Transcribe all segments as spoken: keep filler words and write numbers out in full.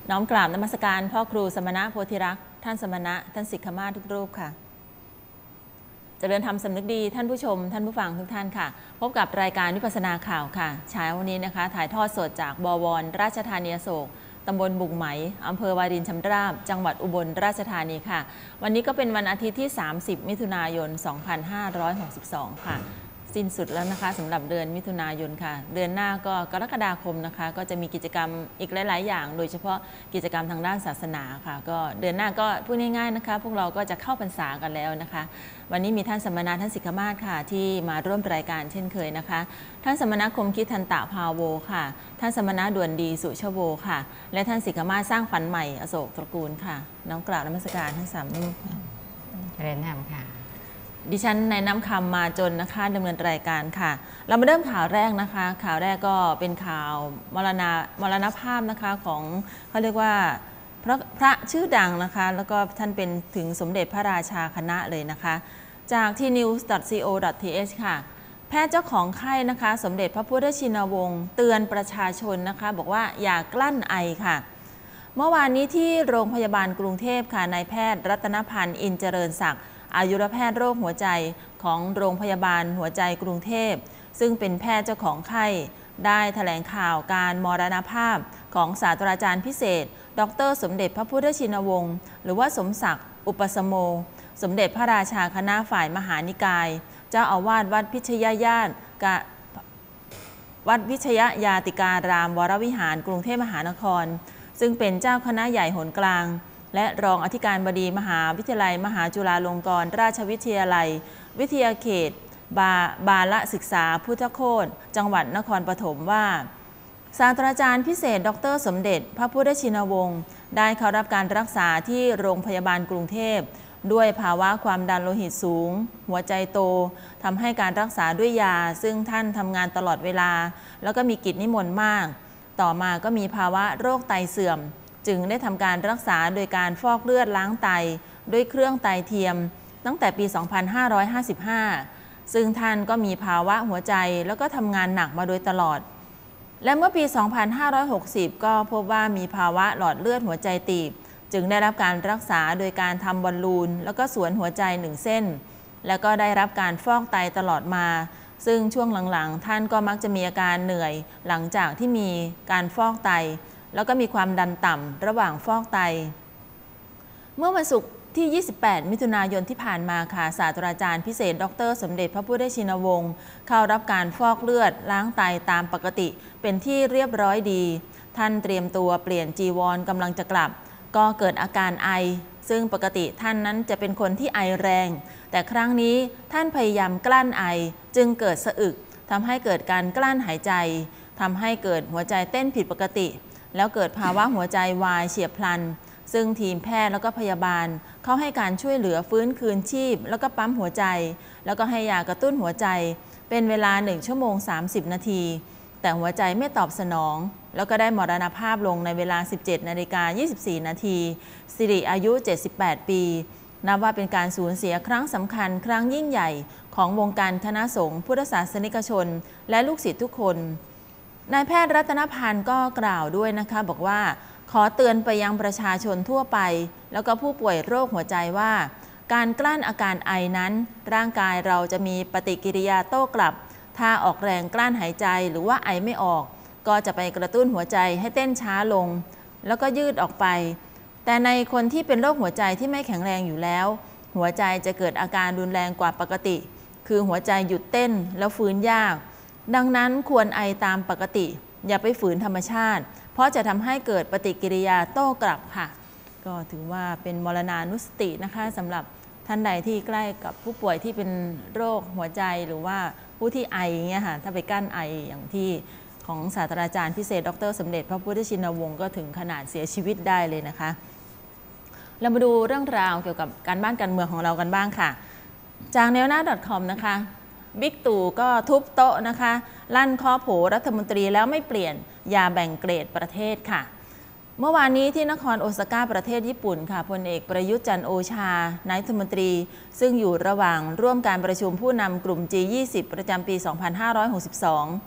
น้อมกราบนมัสการพ่อครูสมณะโพธิรักษ์ท่านสมณะท่านสิกขมาศทุกรูปค่ะเจริญธรรมสำนึกดีท่านผู้ชมท่านผู้ฟังทุกท่านค่ะพบกับรายการวิปัสสนาข่าวค่ะเช้าวันนี้นะคะถ่ายทอดสดจากบวรราชธานีอโศกตำบลบุงไหมอำเภอวารินชำราบจังหวัดอุบลราชธานีค่ะวันนี้ก็เป็นวันอาทิตย์ที่สามสิบมิถุนายนสองพันห้าร้อยหกสิบสองค่ะสิ้นสุดแล้วนะคะสำหรับเดือนมิถุนายนค่ะเดือนหน้าก็กรกฎาคมนะคะก็จะมีกิจกรรมอีกหลายๆอย่างโดยเฉพาะกิจกรรมทางด้านศาสนาค่ะก็เดือนหน้าก็พูดง่ายๆนะคะพวกเราก็จะเข้าพรรษากันแล้วนะคะวันนี้มีท่านสมณะท่านสิกขมาศค่ะที่มาร่วมรายการเช่นเคยนะคะท่านสมณะคมคิดทันตะภาโวค่ะท่านสมณะด่วนดีสุชโวค่ะและท่านสิกขมาศสร้างฝันใหม่อโศกตระกูลค่ะน้อมกราบนมัสการทั้งสามรูปค่ะเจริญธรรมค่ะดิฉันในน้ำคำมาจนนะคะดำเนินรายการค่ะเรามาเริ่มข่าวแรกนะคะข่าวแรกก็เป็นข่าวมรณามรณภาพนะคะของเขาเรียกว่าพระพระชื่อดังนะคะแล้วก็ท่านเป็นถึงสมเด็จพระราชาคณะเลยนะคะจาก ที นิวส์ ดอท ซี โอ ดอท ที เอช ค่ะแพทย์เจ้าของไข้นะคะสมเด็จพระพุทธชินวงศ์เตือนประชาชนนะคะบอกว่าอย่ากลั้นไอค่ะเมื่อวานนี้ที่โรงพยาบาลกรุงเทพค่ะนายแพทย์รัตนพันธ์อินเจริญศักดิ์อายุรแพทย์โรคหัวใจของโรงพยาบาลหัวใจกรุงเทพซึ่งเป็นแพทย์เจ้าของไข้ได้แถลงข่าวการมรณภาพของศาสตราจารย์พิเศษดร.สมเด็จพระพุทธชินวงศ์หรือว่าสมศักดิ์อุปสมโมสมเด็จพระราชาคณะฝ่ายมหานิกายเจ้าอาวาสวัดพิชยญาติกะวัดวิชยญาติการามวรวิหารกรุงเทพมหานครซึ่งเป็นเจ้าคณะใหญ่หนกลางและรองอธิการบดีมหาวิทยาลัยมหาจุฬาลงกรณราชวิทยาลัยวิทยาเขตบาบาลศึกษาพุทธโคตจังหวัดนครปฐมว่าศาสตราจารย์พิเศษดร.สมเด็จพระพุทธชินวงศ์ได้เข้ารับการรักษาที่โรงพยาบาลกรุงเทพด้วยภาวะความดันโลหิตสูงหัวใจโตทำให้การรักษาด้วยยาซึ่งท่านทำงานตลอดเวลาแล้วก็มีกิจนิมนต์มากต่อมาก็มีภาวะโรคไตเสื่อมจึงได้ทำการรักษาโดยการฟอกเลือดล้างไตด้วยเครื่องไตเทียมตั้งแต่ปี สองพันห้าร้อยห้าสิบห้า ซึ่งท่านก็มีภาวะหัวใจแล้วก็ทำงานหนักมาโดยตลอดและเมื่อปี สองพันห้าร้อยหกสิบ ก็พบว่ามีภาวะหลอดเลือดหัวใจตีบจึงได้รับการรักษาโดยการทำบอลลูนแล้วก็สวนหัวใจหนึ่งเส้นแล้วก็ได้รับการฟอกไตตลอดมาซึ่งช่วงหลังๆท่านก็มักจะมีอาการเหนื่อยหลังจากที่มีการฟอกไตแล้วก็มีความดันต่ำระหว่างฟอกไตเมื่อวันศุกร์ที่ ยี่สิบแปด มิถุนายนที่ผ่านมาค่ะศาสตราจารย์พิเศษดร.สมเด็จพระพุทธชินวงศ์เข้ารับการฟอกเลือดล้างไตตามปกติเป็นที่เรียบร้อยดีท่านเตรียมตัวเปลี่ยนจีวรกำลังจะกลับก็เกิดอาการไอซึ่งปกติท่านนั้นจะเป็นคนที่ไอแรงแต่ครั้งนี้ท่านพยายามกลั้นไอจึงเกิดสะอึกทำให้เกิดการกลั้นหายใจทำให้เกิดหัวใจเต้นผิดปกติแล้วเกิดภาวะหัวใจวายเฉียบพลันซึ่งทีมแพทย์แล้วก็พยาบาลเขาให้การช่วยเหลือฟื้นคืนชีพแล้วก็ปั๊มหัวใจแล้วก็ให้ยากระตุ้นหัวใจเป็นเวลาหนึ่งชั่วโมงสามสิบนาทีแต่หัวใจไม่ตอบสนองแล้วก็ได้มรณภาพลงในเวลา สิบเจ็ดนาฬิกายี่สิบสี่นาทีสิริอายุเจ็ดสิบแปดปีนับว่าเป็นการสูญเสียครั้งสำคัญครั้งยิ่งใหญ่ของวงการคณะสงฆ์พุทธศาสนิกชนและลูกศิษย์ทุกคนนายแพทย์รัตนพันธ์ก็กล่าวด้วยนะคะบอกว่าขอเตือนไปยังประชาชนทั่วไปแล้วก็ผู้ป่วยโรคหัวใจว่าการกลั้นอาการไอนั้นร่างกายเราจะมีปฏิกิริยาโต้กลับถ้าออกแรงกลั้นหายใจหรือว่าไอไม่ออกก็จะไปกระตุ้นหัวใจให้เต้นช้าลงแล้วก็ยืดออกไปแต่ในคนที่เป็นโรคหัวใจที่ไม่แข็งแรงอยู่แล้วหัวใจจะเกิดอาการรุนแรงกว่าปกติคือหัวใจหยุดเต้นแล้วฟื้นยากดังนั้นควรไอตามปกติอย่าไปฝืนธรรมชาติเพราะจะทำให้เกิดปฏิกิริยาโต้กลับค่ะก็ถือว่าเป็นมรณานุสตินะคะสำหรับท่านใดที่ใกล้กับผู้ป่วยที่เป็นโรคหัวใจหรือว่าผู้ที่ไอเงี้ยค่ะถ้าไปกั้นไออย่างที่ของศาสตราจารย์พิเศษดร.สมเด็จพระพุทธชินวงศ์ก็ถึงขนาดเสียชีวิตได้เลยนะคะเรามาดูเรื่องราวเกี่ยวกับการบ้านการเมืองของเรากันบ้างค่ะจากแนวหน้า .com นะคะบิ๊กตู่ก็ทุบโต๊ะนะคะลั่นข้อโผรัฐมนตรีแล้วไม่เปลี่ยนอย่าแบ่งเกรดประเทศค่ะเมื่อวานนี้ที่นครโอซาก้าประเทศญี่ปุ่นค่ะพลเอกประยุทธ์จันทร์โอชานายกรัฐมนตรีซึ่งอยู่ระหว่างร่วมการประชุมผู้นำกลุ่ม จี ยี่สิบ ประจำปี สองพันห้าร้อยหกสิบสอง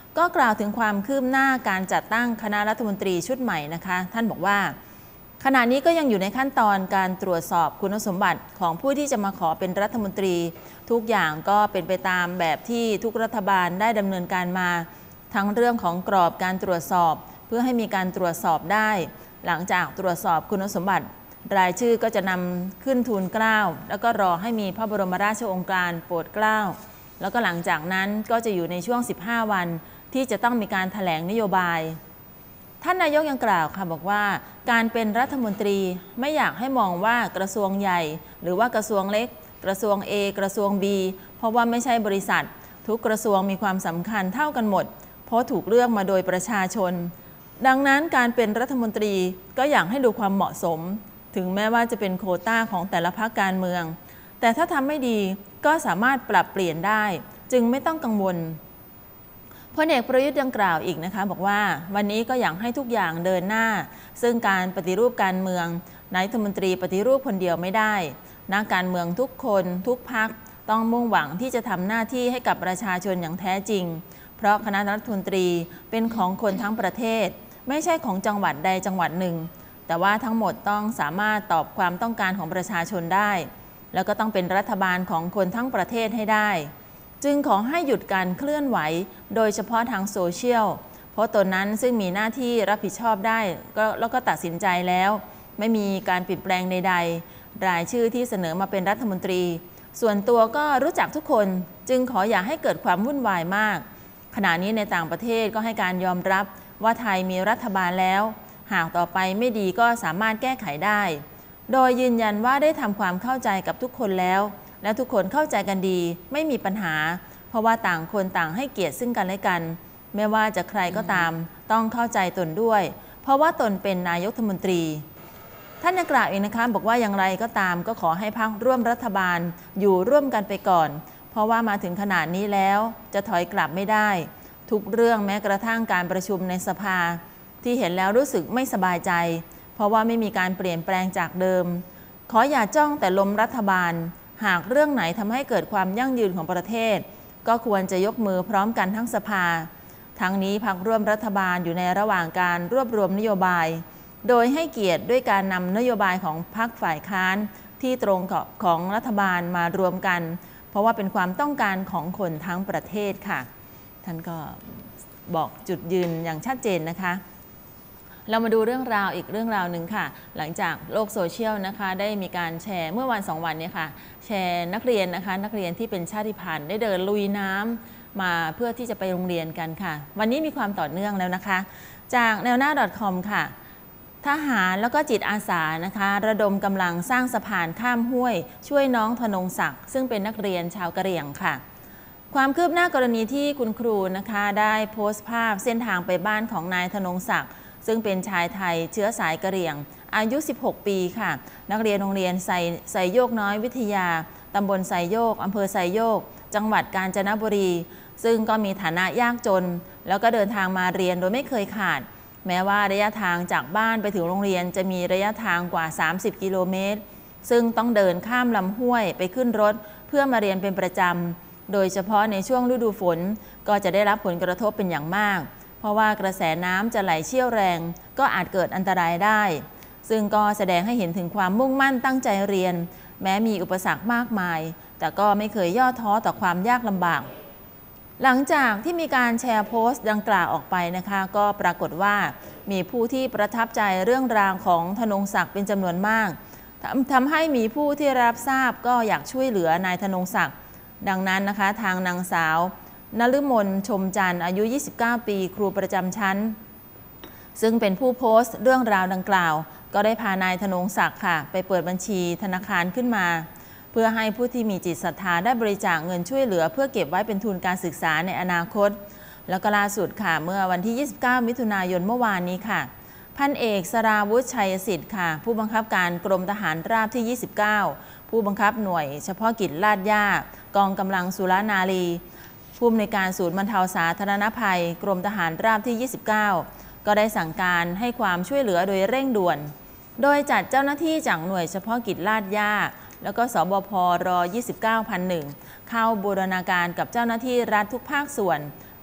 ก็กล่าวถึงความคืบหน้าการจัดตั้งคณะรัฐมนตรีชุดใหม่นะคะท่านบอกว่าขณะนี้ก็ยังอยู่ในขั้นตอนการตรวจสอบคุณสมบัติของผู้ที่จะมาขอเป็นรัฐมนตรีทุกอย่างก็เป็นไปตามแบบที่ทุกรัฐบาลได้ดำเนินการมาทั้งเรื่องของกรอบการตรวจสอบเพื่อให้มีการตรวจสอบได้หลังจากตรวจสอบคุณสมบัติรายชื่อก็จะนำขึ้นทูลเกล้าแล้วก็รอให้มีพระบรมราชโองการโปรดเกล้าแล้วก็หลังจากนั้นก็จะอยู่ในช่วงสิบห้าวันที่จะต้องมีการแถลงนโยบายท่านนายกยังกล่าวค่ะบอกว่าการเป็นรัฐมนตรีไม่อยากให้มองว่ากระทรวงใหญ่หรือว่ากระทรวงเล็กกระทรวง A กระทรวง B เพราะว่าไม่ใช่บริษัททุกกระทรวงมีความสำคัญเท่ากันหมดเพราะถูกเลือกมาโดยประชาชนดังนั้นการเป็นรัฐมนตรีก็อยากให้ดูความเหมาะสมถึงแม้ว่าจะเป็นโควต้าของแต่ละพรรคการเมืองแต่ถ้าทำไม่ดีก็สามารถปรับเปลี่ยนได้จึงไม่ต้องกังวลพลเอกประยุทธ์ยังกล่าวอีกนะคะบอกว่าวันนี้ก็อยากให้ทุกอย่างเดินหน้าซึ่งการปฏิรูปการเมืองนายกรัฐมนตรีปฏิรูปคนเดียวไม่ได้นักการเมืองทุกคนทุกพรรคต้องมุ่งหวังที่จะทำหน้าที่ให้กับประชาชนอย่างแท้จริงเพราะคณะรัฐมนตรีเป็นของคนทั้งประเทศไม่ใช่ของจังหวัดใดจังหวัดหนึ่งแต่ว่าทั้งหมดต้องสามารถตอบความต้องการของประชาชนได้แล้วก็ต้องเป็นรัฐบาลของคนทั้งประเทศให้ได้จึงขอให้หยุดการเคลื่อนไหวโดยเฉพาะทางโซเชียลเพราะตนนั้นซึ่งมีหน้าที่รับผิดชอบได้ก็แล้วก็ตัดสินใจแล้วไม่มีการเปลี่ยนแปลงใดๆรายชื่อที่เสนอมาเป็นรัฐมนตรีส่วนตัวก็รู้จักทุกคนจึงขออย่าให้เกิดความวุ่นวายมากขณะนี้ในต่างประเทศก็ให้การยอมรับว่าไทยมีรัฐบาลแล้วหากต่อไปไม่ดีก็สามารถแก้ไขได้โดยยืนยันว่าได้ทำความเข้าใจกับทุกคนแล้วและทุกคนเข้าใจกันดีไม่มีปัญหาเพราะว่าต่างคนต่างให้เกียรติซึ่งกันและกันไม่ว่าจะใครก็ตามต้องเข้าใจตนด้วยเพราะว่าตนเป็นนายกรัฐมนตรีท่านยังกล่าวเองนะคะบอกว่าอย่างไรก็ตามก็ขอให้พรรคร่วมรัฐบาลอยู่ร่วมกันไปก่อนเพราะว่ามาถึงขนาดนี้แล้วจะถอยกลับไม่ได้ทุกเรื่องแม้กระทั่งการประชุมในสภาที่เห็นแล้วรู้สึกไม่สบายใจเพราะว่าไม่มีการเปลี่ยนแปลงจากเดิมขออย่าจ้องแต่ล้มรัฐบาลหากเรื่องไหนทำให้เกิดความยั่งยืนของประเทศก็ควรจะยกมือพร้อมกันทั้งสภาทั้งนี้พรรคร่วมรัฐบาลอยู่ในระหว่างการรวบรวมนโยบายโดยให้เกียรติด้วยการนำนโยบายของพรรคฝ่ายค้านที่ตรงกับของรัฐบาลมารวมกันเพราะว่าเป็นความต้องการของคนทั้งประเทศค่ะท่านก็บอกจุดยืนอย่างชัดเจนนะคะเรามาดูเรื่องราวอีกเรื่องราวหนึ่งค่ะหลังจากโลกโซเชียลนะคะได้มีการแชร์เมื่อวันสองวันนี้ค่ะแชร์นักเรียนนะคะนักเรียนที่เป็นชาติพันธุ์ได้เดินลุยน้ำมาเพื่อที่จะไปโรงเรียนกันค่ะวันนี้มีความต่อเนื่องแล้วนะคะจากแนวหน้า .com ค่ะทหารแล้วก็จิตอาสานะคะระดมกำลังสร้างสะพานข้ามห้วยช่วยน้องธนงศักดิ์ซึ่งเป็นนักเรียนชาวกะเหรี่ยงค่ะความคืบหน้ากรณีที่คุณครูนะคะได้โพสต์ภาพเส้นทางไปบ้านของนายธนงศักดิ์ซึ่งเป็นชายไทยเชื้อสายกะเหรี่ยงอายุสิบหกปีค่ะนักเรียนโรงเรียนไซไซโยกน้อยวิทยาตำบลไซโยกอำเภอไซโยกจังหวัดกาญจนบุรีซึ่งก็มีฐานะยากจนแล้วก็เดินทางมาเรียนโดยไม่เคยขาดแม้ว่าระยะทางจากบ้านไปถึงโรงเรียนจะมีระยะทางกว่าสามสิบกิโลเมตรซึ่งต้องเดินข้ามลำห้วยไปขึ้นรถเพื่อมาเรียนเป็นประจำโดยเฉพาะในช่วงฤดูฝนก็จะได้รับผลกระทบเป็นอย่างมากเพราะว่ากระแสน้ำจะไหลเชี่ยวแรงก็อาจเกิดอันตรายได้ซึ่งก็แสดงให้เห็นถึงความมุ่งมั่นตั้งใจเรียนแม้มีอุปสรรคมากมายแต่ก็ไม่เคยย่อท้อต่อความยากลำบากหลังจากที่มีการแชร์โพสต์ดังกล่าวออกไปนะคะก็ปรากฏว่ามีผู้ที่ประทับใจเรื่องราวของธนงศักดิ์เป็นจำนวนมากทำให้มีผู้ที่รับทราบก็อยากช่วยเหลือนายธนงศักดิ์ดังนั้นนะคะทางนางสาวนฤมลชมจันทร์อายุยี่สิบเก้าปีครูประจำชั้นซึ่งเป็นผู้โพสต์เรื่องราวดังกล่าวก็ได้พานายธนงศักดิ์ค่ะไปเปิดบัญชีธนาคารขึ้นมาเพื่อให้ผู้ที่มีจิตศรัทธาได้บริจาคเงินช่วยเหลือเพื่อเก็บไว้เป็นทุนการศึกษาในอนาคตแล้วก็ล่าสุดค่ะเมื่อวันที่ยี่สิบเก้ามิถุนายนเมื่อวานนี้ค่ะพันเอกสราวุฒิชัยสิทธิ์ค่ะผู้บังคับการกรมทหารราบที่ยี่สิบเก้าผู้บังคับหน่วยเฉพาะกิจลาดย่ากองกำลังสุรนารีผู้อำนวยการศูนย์บรรเทาสาธารณภัยกรมทหารราบที่ยี่สิบเก้าก็ได้สั่งการให้ความช่วยเหลือโดยเร่งด่วนโดยจัดเจ้าหน้าที่จากหน่วยเฉพาะกิจลาดย่าแล้วก็สบพรยี่สิบเก้าพันหนึ่งเข้าบูรณาการกับเจ้าหน้าที่รัฐทุกภาคส่วน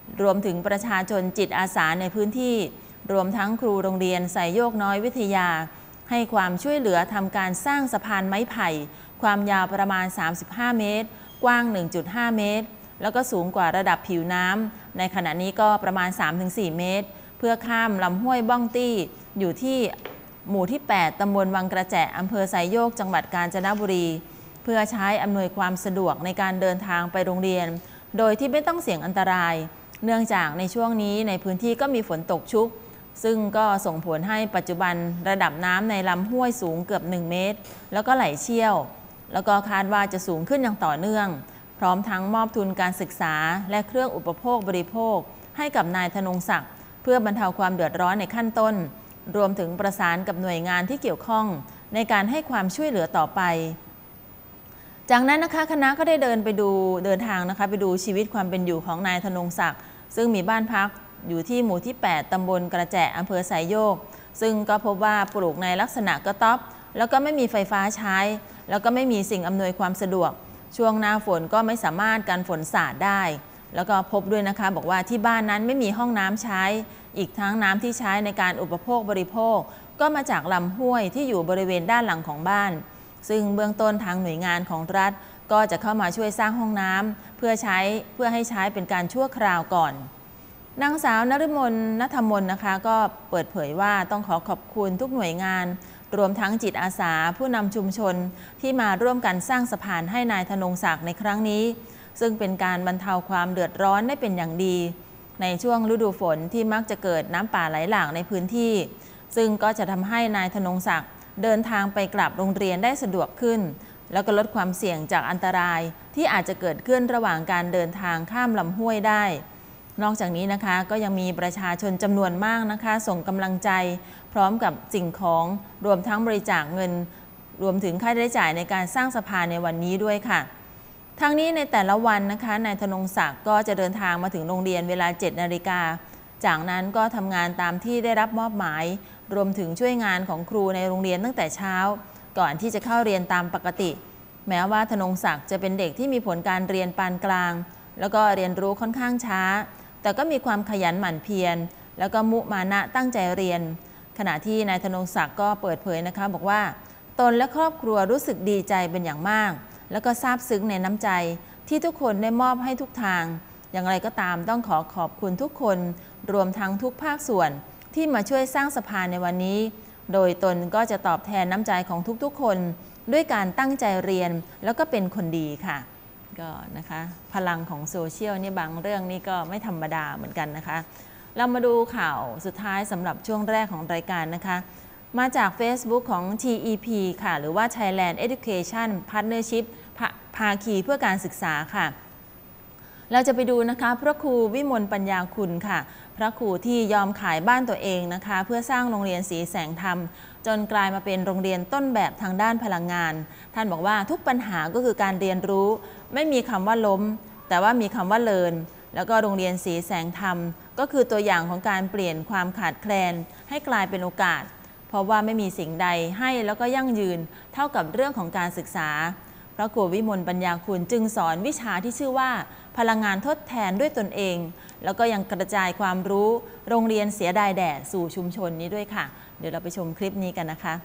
รวมถึงประชาชนจิตอาสาในพื้นที่รวมทั้งครูโรงเรียนไสโยกน้อยวิทยาให้ความช่วยเหลือทำการสร้างสะพานไม้ไผ่ความยาวประมาณสามสิบห้าเมตรกว้าง หนึ่งจุดห้า เมตรแล้วก็สูงกว่าระดับผิวน้ำในขณะนี้ก็ประมาณ สามถึงสี่ เมตรเพื่อข้ามลำห้วยบ้องตี้อยู่ที่หมู่ที่แปดตำบลวังกระแจอำเภอไสโยกจังหวัดกาญจนบุรีเพื่อใช้อำนวยความสะดวกในการเดินทางไปโรงเรียนโดยที่ไม่ต้องเสี่ยงอันตรายเนื่องจากในช่วงนี้ในพื้นที่ก็มีฝนตกชุกซึ่งก็ส่งผลให้ปัจจุบันระดับน้ำในลำห้วยสูงเกือบหนึ่งเมตรแล้วก็ไหลเชี่ยวแล้วก็คาดว่าจะสูงขึ้นอย่างต่อเนื่องพร้อมทั้งมอบทุนการศึกษาและเครื่องอุปโภคบริโภคให้กับนายธนงศักดิ์เพื่อบรรเทาความเดือดร้อนในขั้นต้นรวมถึงประสานกับหน่วยงานที่เกี่ยวข้องในการให้ความช่วยเหลือต่อไปจากนั้นนะคะคณะก็ได้เดินไปดูเดินทางนะคะไปดูชีวิตความเป็นอยู่ของนายธนงศักดิ์ซึ่งมีบ้านพักอยู่ที่หมู่ที่แปดตำบลกระแจอำเภอไสโยกซึ่งก็พบว่าปลูกในลักษณะกระต๊อบแล้วก็ไม่มีไฟฟ้าใช้แล้วก็ไม่มีสิ่งอำนวยความสะดวกช่วงหน้าฝนก็ไม่สามารถกันฝนสาดได้แล้วก็พบด้วยนะคะบอกว่าที่บ้านนั้นไม่มีห้องน้ำใช้อีกทั้งน้ำที่ใช้ในการอุปโภคบริโภคก็มาจากลำห้วยที่อยู่บริเวณด้านหลังของบ้านซึ่งเบื้องต้นทางหน่วยงานของรัฐก็จะเข้ามาช่วยสร้างห้องน้ำเพื่อใช้เพื่อให้ใช้เป็นการชั่วคราวก่อนนางสาวนฤมลณัฐมนนะคะก็เปิดเผยว่าต้องขอขอบคุณทุกหน่วยงานรวมทั้งจิตอาสาผู้นำชุมชนที่มาร่วมกันสร้างสะพานให้นายธนงศักดิ์ในครั้งนี้ซึ่งเป็นการบรรเทาความเดือดร้อนได้เป็นอย่างดีในช่วงฤดูฝนที่มักจะเกิดน้ำป่าไหลหลากในพื้นที่ซึ่งก็จะทำให้นายธนงศักดิ์เดินทางไปกลับโรงเรียนได้สะดวกขึ้นแล้วก็ลดความเสี่ยงจากอันตรายที่อาจจะเกิดขึ้นระหว่างการเดินทางข้ามลำห้วยได้นอกจากนี้นะคะก็ยังมีประชาชนจำนวนมากนะคะส่งกำลังใจพร้อมกับสิ่งของรวมทั้งบริจาคเงินรวมถึงค่าใช้จ่ายในการสร้างสะพานในวันนี้ด้วยค่ะทั้งนี้ในแต่ละวันนะคะนายธนงศักดิ์ก็จะเดินทางมาถึงโรงเรียนเวลาเจ็ดนาฬิกาจากนั้นก็ทำงานตามที่ได้รับมอบหมายรวมถึงช่วยงานของครูในโรงเรียนตั้งแต่เช้าก่อนที่จะเข้าเรียนตามปกติแม้ว่าธนงศักดิ์จะเป็นเด็กที่มีผลการเรียนปานกลางแล้วก็เรียนรู้ค่อนข้างช้าแต่ก็มีความขยันหมั่นเพียรแล้วก็มุมานะตั้งใจเรียนขณะที่นายธนงศักดิ์ก็เปิดเผยนะคะบอกว่าตนและครอบครัวรู้สึกดีใจเป็นอย่างมากแล้วก็ซาบซึ้งในน้ำใจที่ทุกคนได้มอบให้ทุกทางอย่างไรก็ตามต้องขอขอบคุณทุกคนรวมทั้งทุกภาคส่วนที่มาช่วยสร้างสะพานในวันนี้โดยตนก็จะตอบแทนน้ำใจของทุกๆคนด้วยการตั้งใจเรียนแล้วก็เป็นคนดีค่ะก็นะคะพลังของโซเชียลนี่บางเรื่องนี่ก็ไม่ธรรมดาเหมือนกันนะคะเรามาดูข่าวสุดท้ายสำหรับช่วงแรกของรายการนะคะมาจาก Facebook ของ ที อี พี ค่ะหรือว่า Thailand Education Partnership ภาคีเพื่อการศึกษาค่ะเราจะไปดูนะคะพระครูวิมลปัญญาคุณค่ะพระครูที่ยอมขายบ้านตัวเองนะคะเพื่อสร้างโรงเรียนศรีแสงธรรมจนกลายมาเป็นโรงเรียนต้นแบบทางด้านพลังงานท่านบอกว่าทุกปัญหาก็คือการเรียนรู้ไม่มีคำว่าล้มแต่ว่ามีคำว่าเลินแล้วก็โรงเรียนศรีแสงธรรมก็คือตัวอย่างของการเปลี่ยนความขาดแคลนให้กลายเป็นโอกาสเพราะว่าไม่มีสิ่งใดให้แล้วก็ยั่งยืนเท่ากับเรื่องของการศึกษาพระครูวิมลปัญญาคุณจึงสอนวิชาที่ชื่อว่าพลังงานทดแทนด้วยตนเองแล้วก็ยังกระจายความรู้โรงเรียนเสียดายแด่สู่ชุมชนนี้ด้วยค่ะเดี๋ยวเราไปชมคลิปนี้กันนะคะ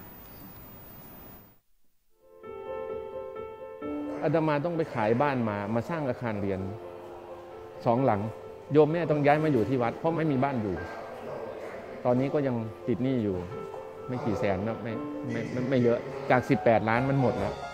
อาตมาต้องไปขายบ้านมามาสร้างอาคารเรียนสองหลังโยมแม่ต้องย้ายมาอยู่ที่วัดเพราะไม่มีบ้านอยู่ตอนนี้ก็ยังติดหนี้อยู่ไม่กี่แสนนะไม่ไม่ไม่ไม่เยอะจากสิบแปดล้านมันหมดแล้ว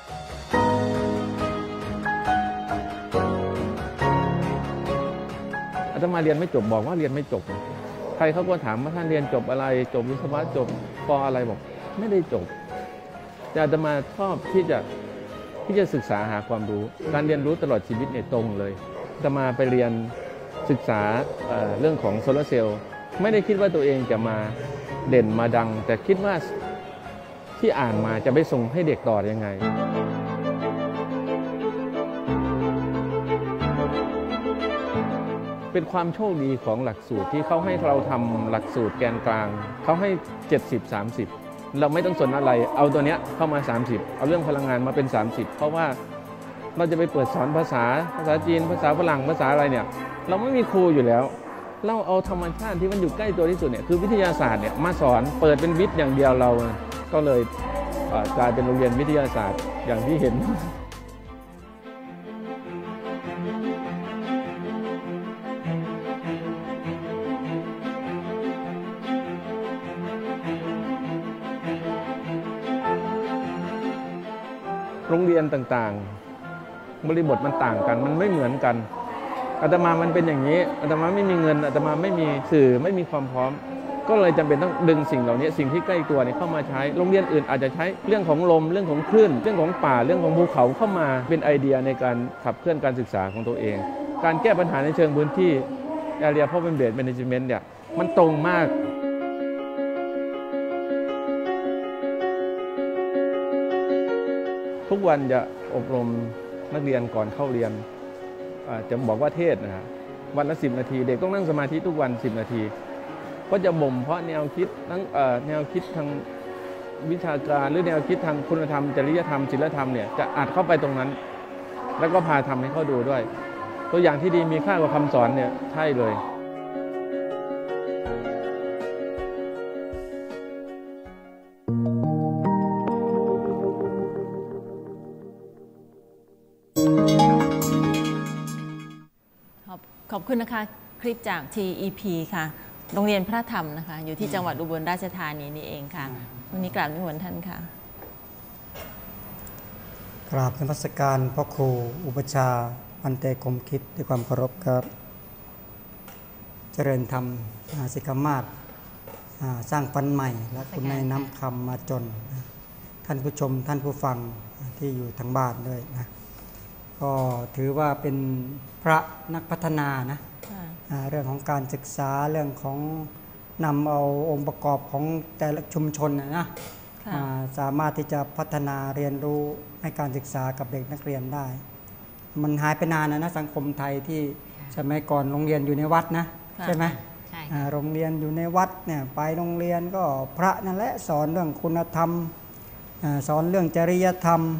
อาตมาเรียนไม่จบบอกว่าเรียนไม่จบใครเขาก็ถามว่าท่านเรียนจบอะไรจบวิศวะจบป.อะไรบอกไม่ได้จบแต่อาตมาชอบที่จะที่จะศึกษาหาความรู้การเรียนรู้ตลอดชีวิตเนี่ยตรงเลยอาตมาไปเรียนศึกษา เอ่อ เรื่องของโซลาร์เซลล์ไม่ได้คิดว่าตัวเองจะมาเด่นมาดังแต่คิดว่าที่อ่านมาจะไปส่งให้เด็กต่อยังไงเป็นความโชคดีของหลักสูตรที่เขาให้เราทำหลักสูตรแกนกลางเขาให้เจ็ดสิบ สามสิบเราไม่ต้องสนอะไรเอาตัวเนี้ยเข้ามาสามสิบเอาเรื่องพลังงานมาเป็นสามสิบเพราะว่าเราจะไปเปิดสอนภาษาภาษาจีนภาษาฝรั่งภาษาอะไรเนี่ยเราไม่มีครูอยู่แล้วเราเอาธรรมชาติที่มันอยู่ใกล้ตัวที่สุดเนี่ยคือวิทยาศาสตร์เนี่ยมาสอนเปิดเป็นวิทย์อย่างเดียวเราก็เลยกลายเป็นโรงเรียนวิทยาศาสตร์อย่างที่เห็นโรงเรียนต่างๆบริบทมันต่างกันมันไม่เหมือนกันอาตมามันเป็นอย่างนี้อาตมาไม่มีเงินอาตมาไม่มีสื่อไม่มีความพร้อมก็เลยจำเป็นต้องดึงสิ่งเหล่านี้สิ่งที่ใกล้ตัวนี้เข้ามาใช้โรงเรียนอื่นอาจจะใช้เรื่องของลมเรื่องของคลื่นเรื่องของป่าเรื่องของภูเขาเข้ามาเป็นไอเดียในการขับเคลื่อนการศึกษาของตัวเองการแก้ปัญหาในเชิงพื้นที่ Area Problem Based Management เนี่ยมันตรงมากทุกวันจะอบรมนักเรียนก่อนเข้าเรียนจะบอกว่าเทศนะฮะวันละสิบนาทีเด็กต้องนั่งสมาธิทุกวันสิบนาทีก็จะบ่มเพราะแนวคิดทั้งแนวคิดทางวิชาการหรือแนวคิดทางคุณธรรมจริยธรรมศีลธรรมเนี่ยจะอัดเข้าไปตรงนั้นแล้วก็พาทำให้เขาดูด้วยตัวอย่างที่ดีมีค่ากว่าคำสอนเนี่ยใช่เลยขอบคุณนะคะคลิปจาก ที อี พี ค่ะโรงเรียนพระธรรมนะคะอยู่ที่จังหวัดอุบลราชธานีนี่เองค่ะวันนี้กราบนิมนต์ท่านค่ะกราบนมัสการพ่อครูอุปชาพันเตคมคิดด้วยความเคารพครับเจริญธรรมสิกขามาศสร้างปันใหม่และคุณในน้ำคำมาจนท่านผู้ชมท่านผู้ฟังที่อยู่ทางบ้านด้วยนะก็ถือว่าเป็นพระนักพัฒนานะเรื่องของการศึกษาเรื่องของนำเอาองค์ประกอบของแต่ละชุมชนนะสามารถที่จะพัฒนาเรียนรู้ให้การศึกษากับเด็กนักเรียนได้มันหายไปนานนะนะสังคมไทยที่สมัยก่อนโรงเรียนอยู่ในวัดนะใช่ไหมโรงเรียนอยู่ในวัดเนี่ยไปโรงเรียนก็พระนั่นแหละสอนเรื่องคุณธรรมสอนเรื่องจริยธรรม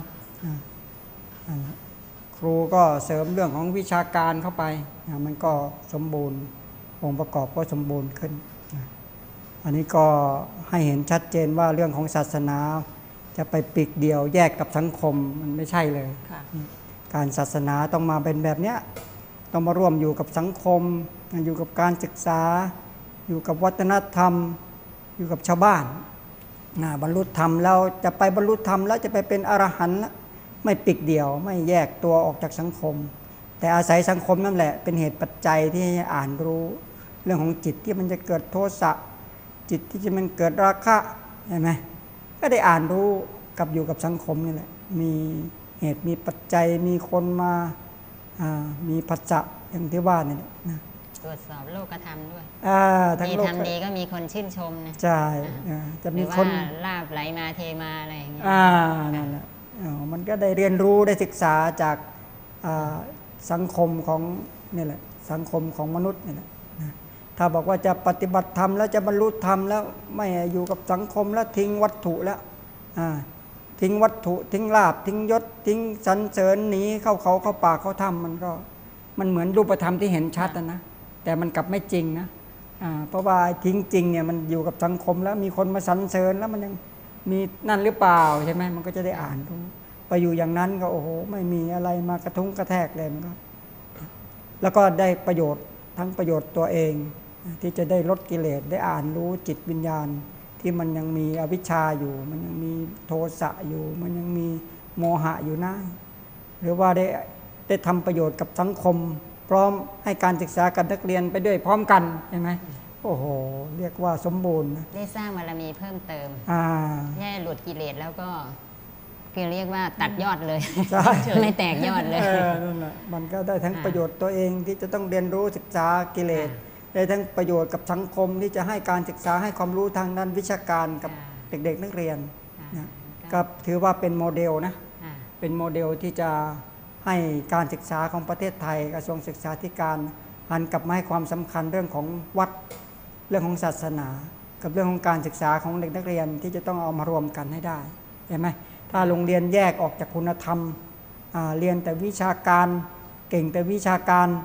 ครูก็เสริมเรื่องของวิชาการเข้าไปมันก็สมบูรณ์องค์ประกอบก็สมบูรณ์ขึ้นอันนี้ก็ให้เห็นชัดเจนว่าเรื่องของศาสนาจะไปปีกเดียวแยกกับสังคมมันไม่ใช่เลยการศาสนาต้องมาเป็นแบบนี้ต้องมาร่วมอยู่กับสังคมอยู่กับการศึกษาอยู่กับวัฒนธรรมอยู่กับชาวบ้านบรรลุธรรมแล้วจะไปบรรลุธรรมแล้วจะไปเป็นอรหันต์ไม่ปิกเดี่ยวไม่แยกตัวออกจากสังคมแต่อาศัยสังคมนั่นแหละเป็นเหตุปัจจัยที่ให้อ่านรู้เรื่องของจิตที่มันจะเกิดโทสะจิตที่จะมันเกิดราคะใช่ไหมก็ได้อ่านรู้กับอยู่กับสังคมนี่แหละมีเหตุมีปัจจัยมีคนมามีปัจจัยอย่างที่ว่านี่แหละนะตรวจสอบโลกธรรมด้วยมีทำดีก็มีคนชื่นชมนะใช่จะมีคนลาบไหลมาเทมาอะไรอย่างเงี้ยอ่านั่นแหละมันก็ได้เรียนรู้ได้ศึกษาจากสังคมของนี่แหละสังคมของมนุษย์นี่แหละถ้าบอกว่าจะปฏิบัติธรรมแล้วจะบรรลุธรรมแล้วไม่อยู่กับสังคมแล้วทิ้งวัตถุแล้วทิ้งวัตถุทิ้งลาภทิ้งยศทิ้งสรรเสริญหนีเข้าเขาเข้าป่าเข้าถ้ำมันก็มันเหมือนรูปธรรมที่เห็นชัดนะแต่มันกลับไม่จริงนะเพราะว่าทิ้งจริงเนี่ยมันอยู่กับสังคมแล้วมีคนมาสรรเสริญแล้วมันยังมีนั่นหรือเปล่าใช่ไหมมันก็จะได้อ่านรู้ไปอยู่อย่างนั้นก็โอ้โหไม่มีอะไรมากระทุ้งกระแทกเลยมันก็แล้วก็ได้ประโยชน์ทั้งประโยชน์ตัวเองที่จะได้ลดกิเลสได้อ่านรู้จิตวิญญาณที่มันยังมีอวิชชาอยู่มันยังมีโทสะอยู่มันยังมีโมหะอยู่นะหรือว่าได้ได้ทำประโยชน์กับสังคมพร้อมให้การศึกษากับนักเรียนไปด้วยพร้อมกันใช่ไหมโอ้โหเรียกว่าสมบูรณ์ได้สร้างบารมีเพิ่มเติมแค่หลุดกิเลสแล้วก็คือเรียกว่าตัดยอดเลยไม่แตกยอดเลยนั่นแหละมันก็ได้ทั้งประโยชน์ตัวเองที่จะต้องเรียนรู้ศึกษากิเลสได้ทั้งประโยชน์กับสังคมที่จะให้การศึกษาให้ความรู้ทางด้านวิชาการกับเด็กๆนักเรียนก็ถือว่าเป็นโมเดลนะเป็นโมเดลที่จะให้การศึกษาของประเทศไทยกระทรวงศึกษาธิการหันกลับมาให้ความสำคัญเรื่องของวัดเรื่องของศาสนากับเรื่องของการศึกษาของเด็กนักเรียนที่จะต้องเอามารวมกันให้ได้เห็นไหมถ้าโรงเรียนแยกออกจากคุณธรรมเรียนแต่วิชาการเก่งแต่วิชาการ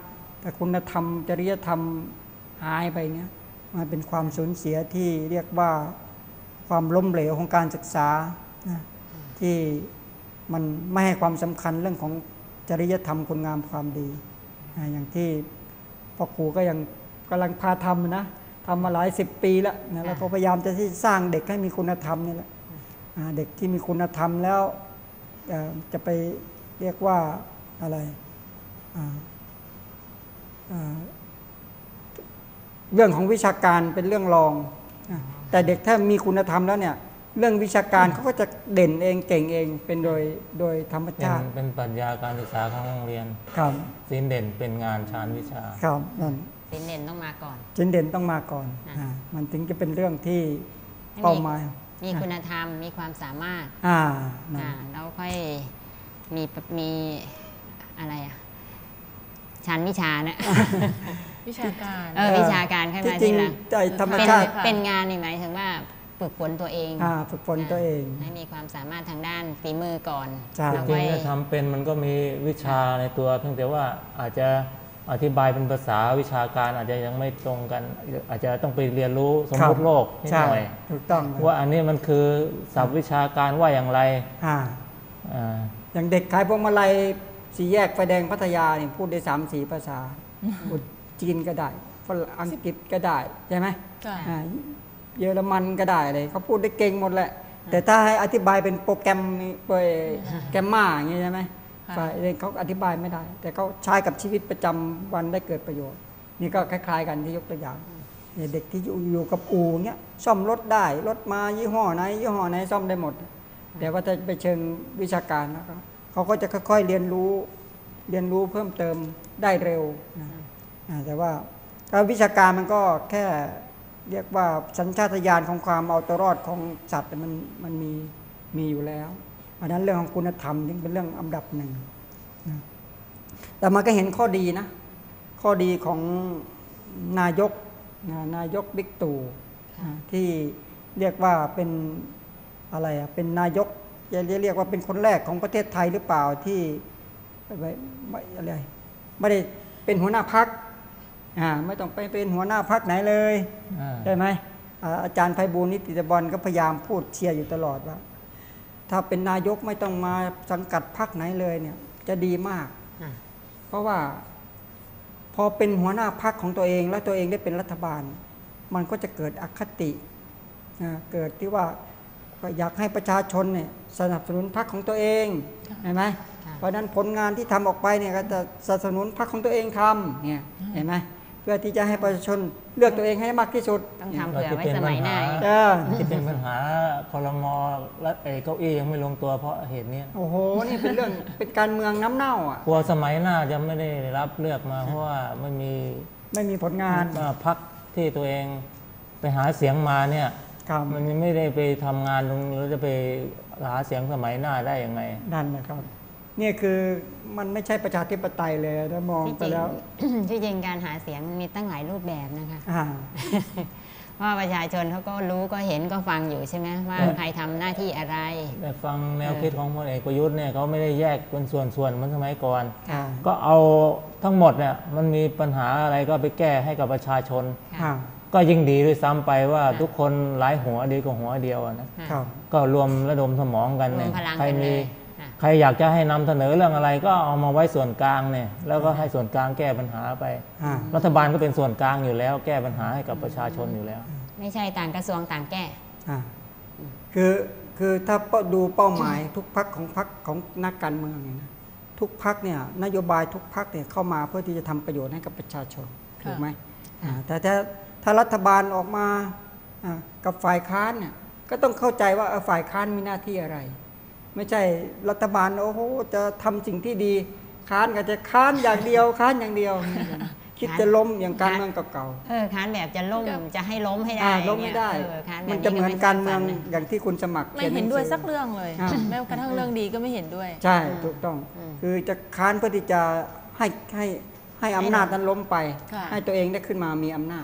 แต่คุณธรรมจริยธรรมหายไปเงี้ยมันเป็นความสูญเสียที่เรียกว่าความล้มเหลวของการศึกษานะที่มันไม่ให้ความสำคัญเรื่องของจริยธรรมคุณงามความดีนะอย่างที่พ่อครูก็ยังกำลังพาทำนะทำมาหลายสิบปีแล้วนะแล้วก็พยายามจะที่สร้างเด็กให้มีคุณธรรมนี่แหละเด็กที่มีคุณธรรมแล้วจะไปเรียกว่าอะไรเรื่องของวิชาการเป็นเรื่องรองแต่เด็กถ้ามีคุณธรรมแล้วเนี่ยเรื่องวิชาการเขาก็จะเด่นเองเก่งเองเป็นโดยโดยธรรมชาติเป็นปรัชญาการศึกษาของโรงเรียนครับศิลป์เด่นเป็นงานชานวิชาครับนั่นศิลป์เด่นต้องมาก่อนศิลป์เด่นต้องมาก่อนอ่ามันถึงจะเป็นเรื่องที่เป้าหมายมีคุณธรรมมีความสามารถอ่าอ่าแล้วค่อยมีมีอะไรอ่ะชั้นวิชาเนี่ยวิชาการเออวิชาการขึ้นมาทีหลังธรรมชาติเป็นงานนี่หมายถึงว่าฝึกฝนตัวเองอ่าฝึกฝนตัวเองให้มีความสามารถทางด้านฝีมือก่อนจริงๆถ้าทำเป็นมันก็มีวิชาในตัวเพียงแต่ว่าอาจจะอธิบายเป็นภาษาวิชาการอาจจะยังไม่ตรงกันอาจจะต้องไปเรียนรู้สมมติโลกนิดหน่อยถูกต้องว่าอันนี้มันคือศัพท์วิชาการว่าอย่างไรอ่าอย่างเด็กขายพวงมาลัยสี่แยกไฟแดงพัทยาเนี่ยพูดได้สามสี่ภาษาพูดจีนก็ได้ฝรั่งอังกฤษก็ได้ใช่ไหมเยอรมันก็ได้เลยเขาพูดได้เก่งหมดแหละแต่ถ้าให้อธิบายเป็นโปรแกรมโปรแกรมมาอย่างนี้ใช่ไหมฝ่ายเองเขาอธิบายไม่ได้แต่เขาใช้กับชีวิตประจำวันได้เกิดประโยชน์นี่ก็คล้ายๆกันที่ยกตัวอย่างเด็กที่อยู่กับอู่เงี้ยซ่อมรถได้รถมายี่ห้อไหนยี่ห้อไหนซ่อมได้หมดแต่ว่าถ้าไปเชิงวิชาการแล้วเขาก็จะค่อยๆเรียนรู้เรียนรู้เพิ่มเติมได้เร็วนะแต่ว่าการวิชาการมันก็แค่เรียกว่าสัญชาตญาณของความเอาตัวรอดของสัตว์มันมันมีมีอยู่แล้วเพราะนั้นเรื่องของคุณธรรมนี่เป็นเรื่องอันดับหนึ่งนะแต่มันก็เห็นข้อดีนะข้อดีของนายกนะนายกบิ๊กตู่นะที่เรียกว่าเป็นอะไรอ่ะเป็นนายกจะเรียกว่าเป็นคนแรกของประเทศไทยหรือเปล่าที่ไม่ไม่อะไรไม่ได้เป็นหัวหน้าพรรคอ่าไม่ต้องไปเป็นหัวหน้าพรรคไหนเลยใช่ไหมอาจารย์ไพบูลย์นิติตะบอลก็พยายามพูดเชียร์อยู่ตลอดว่าถ้าเป็นนายกไม่ต้องมาสังกัดพรรคไหนเลยเนี่ยจะดีมากเพราะว่าพอเป็นหัวหน้าพรรคของตัวเองแล้วตัวเองได้เป็นรัฐบาลมันก็จะเกิดอคติเกิดที่ว่าอยากให้ประชาชนเนี่ยสนับสนุนพรรคของตัวเองเห็นไหมเพราะนั้นผลงานที่ทำออกไปเนี่ยก็จะสนับสนุนพรรคของตัวเองทำเนี่ยเห็นไหมเพื่อที่จะให้ประชาชนเลือกตัวเองให้มากที่สุดต้องทำเผื่อไว้สมัยหน้าที่เป็นปัญหาครม.และเก้าอี้ยังไม่ลงตัวเพราะเหตุนี้โอ้โหนี่เป็นเรื่องเป็นการเมืองน้ำเน่าอ่ะกลัวสมัยหน้าจะไม่ได้รับเลือกมาเพราะว่าไม่มีไม่มีผลงานพรรคที่ตัวเองไปหาเสียงมาเนี่ยมันไม่ได้ไปทำงานหรือจะไปหาเสียงสมัยหน้าได้ยังไงนั่นนะครับนี่คือมันไม่ใช่ประชาธิปไตยเลยถ้ามองไปแล้วที่จริงการหาเสียงมีตั้งหลายรูปแบบนะคะว่าประชาชนเขาก็รู้ก็เห็นก็ฟังอยู่ใช่ไหมว่าใครทำหน้าที่อะไรแต่ฟังแนวคิดของพลเอกประยุทธ์เนี่ยเขาไม่ได้แยกเป็นส่วนๆเหมือนสมัยก่อนก็เอาทั้งหมดเนี่ยมันมีปัญหาอะไรก็ไปแก้ให้กับประชาชนก็ยิ่งดีด้วยซ้ำไปว่าทุกคนหลายหัวดีกว่าหัวเดียวนะก็รวมระดมสมองกันเนี่ยใครมีใครอยากจะให้นำเสนอเรื่องอะไรก็เอามาไว้ส่วนกลางเนี่ยแล้วก็ให้ส่วนกลางแก้ปัญหาไปรัฐบาลก็เป็นส่วนกลางอยู่แล้วแก้ปัญหาให้กับประชาชนอยู่แล้วไม่ใช่ต่างกระทรวงต่างแก้คือคือถ้าดูเป้าหมายทุกพรรคของพรรคของนักการเมืองเนี่ยนะทุกพรรคเนี่ยนโยบายทุกพรรคเนี่ยเข้ามาเพื่อที่จะทำประโยชน์ให้กับประชาชนถูกไหมแต่ถ้าถ้ารัฐบาลออกมากับฝ่ายค้านเนี่ยก็ต้องเข้าใจว่าฝ่ายค้านมีหน้าที่อะไรไม่ใช่รัฐบาลโอ้โหจะทำสิ่งที่ดีค้านก็จะค้านอย่างเดียวค้านอย่างเดียวคิดจะล้มอย่างการเมืองเก่าๆเออค้านแบบจะล้มจะให้ล้มให้ได้ล้มไม่ได้มันจะเหมือนการเมืองอย่างที่คุณสมัครไม่เห็นด้วยสักเรื่องเลยแม้กระทั่งเรื่องดีก็ไม่เห็นด้วยใช่ถูกต้องคือจะค้านเพื่อที่จะให้ให้ให้อำนาจนั้นล้มไปให้ตัวเองได้ขึ้นมามีอำนาจ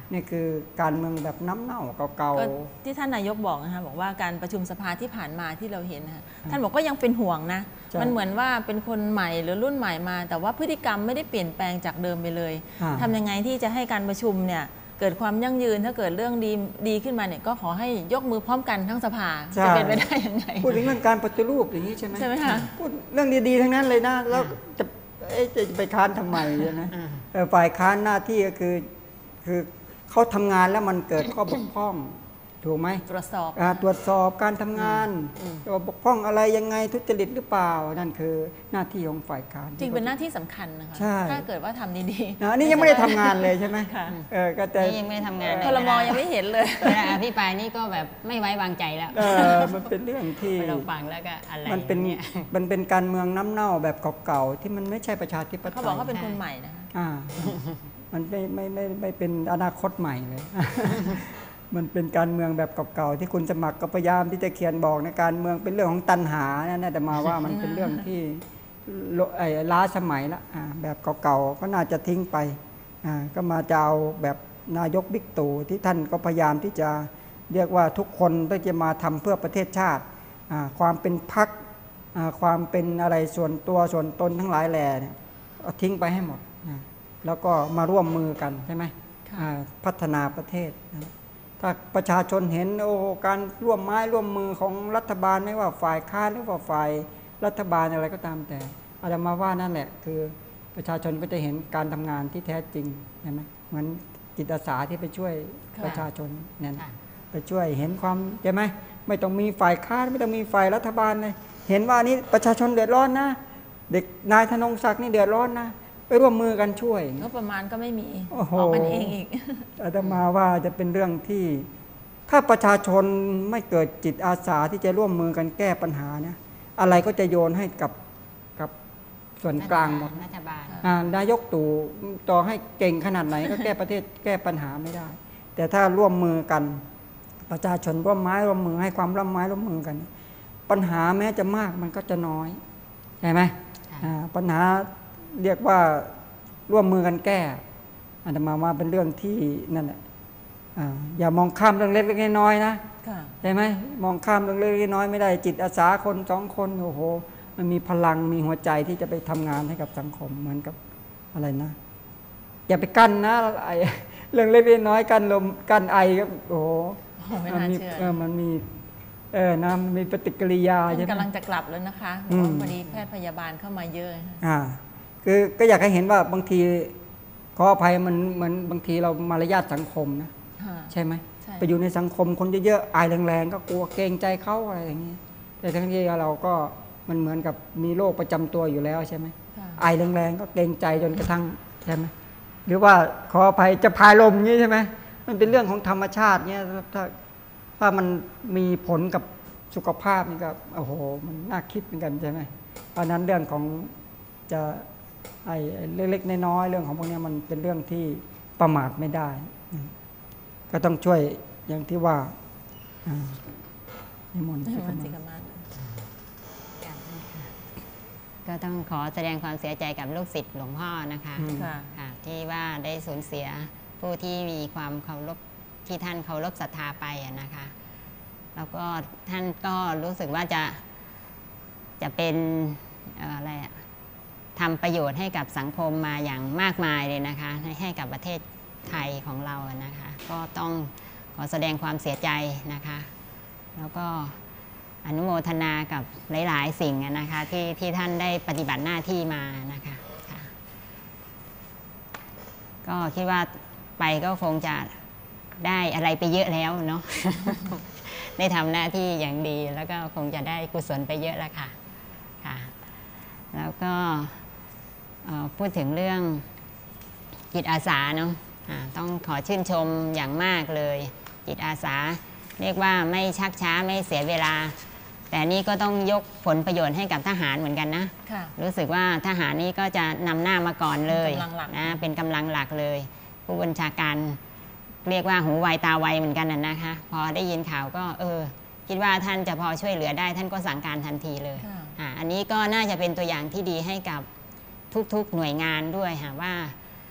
นี่คือการเมืองแบบน้ำเน่าเก่าก็ที่ท่านนายกบอกนะคะบอกว่าการประชุมสภาที่ผ่านมาที่เราเห็นนะคะท่านบอกก็ยังเป็นห่วงนะใช่มันเหมือนว่าเป็นคนใหม่หรือรุ่นใหม่มา แต่ว่าพฤติกรรมไม่ได้เปลี่ยนแปลงจากเดิมไปเลยอ่าทำยังไงที่จะให้การประชุมเนี่ยเกิดความยั่งยืนถ้าเกิดเรื่องดีดีขึ้นมาเนี่ยก็ขอให้ยกมือพร้อมกันทั้งสภาใช่จะเป็นไปได้ยังไงๆพูดถึงเรื่องการปฏิรูปอย่างนี้ใช่ไหมใช่ไหมคะพูดเรื่องดีๆทั้งนั้นเลยนะแล้วจะเอ๊ะจะไปค้านทำไมใช่ไหมเออฝ่ายค้านหน้าที่ก็คือคือเขาทำงานแล้วมันเกิดข้อบกพร่องถูกไหมตรวจสอบอ่าตรวจสอบการทำงานว่าบกพร่องอะไรยังไงทุจริตหรือเปล่านั่นคือหน้าที่ของฝ่ายค้านจริงเป็นหน้าที่สำคัญนะคะใช่ถ้าเกิดว่าทำดีๆนะนี่ยังไม่ได้ทำงานเลยใช่ไหมค่ะเออก็จะนี่ยังไม่ได้ทำงานเลยคลมยังไม่เห็นเลยเวลาอภิปรายนี่ก็แบบไม่ไว้วางใจแล้วเออมันเป็นเรื่องที่เราฟังแล้วก็อะไรมันเป็นเนี่ยมันเป็นการเมืองน้ำเน่าแบบเก่าๆที่มันไม่ใช่ประชาธิปไตยเขาบอกเขาเป็นคนใหม่นะคะอ่ามันไม่ไม่ไม่ไม่เป็นอนาคตใหม่เลย มันเป็นการเมืองแบบเก่าๆที่คุณสมัครก็พยายามที่จะเขียนบอกในการเมืองเป็นเรื่องของตัณหานะแต่มาว่ามันเป็นเรื่องที่ไอ้ล้าสมัยละอ่าแบบเก่าๆก็น่าจะทิ้งไปอ่าก็มาจะเอาแบบนายกบิ๊กตู่ที่ท่านก็พยายามที่จะเรียกว่าทุกคนต้องจะมาทำเพื่อประเทศชาติอ่าความเป็นพรรคอ่าความเป็นอะไรส่วนตัวส่วนตนทั้งหลายแหล่เนี่ยเอาทิ้งไปให้หมดนะแล้วก็มาร่วมมือกันใช่ไหมอ่าพัฒนาประเทศนะถ้าประชาชนเห็นโอ้การร่วมไม้ร่วมมือของรัฐบาลไม่ว่าฝ่ายค้านหรือว่าฝ่ายรัฐบาลอะไรก็ตามแต่อาจจะมาว่านั่นแหละคือประชาชนก็จะเห็นการทำงานที่แท้จริงใช่ไหมเหมือนจิตอาสาที่ไปช่วยค่ะประชาชนเนี่ยค่ะไปช่วยเห็นความใช่ไหมไม่ต้องมีฝ่ายค้านไม่ต้องมีฝ่ายรัฐบาลเลยเห็นว่านี่ประชาชนเดือดร้อนนะเด็กนายธนงศักดิ์นี่เดือดร้อนนะไปร่วมมือกันช่วยก็ประมาณก็ไม่มีโอ้โหออกกันเองอีกอาตมาว่าจะเป็นเรื่องที่ถ้าประชาชนไม่เกิดจิตอาสาที่จะร่วมมือกันแก้ปัญหาเนี่ยอะไรก็จะโยนให้กับกับส่วนกลางหมดรัฐบาลอ่านายกตู่ต่อให้เก่งขนาดไหนก็แก้ประเทศแก้ปัญหาไม่ได้ แต่ถ้าร่วมมือกันประชาชนร่วมไม้ร่วมมือให้ความร่วมไม้ร่วมมือกัน ปัญหาแม้จะมากมันก็จะน้อยใช่ไหมค่ะอ่าปัญหาเรียกว่าร่วมมือกันแก้อาตมาว่าเป็นเรื่องที่นั่นแหละอ่าอย่ามองข้ามเรื่องเล็กๆน้อยๆนะค่ะใช่ไหมมองข้ามเรื่องเล็กๆน้อยๆไม่ได้จิตอาสาคนสองคนโอ้โหมันมีพลังมีหัวใจที่จะไปทำงานให้กับสังคมเหมือนกับอะไรนะ อย่าไปกั้นนะไอเรื่องเล็กๆน้อยๆกั้นลมกั้นไอก็โอ้โหโอ้ไม่มันน่ามีเชื่อเออมันมีเออนะมันมีปฏิกิริยาท่าใช่นไหมกำลังจะกลับแล้วนะคะอืมพอดีแพทย์พยาบาลเข้ามาเยอะนะคะอ่าคือก็อยากให้เห็นว่าบางทีขออภัยมันเหมือนบางทีเรามารยาทสังคมนะค่ะใช่ไหมใช่ไปอยู่ในสังคมคนเยอะๆอายแรงๆก็กลัวเกรงใจเขาอะไรอย่างนี้แต่ทั้งที่เราก็มันเหมือนกับมีโรคประจำตัวอยู่แล้วใช่ไหมค่ะอายแรงๆก็เกรงใจจนกระทั่งใช่ไหมหรือว่าขออภัยจะพายลมอย่างนี้ใช่ไหมมันเป็นเรื่องของธรรมชาติเนี่ยถ้าถ้ามันมีผลกับสุขภาพนี่ก็โอ้โหมันน่าคิดเหมือนกันใช่ไหมเพราะฉะนั้นเรื่องของจะไอ้เล็กๆน้อยๆเรื่องของพวกนี้มันเป็นเรื่องที่ประมาทไม่ได้ ก็ต้องช่วยอย่างที่ว่าอ่านิมนต์ให้สิมันกสิรกรมมาก็ต้องขอแสดงความเสียใจกับลูกศิษย์หลวงพ่อนะคะค่ะค่ะที่ว่าได้สูญเสียผู้ที่มีความเคารพที่ท่านเคารพศรัทธาไปอะนะคะ แล้วก็ท่านก็รู้สึกว่าจะจะเป็นเอ่ออะไรอะทำประโยชน์ให้กับสังคมมาอย่างมากมายเลยนะคะให้ให้กับประเทศไทยของเราอะนะคะ ก็ต้องขอแสดงความเสียใจนะคะ แล้วก็อนุโมทนากับหลาย ๆ สิ่งอะนะคะที่ที่ท่านได้ปฏิบัติหน้าที่มานะคะค่ะก็คิดว่าไปก็คงจะได้อะไรไปเยอะแล้วเนาะ ได้ทำหน้าที่อย่างดีแล้วก็คงจะได้กุศลไปเยอะแล้วค่ะค่ะ แล้วก็เอ่อพูดถึงเรื่องจิตอาสาเนาะอ่าต้องขอชื่นชมอย่างมากเลย จิตอาสาเรียกว่าไม่ชักช้าไม่เสียเวลา แต่นี่ก็ต้องยกผลประโยชน์ให้กับทหารเหมือนกันนะค่ะรู้สึกว่าทหารนี่ก็จะนำหน้ามาก่อนเลยเป็นกำลังหลักนะเป็นกำลังหลักเลย ผู้บัญชาการเรียกว่าหูไวตาไวเหมือนกันน่ะนะคะ พอได้ยินข่าวก็เออคิดว่าท่านจะพอช่วยเหลือได้ท่านก็สั่งการทันทีเลยค่ะอ่าอันนี้ก็น่าจะเป็นตัวอย่างที่ดีให้กับทุกๆหน่วยงานด้วยค่ะว่าเอ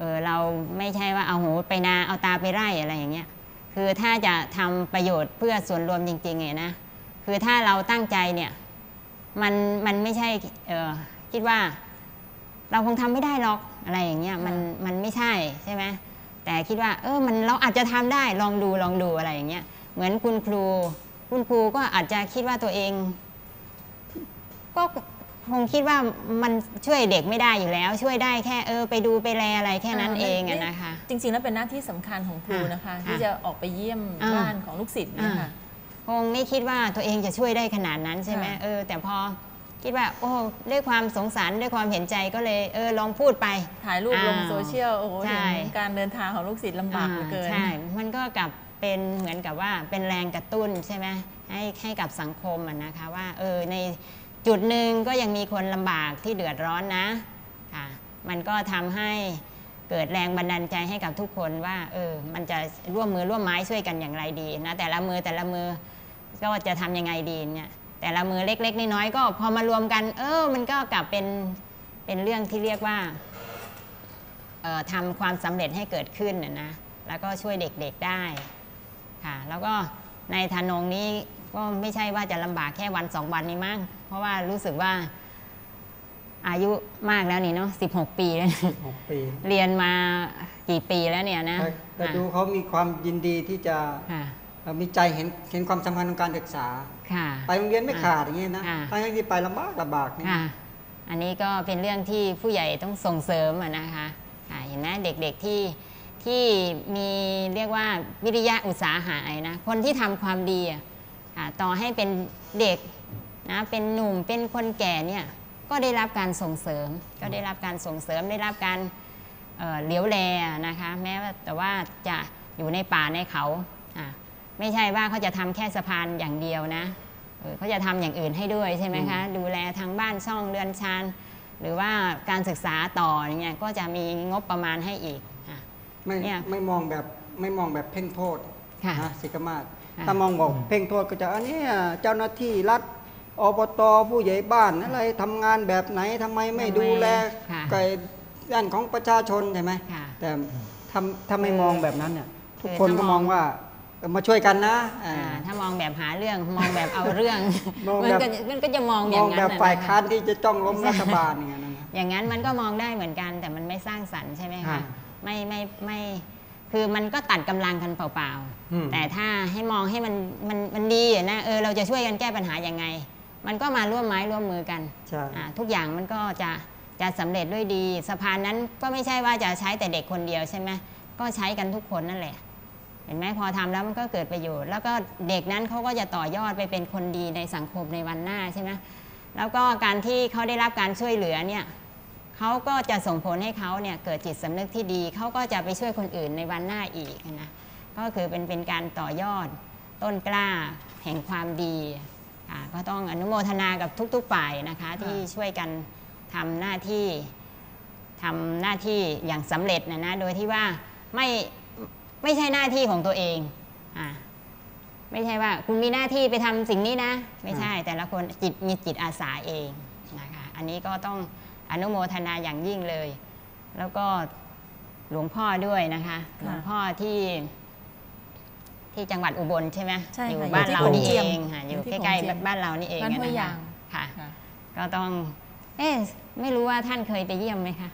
ออเราไม่ใช่ว่าเอาหูไปนาเอาตาไปไร่อะไรอย่างเงี้ยคือถ้าจะทำประโยชน์เพื่อส่วนรวมจริงๆเนี่ยนะคือถ้าเราตั้งใจเนี่ยมันมันไม่ใช่เออคิดว่าเราคงทำไม่ได้หรอกอะไรอย่างเงี้ยมันมันไม่ใช่ใช่ไหมแต่คิดว่าเออมันเราอาจจะทำได้ลองดูลองดูอะไรอย่างเงี้ยเหมือนคุณครูคุณครูก็อาจจะคิดว่าตัวเองก็คงคิดว่ามันช่วยเด็กไม่ได้อยู่แล้วช่วยได้แค่เออไปดูไปแลอะไรแค่นั้นเองอะนะคะจริงๆแล้วเป็นหน้าที่สำคัญของครูนะคะที่จะออกไปเยี่ยมบ้านของลูกศิษย์นะคะคงไม่คิดว่าตัวเองจะช่วยได้ขนาดนั้นใช่ไหมเออแต่พอคิดว่าโอ้ด้วยความสงสารด้วยความเห็นใจก็เลยเออลองพูดไปถ่ายรูปลงโซเชียลโอ้โหเห็นการเดินทางของลูกศิษย์ลำบากเหลือเกินใช่มันก็กลับเป็นเหมือนกับว่าเป็นแรงกระตุ้นใช่ไหมให้ให้กับสังคมนะคะว่าเออในจุดหนึ่งก็ยังมีคนลำบากที่เดือดร้อนนะค่ะมันก็ทำให้เกิดแรงบันดาลใจให้กับทุกคนว่าเออมันจะร่วมมือร่วมไม้ช่วยกันอย่างไรดีนะแต่ละมือแต่ละมือก็จะทำยังไงดีเนี่ยแต่ละมือเล็กๆน้อยๆก็พอมารวมกันเออมันก็กลับเป็นเป็นเรื่องที่เรียกว่าเอ่อทำความสำเร็จให้เกิดขึ้นนะนะแล้วก็ช่วยเด็กๆได้ค่ะแล้วก็ในทานงนี้ก็ไม่ใช่ว่าจะลำบากแค่วันสองวันนี้มั้งเพราะว่ารู้สึกว่าอายุมากแล้วนี่เนาะสิบหกปีแล้วสิบหกปีเรียนมากี่ปีแล้วเนี่ยนะแต่ดูเขามีความยินดีที่จะมีใจเห็นเห็นความสำคัญของการศึกษาไปโรงเรียนไม่ขาดอย่างนี้นะไปที่ไปลำบากลำบากนี่อันนี้ก็เป็นเรื่องที่ผู้ใหญ่ต้องส่งเสริมนะคะเห็นไหมเด็กๆที่ที่มีเรียกว่าวิริยะอุตสาหะนะคนที่ทำความดีต่อให้เป็นเด็กนะเป็นหนุ่มเป็นคนแก่เนี่ยก็ได้รับการส่งเสริมก็ได้รับการส่งเสริมได้รับการเลี้ยวแลนะคะแม้ว่าแต่ว่าจะอยู่ในป่าในเขาไม่ใช่ว่าเขาจะทำแค่สะพานอย่างเดียวนะเขาจะทำอย่างอื่นให้ด้วยใช่ไหมคะดูแลทางบ้านช่องเรือนชานหรือว่าการศึกษาต่อเนี่ยก็จะมีงบประมาณให้อีกไม่ไม่มองแบบไม่มองแบบเพ่งโทษนะสิกมาศถ้ามองบอกเพ่งโทษก็จะอันนี้เจ้าหน้าที่รัฐอบต.ผู้ใหญ่บ้านอะไรทำงานแบบไหนทำไมไม่ดูแลไก่ด้านของประชาชนใช่ไหมแต่ทำถ้าไม่มองแบบนั้นเนี่ยทุกคนก็มองว่ามาช่วยกันนะถ้ามองแบบหาเรื่องมองแบบเอาเรื่องมันก็มันก็จะมองอย่างนั้นแบบฝ่ายค้านที่จะจ้องล้มรัฐบาลอย่างนั้นอย่างนั้นมันก็มองได้เหมือนกันแต่มันไม่สร้างสรรค์ใช่ไหมคะไม่ไม่ไม่คือมันก็ตัดกำลังกันเปล่าๆแต่ถ้าให้มองให้มันมันมันดีนะเออเราจะช่วยกันแก้ปัญหายังไงมันก็มาร่วมไม้ร่วมมือกันทุกอย่างมันก็จะจะสำเร็จด้วยดีสะพานนั้นก็ไม่ใช่ว่าจะใช้แต่เด็กคนเดียวใช่ไหมก็ใช้กันทุกคนนั่นแหละเห็นไหมพอทำแล้วมันก็เกิดประโยชน์แล้วก็เด็กนั้นเขาก็จะต่อยอดไปเป็นคนดีในสังคมในวันหน้าใช่ไหมแล้วก็การที่เขาได้รับการช่วยเหลือเนี่ยเขาก็จะส่งผลให้เขาเนี่ยเกิดจิตสำนึกที่ดีเขาก็จะไปช่วยคนอื่นในวันหน้าอีกนะก็คือเป็นเป็นการต่อยอดต้นกล้าแห่งความดีก็ต้องอนุโมทนากับทุกๆฝ่ายนะคะที่ช่วยกันทำหน้าที่ทำหน้าที่อย่างสำเร็จนะนะโดยที่ว่าไม่ไม่ใช่หน้าที่ของตัวเองอ่าไม่ใช่ว่าคุณมีหน้าที่ไปทำสิ่งนี้นะไม่ใช่แต่ละคนจิตมีจิตอาสาเองนะคะอันนี้ก็ต้องอนุโมทนาอย่างยิ่งเลยแล้วก็หลวงพ่อด้วยนะคะหลวงพ่อที่ที่จังหวัดอุบลใช่ไหมอยู่บ้านเรานี่เองอยู่ใกล้ๆบ้านเรานี่เองนะคะค่ะก็ต้องเอ๊ะไม่รู้ว่าท่านเคยไปเยี่ยมไหมคะ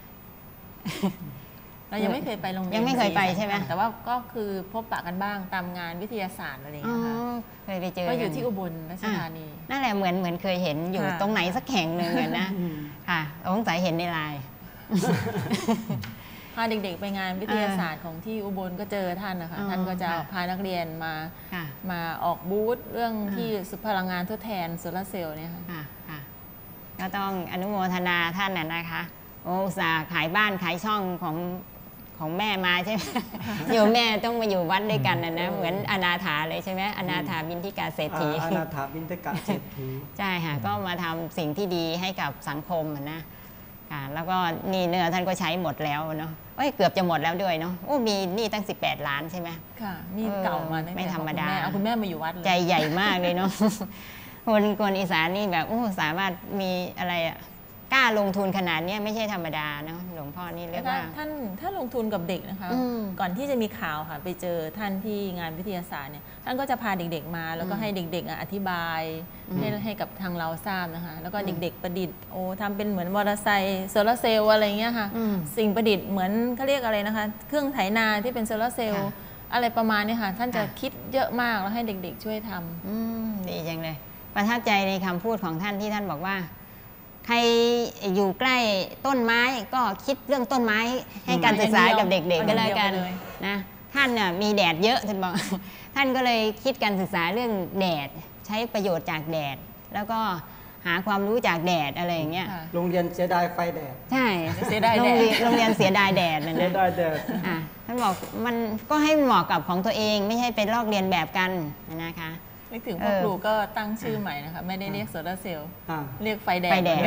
เรายังไม่เคยไปโรงเรียนยังไม่เคยไปใช่ไหมแต่ว่าก็คือพบปะกันบ้างตามงานวิทยาศาสตร์อะไรอย่างเงี้ยค่ะเคยไปเจอก็อยู่ที่อุบลราชธานีนั่นแหละเหมือนเหมือนเคยเห็นอยู่ตรงไหนสักแห่งหนึ่งนะค่ะสงสัยเห็นในไลน์พาเด็กๆไปงานวิทยาศาสตร์ของที่อุบลก็เจอท่านนะคะท่านก็จะพานักเรียนมามาออกบูธเรื่องที่สุพลังงานทดแทนโซลาร์เซลล์เนี่ยค่ะก็ต้องอนุโมทนาท่านน่ะนะคะโอ้อุตส่าห์ขายบ้านขายช่องของของแม่มาใช่ไหมอยู่แม่ต้องมาอยู่วัดด้วยกันนะนะเหมือนอนาถาเลยใช่ไหมอนาถาบิณฑิกาเศรษฐีอนาถาบิณฑิกาเศรษฐีใช่ค่ะก็มาทำสิ่งที่ดีให้กับสังคมนะค่ะแล้วก็นี่เนื้อท่านก็ใช้หมดแล้วเนาะเอ้ยเกือบจะหมดแล้วด้วยเนาะโอ้มีนี่ตั้งสิบแปดล้านใช่ไหมค่ะนี่เก่ามาไม่ธรรมดาเอาคุณแม่มาอยู่วัดใจใหญ่มากเลยเนาะคนคนอีสานนี่แบบโอ้สามารถมีอะไรอะกล้าลงทุนขนาดนี้ไม่ใช่ธรรมดาเนาะหลวงพ่อนี่เรียกว่าท่านถ้าลงทุนกับเด็กนะคะ ก่อนที่จะมีข่าวค่ะไปเจอท่านที่งานวิทยาศาสตร์เนี่ยท่านก็จะพาเด็กๆมาแล้วก็ให้เด็กๆอธิบายให้ให้กับทางเราทราบนะคะแล้วก็เด็กๆประดิษฐ์โอ้ทำเป็นเหมือนมอเตอร์ไซค์โซลาร์เซลล์อะไรเงี้ยค่ะสิ่งประดิษฐ์เหมือนเขาเรียกอะไรนะคะเครื่องไถนาที่เป็นโซลาร์เซลล์อะไรประมาณนี้ค่ะท่านจะคิดเยอะมากแล้วให้เด็กๆช่วยทำดีจังเลยประทับใจในคำพูดของท่านที่ท่านบอกว่าใครอยู่ใกล้ต้นไม้ก็คิดเรื่องต้นไม้ให้การศึกษากับเด็กๆก็แล้วกันนะท่านเนี่ยมีแดดเยอะท่านบอกท่านก็เลยคิดการศึกษาเรื่องแดดใช้ประโยชน์จากแดดแล้วก็หาความรู้จากแดดอะไรอย่างเงี้ยโรงเรียนเสียดายไฟแดดใช่เสียดายแดดโรงเรียนเสียดายแดดนะเสียดายแดดอ่ะท่านบอกมันก็ให้เหมาะกับของตัวเองไม่ใช่เป็นลอกเรียนแบบกันนะคะนึกถึงพ่อครูก็ตั้งชื่อใหม่นะคะไม่ได้เรียกโซลาร์เซลล์เรียกไฟแดดไฟแดด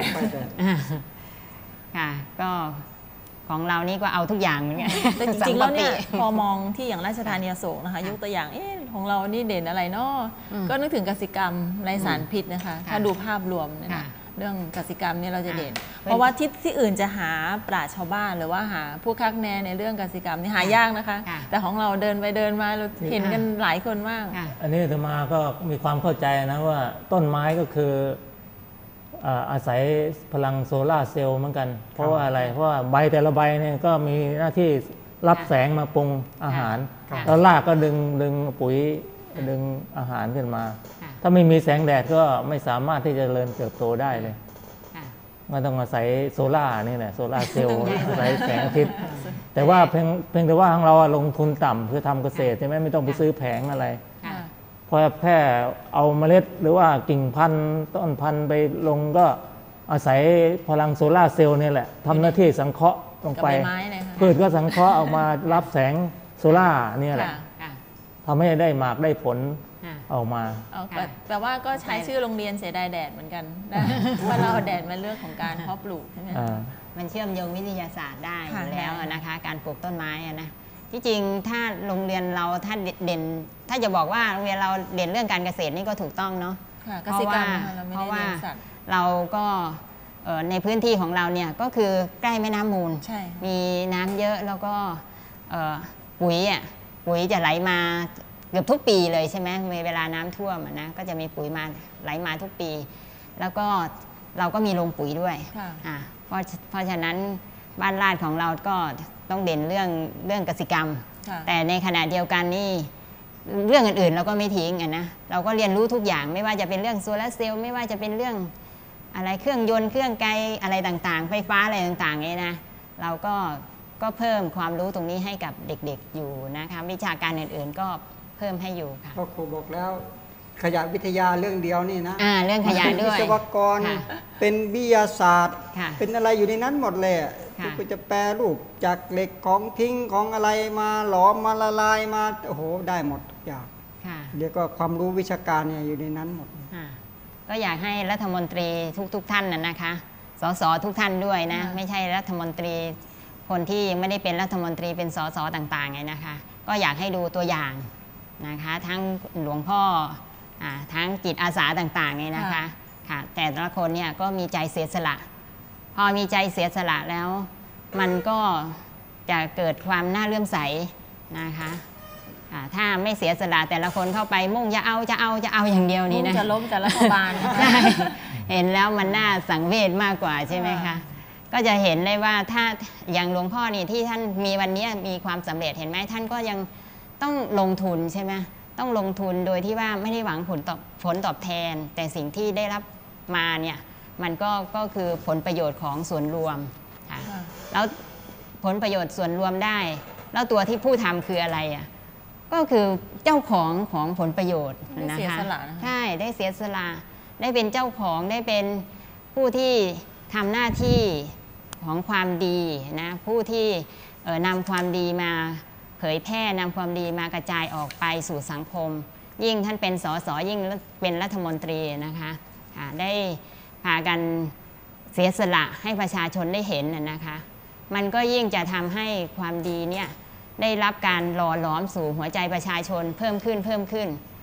ค่ะก็ของเรานี่ก็เอาทุกอย่างเหมือนกันแต่จริงๆแล้วเนี่ยพอมองที่อย่างราชธานีอโศกนะคะยกตัวอย่างเอ๊ะของเรานี่เด่นอะไรเนาะก็นึกถึงกสิกรรมไร้สารพิษนะคะถ้าดูภาพรวมนะเรื่องกสิกรรมนี่เราจะเด่นเพราะว่าที่ที่อื่นจะหาปราชญ์ชาวบ้านหรือว่าหาผู้คักแนในเรื่องกสิกรรมนี่หายากนะคะแต่ของเราเดินไปเดินมาเราเห็นกันหลายคนมากอันนี้อาตมาก็มีความเข้าใจนะว่าต้นไม้ก็คืออาศัยพลังโซลาร์เซลล์เหมือนกันเพราะว่าอะไรเพราะว่าใบแต่ละใบเนี่ยก็มีหน้าที่รับแสงมาปรุงอาหารแล้วรากก็ดึงดึงปุ๋ยดึงอาหารขึ้นมาถ้าไม่มีแสงแดดก็ไม่สามารถที่จะเจริญเติบโตได้เลยมันต้องอาศัยโซล่านี่แหละโซล่าเซลล์อาศัยแสงอาทิตย์แต่ว่าเพียงเพียงแต่ว่าของเราลงทุนต่ำคือทำเกษตรใช่ไหมไม่ต้องไปซื้อแผงอะไรพอแค่เอาเมล็ดหรือว่ากิ่งพันธุ์ต้นพันธุ์ไปลงก็อาศัยพลังโซล่าเซลล์นี่แหละทำหน้าที่สังเคราะห์ลงไปพืชก็สังเคราะห์ออกมารับแสงโซล่านี่แหละทำให้ได้หมากได้ผลออกมาแต่ว่าก็ใช้ชื่อโรงเรียนเสียดายแดดเหมือนกันว่าเราแดดมาเรื่องของการเพาะปลูกใช่ไหมมันเชื่อมโยงวิทยาศาสตร์ได้อยู่แล้วนะคะการปลูกต้นไม้นะที่จริงถ้าโรงเรียนเราถ้าเด่นถ้าจะบอกว่าโรงเรียนเราเด่นเรื่องการเกษตรนี่ก็ถูกต้องเนาะเพราะว่าเพราะว่าเราก็ในพื้นที่ของเราเนี่ยก็คือใกล้แม่น้ำมูลมีน้ำเยอะแล้วก็ปุ๋ยอ่ะปุ๋ยจะไหลมาเกือบทุกปีเลยใช่ไหมเวลาน้ำท่วมนะก็จะมีปุ๋ยมาไหลมาทุกปีแล้วก็เราก็มีโรงปุ๋ยด้วยเพราะเพราะฉะนั้นบ้านลาดของเราก็ต้องเด่นเรื่องเรื่องกสิกรรมแต่ในขณะเดียวกันนี่เรื่องอื่นๆเราก็ไม่ทิ้งอ่ะนะเราก็เรียนรู้ทุกอย่างไม่ว่าจะเป็นเรื่องโซลาร์เซลล์ไม่ว่าจะเป็นเรื่องอะไรเครื่องยนต์เครื่องไกลอะไรต่างๆไฟฟ้าอะไรต่างๆนี่นะเราก็ก็เพิ่มความรู้ตรงนี้ให้กับเด็กๆอยู่นะคะวิชาการอื่นๆก็เพิ่มให้อยู่ค่ะพ่อครูบอกแล้วขยะวิทยาเรื่องเดียวนี่นะอ่าเรื่องขยะด้วยวิศวกรเป็นวิทยาศาสตร์เป็นอะไรอยู่ในนั้นหมดเลยที่จะแปรรูปจากเหล็กของทิ้งของอะไรมาหลอมมาละลายมาโอ้โหได้หมดทุกอย่างเรียกว่าความรู้วิชาการเนี่ยอยู่ในนั้นหมดก็อยากให้รัฐมนตรีทุกๆท่านน่ะนะคะสสทุกท่านด้วยนะไม่ใช่รัฐมนตรีคนที่ยังไม่ได้เป็นรัฐมนตรีเป็นสสต่างๆไงนะคะก็อยากให้ดูตัวอย่างนะคะทั้งหลวงพ่อทั้งจิตอาสาต่างๆไงนะคะค่ะแต่ละคนเนี่ยก็มีใจเสียสละพอมีใจเสียสละแล้วมันก็จะเกิดความน่าเลื่อมใสนะคะถ้าไม่เสียสละแต่ละคนเข้าไปมุ่งจะเอาจะเอาจะเอาอย่างเดียวนี้นะจะล้มจะรัฐบาลใช่เห็นแล้วมันน่าสังเวชมากกว่าใช่ไหมคะก็จะเห็นเลยว่าถ้าอย่างหลวงพ่อนี่ที่ท่านมีวันนี้มีความสำเร็จเห็นไหมท่านก็ยังต้องลงทุนใช่ไหมต้องลงทุนโดยที่ว่าไม่ได้หวังผลตอบผลตอบแทนแต่สิ่งที่ได้รับมาเนี่ยมันก็ก็คือผลประโยชน์ของส่วนรวมแล้วผลประโยชน์ส่วนรวมได้แล้วตัวที่ผู้ทำคืออะไรอ่ะก็คือเจ้าของของผลประโยชน์นะคะใช่ได้เสียสละได้เป็นเจ้าของได้เป็นผู้ที่ทำหน้าที่ของความดีนะผู้ที่นำความดีมาเผยแพร่นำความดีมากระจายออกไปสู่สังคมยิ่งท่านเป็นสสยิ่งเป็นรัฐมนตรีนะคะได้พากันเสียสละให้ประชาชนได้เห็นนะคะมันก็ยิ่งจะทำให้ความดีเนี่ยได้รับการหล่อหลอมสู่หัวใจประชาชนเพิ่มขึ้นเพิ่มขึ้น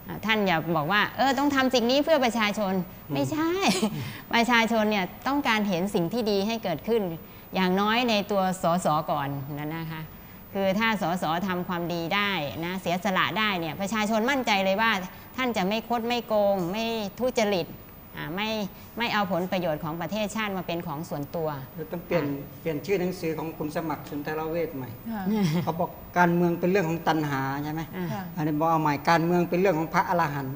ท่านอย่าบอกว่าเออต้องทำสิ่งนี้เพื่อประชาชนไม่ใช่ ประชาชนเนี่ยต้องการเห็นสิ่งที่ดีให้เกิดขึ้นอย่างน้อยในตัวสสก่อนนะนะคะคือถ้าสสทำความดีได้นะเสียสละได้เนี่ยประชาชนมั่นใจเลยว่าท่านจะไม่คดไม่โกงไม่ทุจริตไม่ไม่เอาผลประโยชน์ของประเทศชาติมาเป็นของส่วนตัวเราต้องเปลี่ยนเปลี่ยนชื่อหนังสือของคุณสมัครสุนทรเวชใหม่เขาบอกการเมืองเป็นเรื่องของตัณหาใช่ไหมอันนี้บอกเอาใหม่การเมืองเป็นเรื่องของพระอรหันต์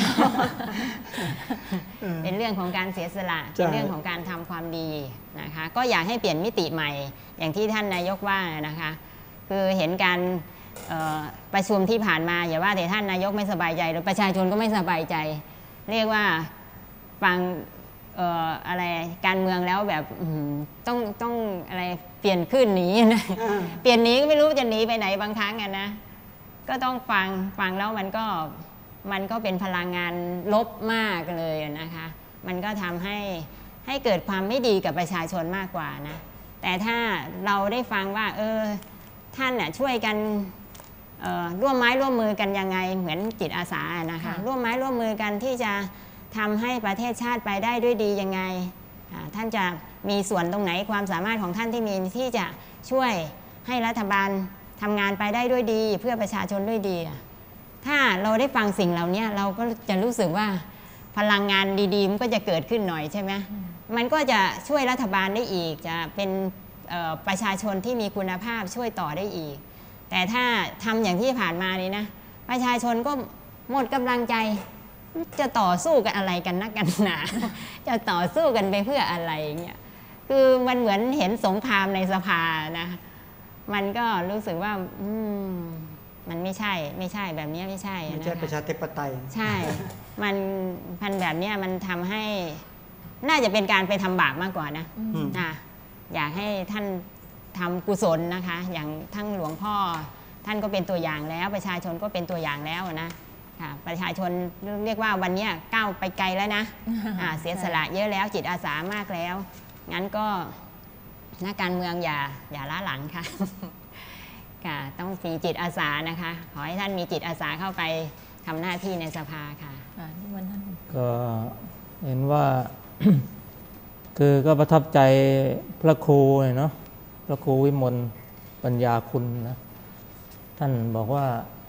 เป็นเรื่องของการเสียสละเป็นเรื่องของการทำความดีนะคะก็อยากให้เปลี่ยนมิติใหม่อย่างที่ท่านนายกว่านะคะคือเห็นการประชุมที่ผ่านมาอย่าว่าแต่ท่านนายกไม่สบายใจหรือประชาชนก็ไม่สบายใจเรียกว่าฟังเอ่ออะไรการเมืองแล้วแบบต้องต้องอะไรเปลี่ยนขึ้นหนีนะเปลี่ยนหนีก็ไม่รู้จะหนีไปไหนบางครั้งอะนะก็ต้องฟังฟังแล้วมันก็มันก็เป็นพลังงานลบมากเลยนะคะมันก็ทำให้ให้เกิดความไม่ดีกับประชาชนมากกว่านะแต่ถ้าเราได้ฟังว่าเออท่านน่ะช่วยกันร่วมไม้ร่วมมือกันยังไงเหมือนจิตอาสานะคะร่วมไม้ร่วมมือกันที่จะทำให้ประเทศชาติไปได้ด้วยดียังไงท่านจะมีส่วนตรงไหนความสามารถของท่านที่มีที่จะช่วยให้รัฐบาลทำงานไปได้ด้วยดีเพื่อประชาชนด้วยดีถ้าเราได้ฟังสิ่งเหล่านี้เราก็จะรู้สึกว่าพลังงานดีๆมันก็จะเกิดขึ้นหน่อยใช่ไหมมันก็จะช่วยรัฐบาลได้อีกจะเป็นประชาชนที่มีคุณภาพช่วยต่อได้อีกแต่ถ้าทำอย่างที่ผ่านมานี้นะประชาชนก็หมดกำลังใจจะต่อสู้กันอะไรกันนักกันหนาจะต่อสู้กันไปเพื่ออะไรเงี้ยคือมันเหมือนเห็นสงครามในสภานะมันก็รู้สึกว่าอืมมันไม่ใช่ไม่ใช่แบบนี้ไม่ใช่ไม่ใช่ประชาธิปไตยใช่มันพันแบบนี้มันทำให้น่าจะเป็นการไปทำบาปมากกว่านะอ่ะอยากให้ท่านทำกุศลนะคะอย่างทั้งหลวงพ่อท่านก็เป็นตัวอย่างแล้วประชาชนก็เป็นตัวอย่างแล้วนะค่ะประชาชนเรียกว่าวันนี้ก้าวไปไกลแล้วนะะเสียสละเยอะแล้วจิตอาสามากแล้วงั้นก็นักการเมืองอย่าอย่าล้าหลังค่ะค่ะต้องมีจิตอาสานะคะขอให้ท่านมีจิตอาสาเข้าไปทำหน้าที่ในสภาค่ะก็เห็นว่า คือก็ประทับใจพระครูเนาะพระครูวิมลปัญญาคุณนะท่านบอกว่า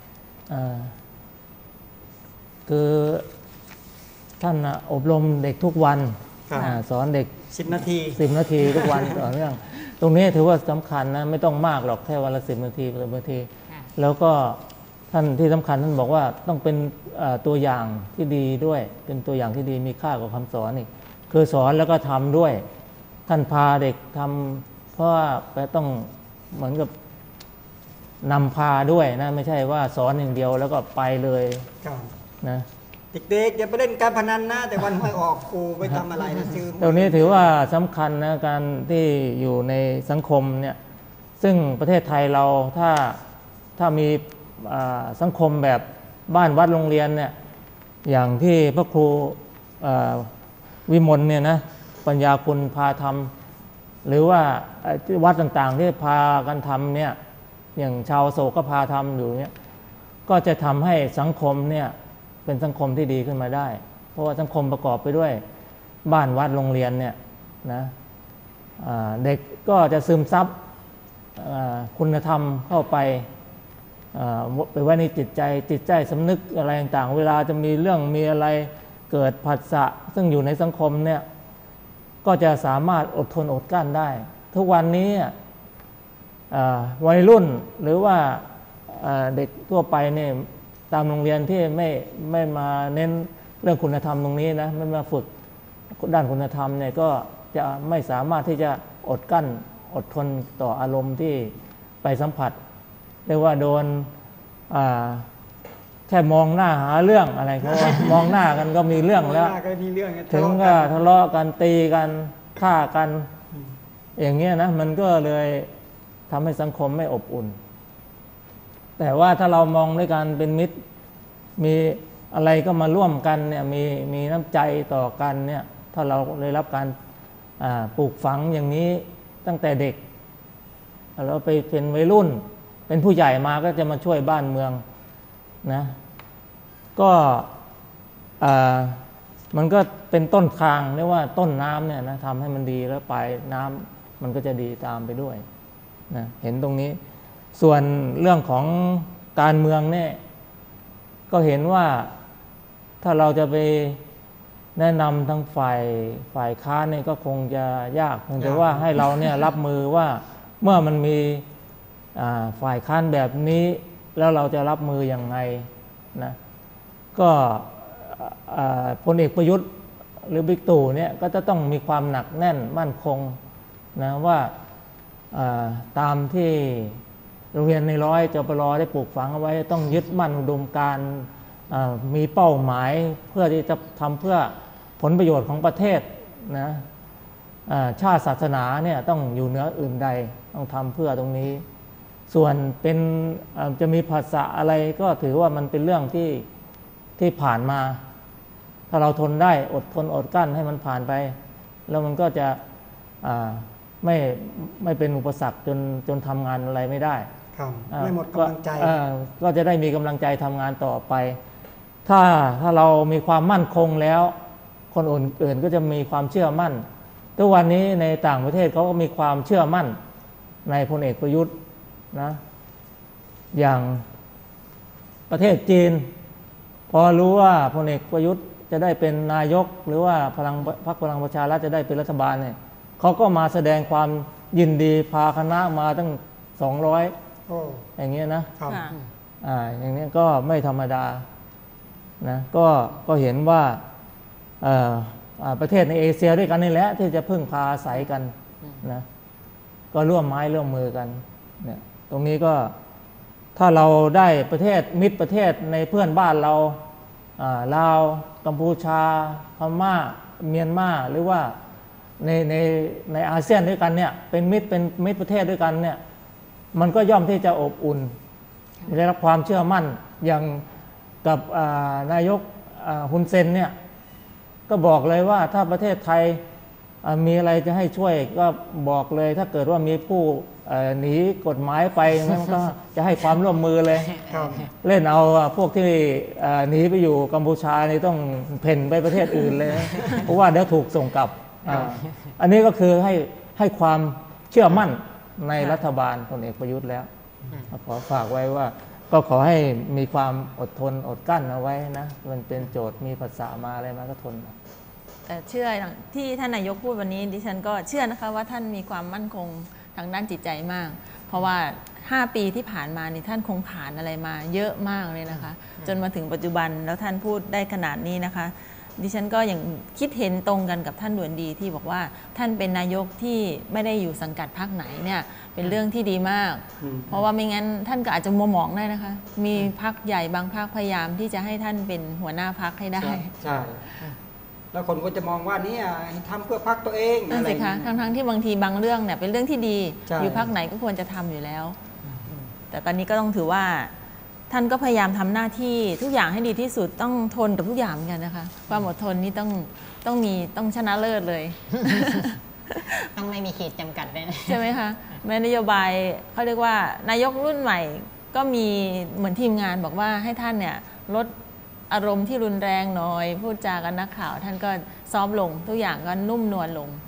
คือท่านอบรมเด็กทุกวันสอนเด็กสิบนาทีสิบนาทีทุกวันต่อเนื่องตรงนี้ถือว่าสำคัญนะไม่ต้องมากหรอกแค่วันละสิบนาทีสิบนาทีแล้วก็ท่านที่สำคัญท่านบอกว่าต้องเป็นตัวอย่างที่ดีด้วยเป็นตัวอย่างที่ดีมีค่ากว่าคำสอนนี่คือสอนแล้วก็ทำด้วยท่านพาเด็กทำเพราะว่าไปต้องเหมือนกับนำพาด้วยนะไม่ใช่ว่าสอนอย่างเดียวแล้วก็ไปเลยนะเด็กๆอย่าไปเล่นการพนันนะแต่วันไม่ออกครูไปทำอะไรนะชื่อตรงนี้ถือว่าสำคัญนะการที่อยู่ในสังคมเนี่ยซึ่งประเทศไทยเราถ้าถ้ามีสังคมแบบบ้านวัดโรงเรียนเนี่ยอย่างที่พระครูวิมลเนี่ยนะปัญญาคุณพาทำหรือว่าวัดต่างๆที่พากันทำเนี่ยอย่างชาวโศกก็พาทำอยู่เนี่ยก็จะทำให้สังคมเนี่ยเป็นสังคมที่ดีขึ้นมาได้เพราะว่าสังคมประกอบไปด้วยบ้านวัดโรงเรียนเนี่ยนะเด็กก็จะซึมซับคุณธรรมเข้าไปไปไว้ในจิตใจจิตใจสำนึกอะไรต่างๆเวลาจะมีเรื่องมีอะไรเกิดผัสสะซึ่งอยู่ในสังคมเนี่ยก็จะสามารถอดทนอดกลั้นได้ทุกวันนี้วัยรุ่นหรือว่าเด็กทั่วไปเนี่ยตามโรงเรียนที่ไม่ไม่มาเน้นเรื่องคุณธรรมตรงนี้นะไม่มาฝึกด้านคุณธรรมเนี่ยก็จะไม่สามารถที่จะอดกั้นอดทนต่ออารมณ์ที่ไปสัมผัสเรียกว่าโดนแค่มองหน้าหาเรื่องอะไรเพราะว่ามองหน้ากันก็มีเรื่องแล้วถึงก็ทะเลาะกันตีกันฆ่ากันอย่างเงี้ยนะมันก็เลยทำให้สังคมไม่อบอุ่นแต่ว่าถ้าเรามองด้วยกันเป็นมิตรมีอะไรก็มาร่วมกันเนี่ยมีมีน้ำใจต่อกันเนี่ยถ้าเราได้รับการปลูกฝังอย่างนี้ตั้งแต่เด็กเราไปเป็นวัยรุ่นเป็นผู้ใหญ่มาก็จะมาช่วยบ้านเมืองนะก็มันก็เป็นต้นทางเรียกว่าต้นน้ำเนี่ยนะทำให้มันดีแล้วปลายน้ำมันก็จะดีตามไปด้วยนะเห็นตรงนี้ส่วนเรื่องของการเมืองเนี่ยก็เห็นว่าถ้าเราจะไปแนะนำทั้งฝ่ายฝ่ายค้านเนี่ยก็คงจะยากคงจะว่าให้เราเนี่ยรับมือว่าเมื่อมันมีฝ่ายค้านแบบนี้แล้วเราจะรับมืออย่างไรนะก็พลเอกประยุทธ์หรือบิ๊กตู่เนี่ยก็จะต้องมีความหนักแน่นมั่นคงนะว่าตามที่โรงเรียนในร้อยจปรได้ปลูกฝังเอาไว้ต้องยึดมั่นอุดมการณ์มีเป้าหมายเพื่อที่จะทำเพื่อผลประโยชน์ของประเทศนะชาติศาสนาเนี่ยต้องอยู่เหนืออื่นใดต้องทำเพื่อตรงนี้ส่วนเป็นจะมีภาษาอะไรก็ถือว่ามันเป็นเรื่องที่ที่ผ่านมาถ้าเราทนได้อดทนอดกลั้นให้มันผ่านไปแล้วมันก็จะไม่ไม่เป็นอุปสรรคจนจนทำงานอะไรไม่ได้ไม่หมดกำลังใจก็จะได้มีกำลังใจทำงานต่อไปถ้าถ้าเรามีความมั่นคงแล้วคนอื่นๆก็จะมีความเชื่อมั่นทุกวันนี้ในต่างประเทศเขาก็มีความเชื่อมั่นในพลเอกประยุทธ์นะอย่างประเทศจีนพอรู้ว่าพลเอกประยุทธ์จะได้เป็นนายกหรือว่าพลังพรรคพลังประชารัฐจะได้เป็นรัฐบาลเนี่ยเขาก็มาแสดงความยินดีพาคณะมาตั้งสองร้อยอย่างเงี้ยนะอ่าอย่างนี้ก็ไม่ธรรมดานะก็ก็เห็นว่าประเทศในเอเชียด้วยกันนี่แหละที่จะพึ่งพาอาศัยกันนะก็ร่วมไม้ร่วมมือกันเนี่ยตรงนี้ก็ถ้าเราได้ประเทศมิตรประเทศในเพื่อนบ้านเราลาวกัมพูชาพม่าเมียนมาหรือว่าในในในอาเซียนด้วยกันเนี่ยเป็นมิตรเป็นมิตรประเทศด้วยกันเนี่ยมันก็ย่อมที่จะอบอุ่นได้รับความเชื่อมั่นอย่างกับนายกฮุนเซนเนี่ยก็บอกเลยว่าถ้าประเทศไทยมีอะไรจะให้ช่วยก็บอกเลยถ้าเกิดว่ามีผู้หนีกฎหมายไปมันก็จะให้ความร่วมมือเลยเล่นเอาพวกที่หนีไปอยู่กัมพูชานี่ต้องเพ่นไปประเทศอื่นเลยเพราะว่าเดี๋ยวถูกส่งกลับอันนี้ก็คือให้ให้ความเชื่อมั่นในรัฐบาลพลเอกประยุทธ์แล้วขอฝากไว้ว่าก็ขอให้มีความอดทนอดกั้นเอาไว้นะมันเป็นโจทย์มีภาษามาอะไรมาก็ทนแต่เชื่อที่ท่านนายกพูดวันนี้ดิฉันก็เชื่อนะคะว่าท่านมีความมั่นคงทางด้านจิตใจมากเพราะว่าห้าปีที่ผ่านมานี่ท่านคงผ่านอะไรมาเยอะมากเลยนะคะจนมาถึงปัจจุบันแล้วท่านพูดได้ขนาดนี้นะคะดิฉันก็อย่างคิดเห็นตรงกันกับท่านด่วนดีที่บอกว่าท่านเป็นนายกที่ไม่ได้อยู่สังกัดพรรคไหนเนี่ยเป็นเรื่องที่ดีมากเพราะว่าไม่งั้นท่านก็อาจจะมัวหมองได้นะคะมีพรรคใหญ่บางพรรคพยายามที่จะให้ท่านเป็นหัวหน้าพรรคให้ได้ใช่แล้วคนก็จะมองว่านี่ทำเพื่อพรรคตัวเองนั่นสิคะทั้งๆที่บางทีบางเรื่องเนี่ยเป็นเรื่องที่ดีอยู่พรรคไหนก็ควรจะทำอยู่แล้วแต่ตอนนี้ก็ต้องถือว่าท่านก็พยายามทำหน้าที่ทุกอย่างให้ดีที่สุดต้องทนกับทุกอย่างเหมือนกันนะคะความอดทนนี่ต้องต้องมีต้องชนะเลิศเลยต้องไม่มีขีดจำกัดเลยใช่ไหมคะแม้นโยบายเขาเรียกว่านายกรุ่นใหม่ก็มีเหมือนทีมงานบอกว่าให้ท่านเนี่ยลดอารมณ์ที่รุนแรงหน่อยพูดจากันนักข่าวท่านก็ซอฟลงทุกอย่างก็นุ่มนวลลง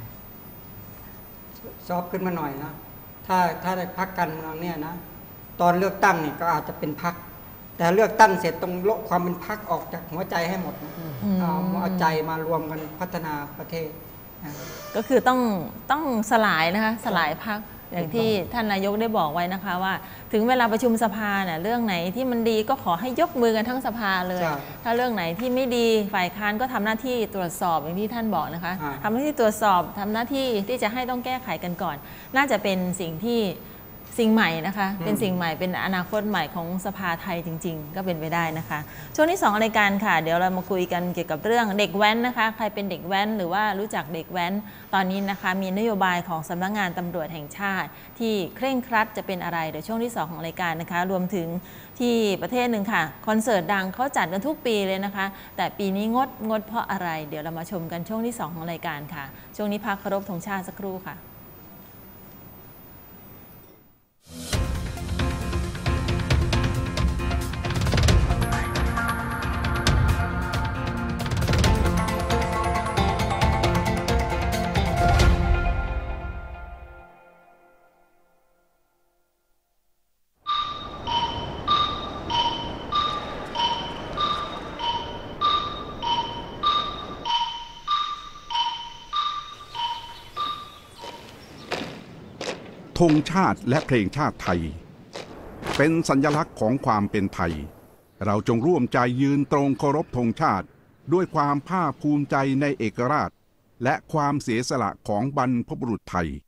ซอฟขึ้นมาหน่อยนะถ้าถ้าได้พักการเมืองเนี่ยนะตอนเลือกตั้งเนี่ยก็อาจจะเป็นพรรคแต่เลือกตั้งเสร็จต้องลดความเป็นพรรคออกจากหัวใจให้หมดนะเอาเอาใจมารวมกันพัฒนาประเทศก็คือต้องต้องสลายนะคะสลายพรรคอย่างที่ท่านนายกได้บอกไว้นะคะว่าถึงเวลาประชุมสภาเนี่ยเรื่องไหนที่มันดีก็ขอให้ยกมือกันทั้งสภาเลยถ้าเรื่องไหนที่ไม่ดีฝ่ายค้านก็ทำหน้าที่ตรวจสอบอย่างที่ท่านบอกนะคะทำหน้าที่ตรวจสอบทำหน้าที่ที่จะให้ต้องแก้ไขกันก่อนน่าจะเป็นสิ่งที่สิ่งใหม่นะคะเป็นสิ่งใหม่เป็นอนาคตใหม่ของสภาไทยจริงๆก็เป็นไปได้นะคะช่วงที่สองรายการค่ะเดี๋ยวเรามาคุยกันเกี่ยวกับเรื่องเด็กแว้นนะคะใครเป็นเด็กแว้นหรือว่ารู้จักเด็กแว้นตอนนี้นะคะมีนโยบายของสำนักงานตำรวจแห่งชาติที่เคร่งครัดจะเป็นอะไรเดี๋ยวช่วงที่สองของรายการนะคะรวมถึงที่ประเทศหนึ่งค่ะคอนเสิร์ตดังเขาจัดกันทุกปีเลยนะคะแต่ปีนี้งดงดเพราะอะไรเดี๋ยวเรามาชมกันช่วงที่สองของรายการค่ะช่วงนี้พักเคารพธงชาติสักครู่ค่ะธงชาติและเพลงชาติไทยเป็นสัญลักษณ์ของความเป็นไทยเราจงร่วมใจยืนตรงเคารพธงชาติด้วยความภาคภูมิใจในเอกราชและความเสียสละของบรรพบุรุษไทย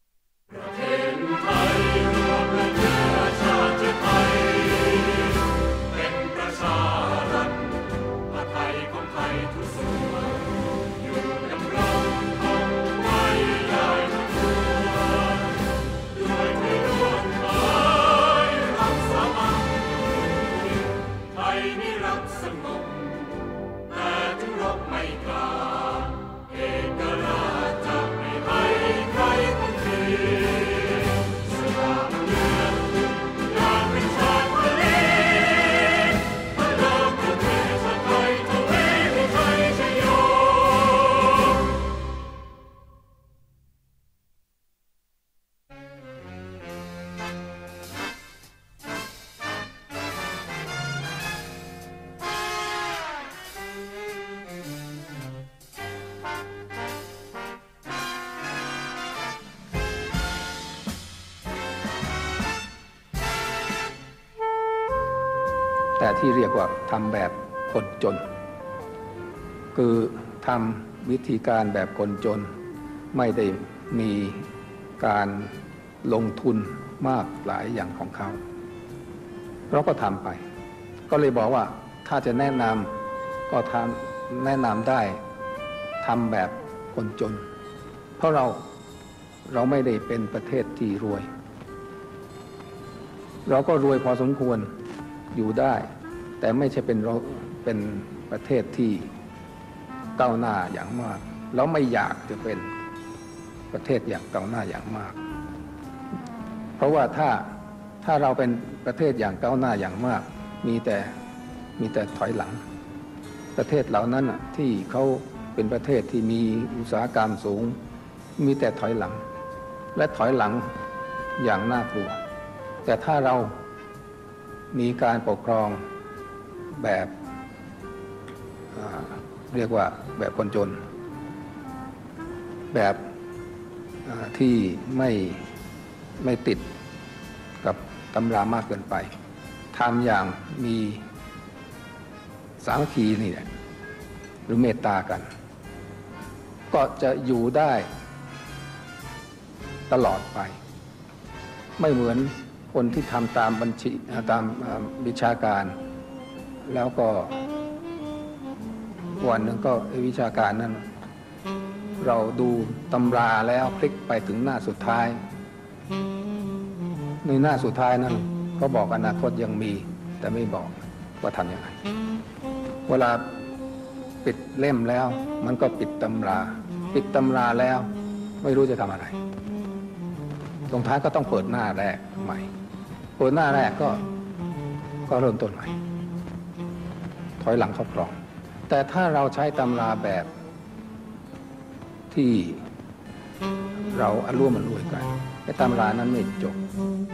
แต่ที่เรียกว่าทำแบบคนจนคือทำวิธีการแบบคนจนไม่ได้มีการลงทุนมากหลายอย่างของเขาเราก็ทำไปก็เลยบอกว่าถ้าจะแนะนำก็ทำแนะนำได้ทำแบบคนจนเพราะเราเราไม่ได้เป็นประเทศที่รวยเราก็รวยพอสมควรอยู่ได้แต่ไม่ใช่เป็นเราเป็นประเทศที่ก้าวหน้าอย่างมากแล้วไม่อยากจะเป็นประเทศอย่างก้าวหน้าอย่างมากเพราะว่าถ้าถ้าเราเป็นประเทศอย่างก้าวหน้าอย่างมากมีแต่มีแต่ถอยหลังประเทศเหล่านั้นที่เขาเป็นประเทศที่มีอุตสาหกรรมสูงมีแต่ถอยหลังและถอยหลังอย่างน่ากลัวแต่ถ้าเรามีการปกครองแบบเรียกว่าแบบคนจนแบบที่ไม่ไม่ติดกับตำรามากเกินไปทำอย่างมีสามัคคีนี่แหละหรือเมตตากันก็จะอยู่ได้ตลอดไปไม่เหมือนคนที่ทำตามบัญชีตามวิชาการแล้วก็วันหนึ่งก็วิชาการนั้นเราดูตำราแล้วพลิกไปถึงหน้าสุดท้ายในหน้าสุดท้ายนั้นเขาบอกอนาคตยังมีแต่ไม่บอกว่าทำยังไงเวลาปิดเล่มแล้วมันก็ปิดตำราปิดตำราแล้วไม่รู้จะทำอะไรตรงท้ายก็ต้องเปิดหน้าแรกใหม่เปิดหน้าแรกก็ก็เริ่มต้นใหม่ถอยหลังเข้ากรองแต่ถ้าเราใช้ตำราแบบที่เราอร่วมมันรวยกันไอ้ตำรานั้นไม่จบ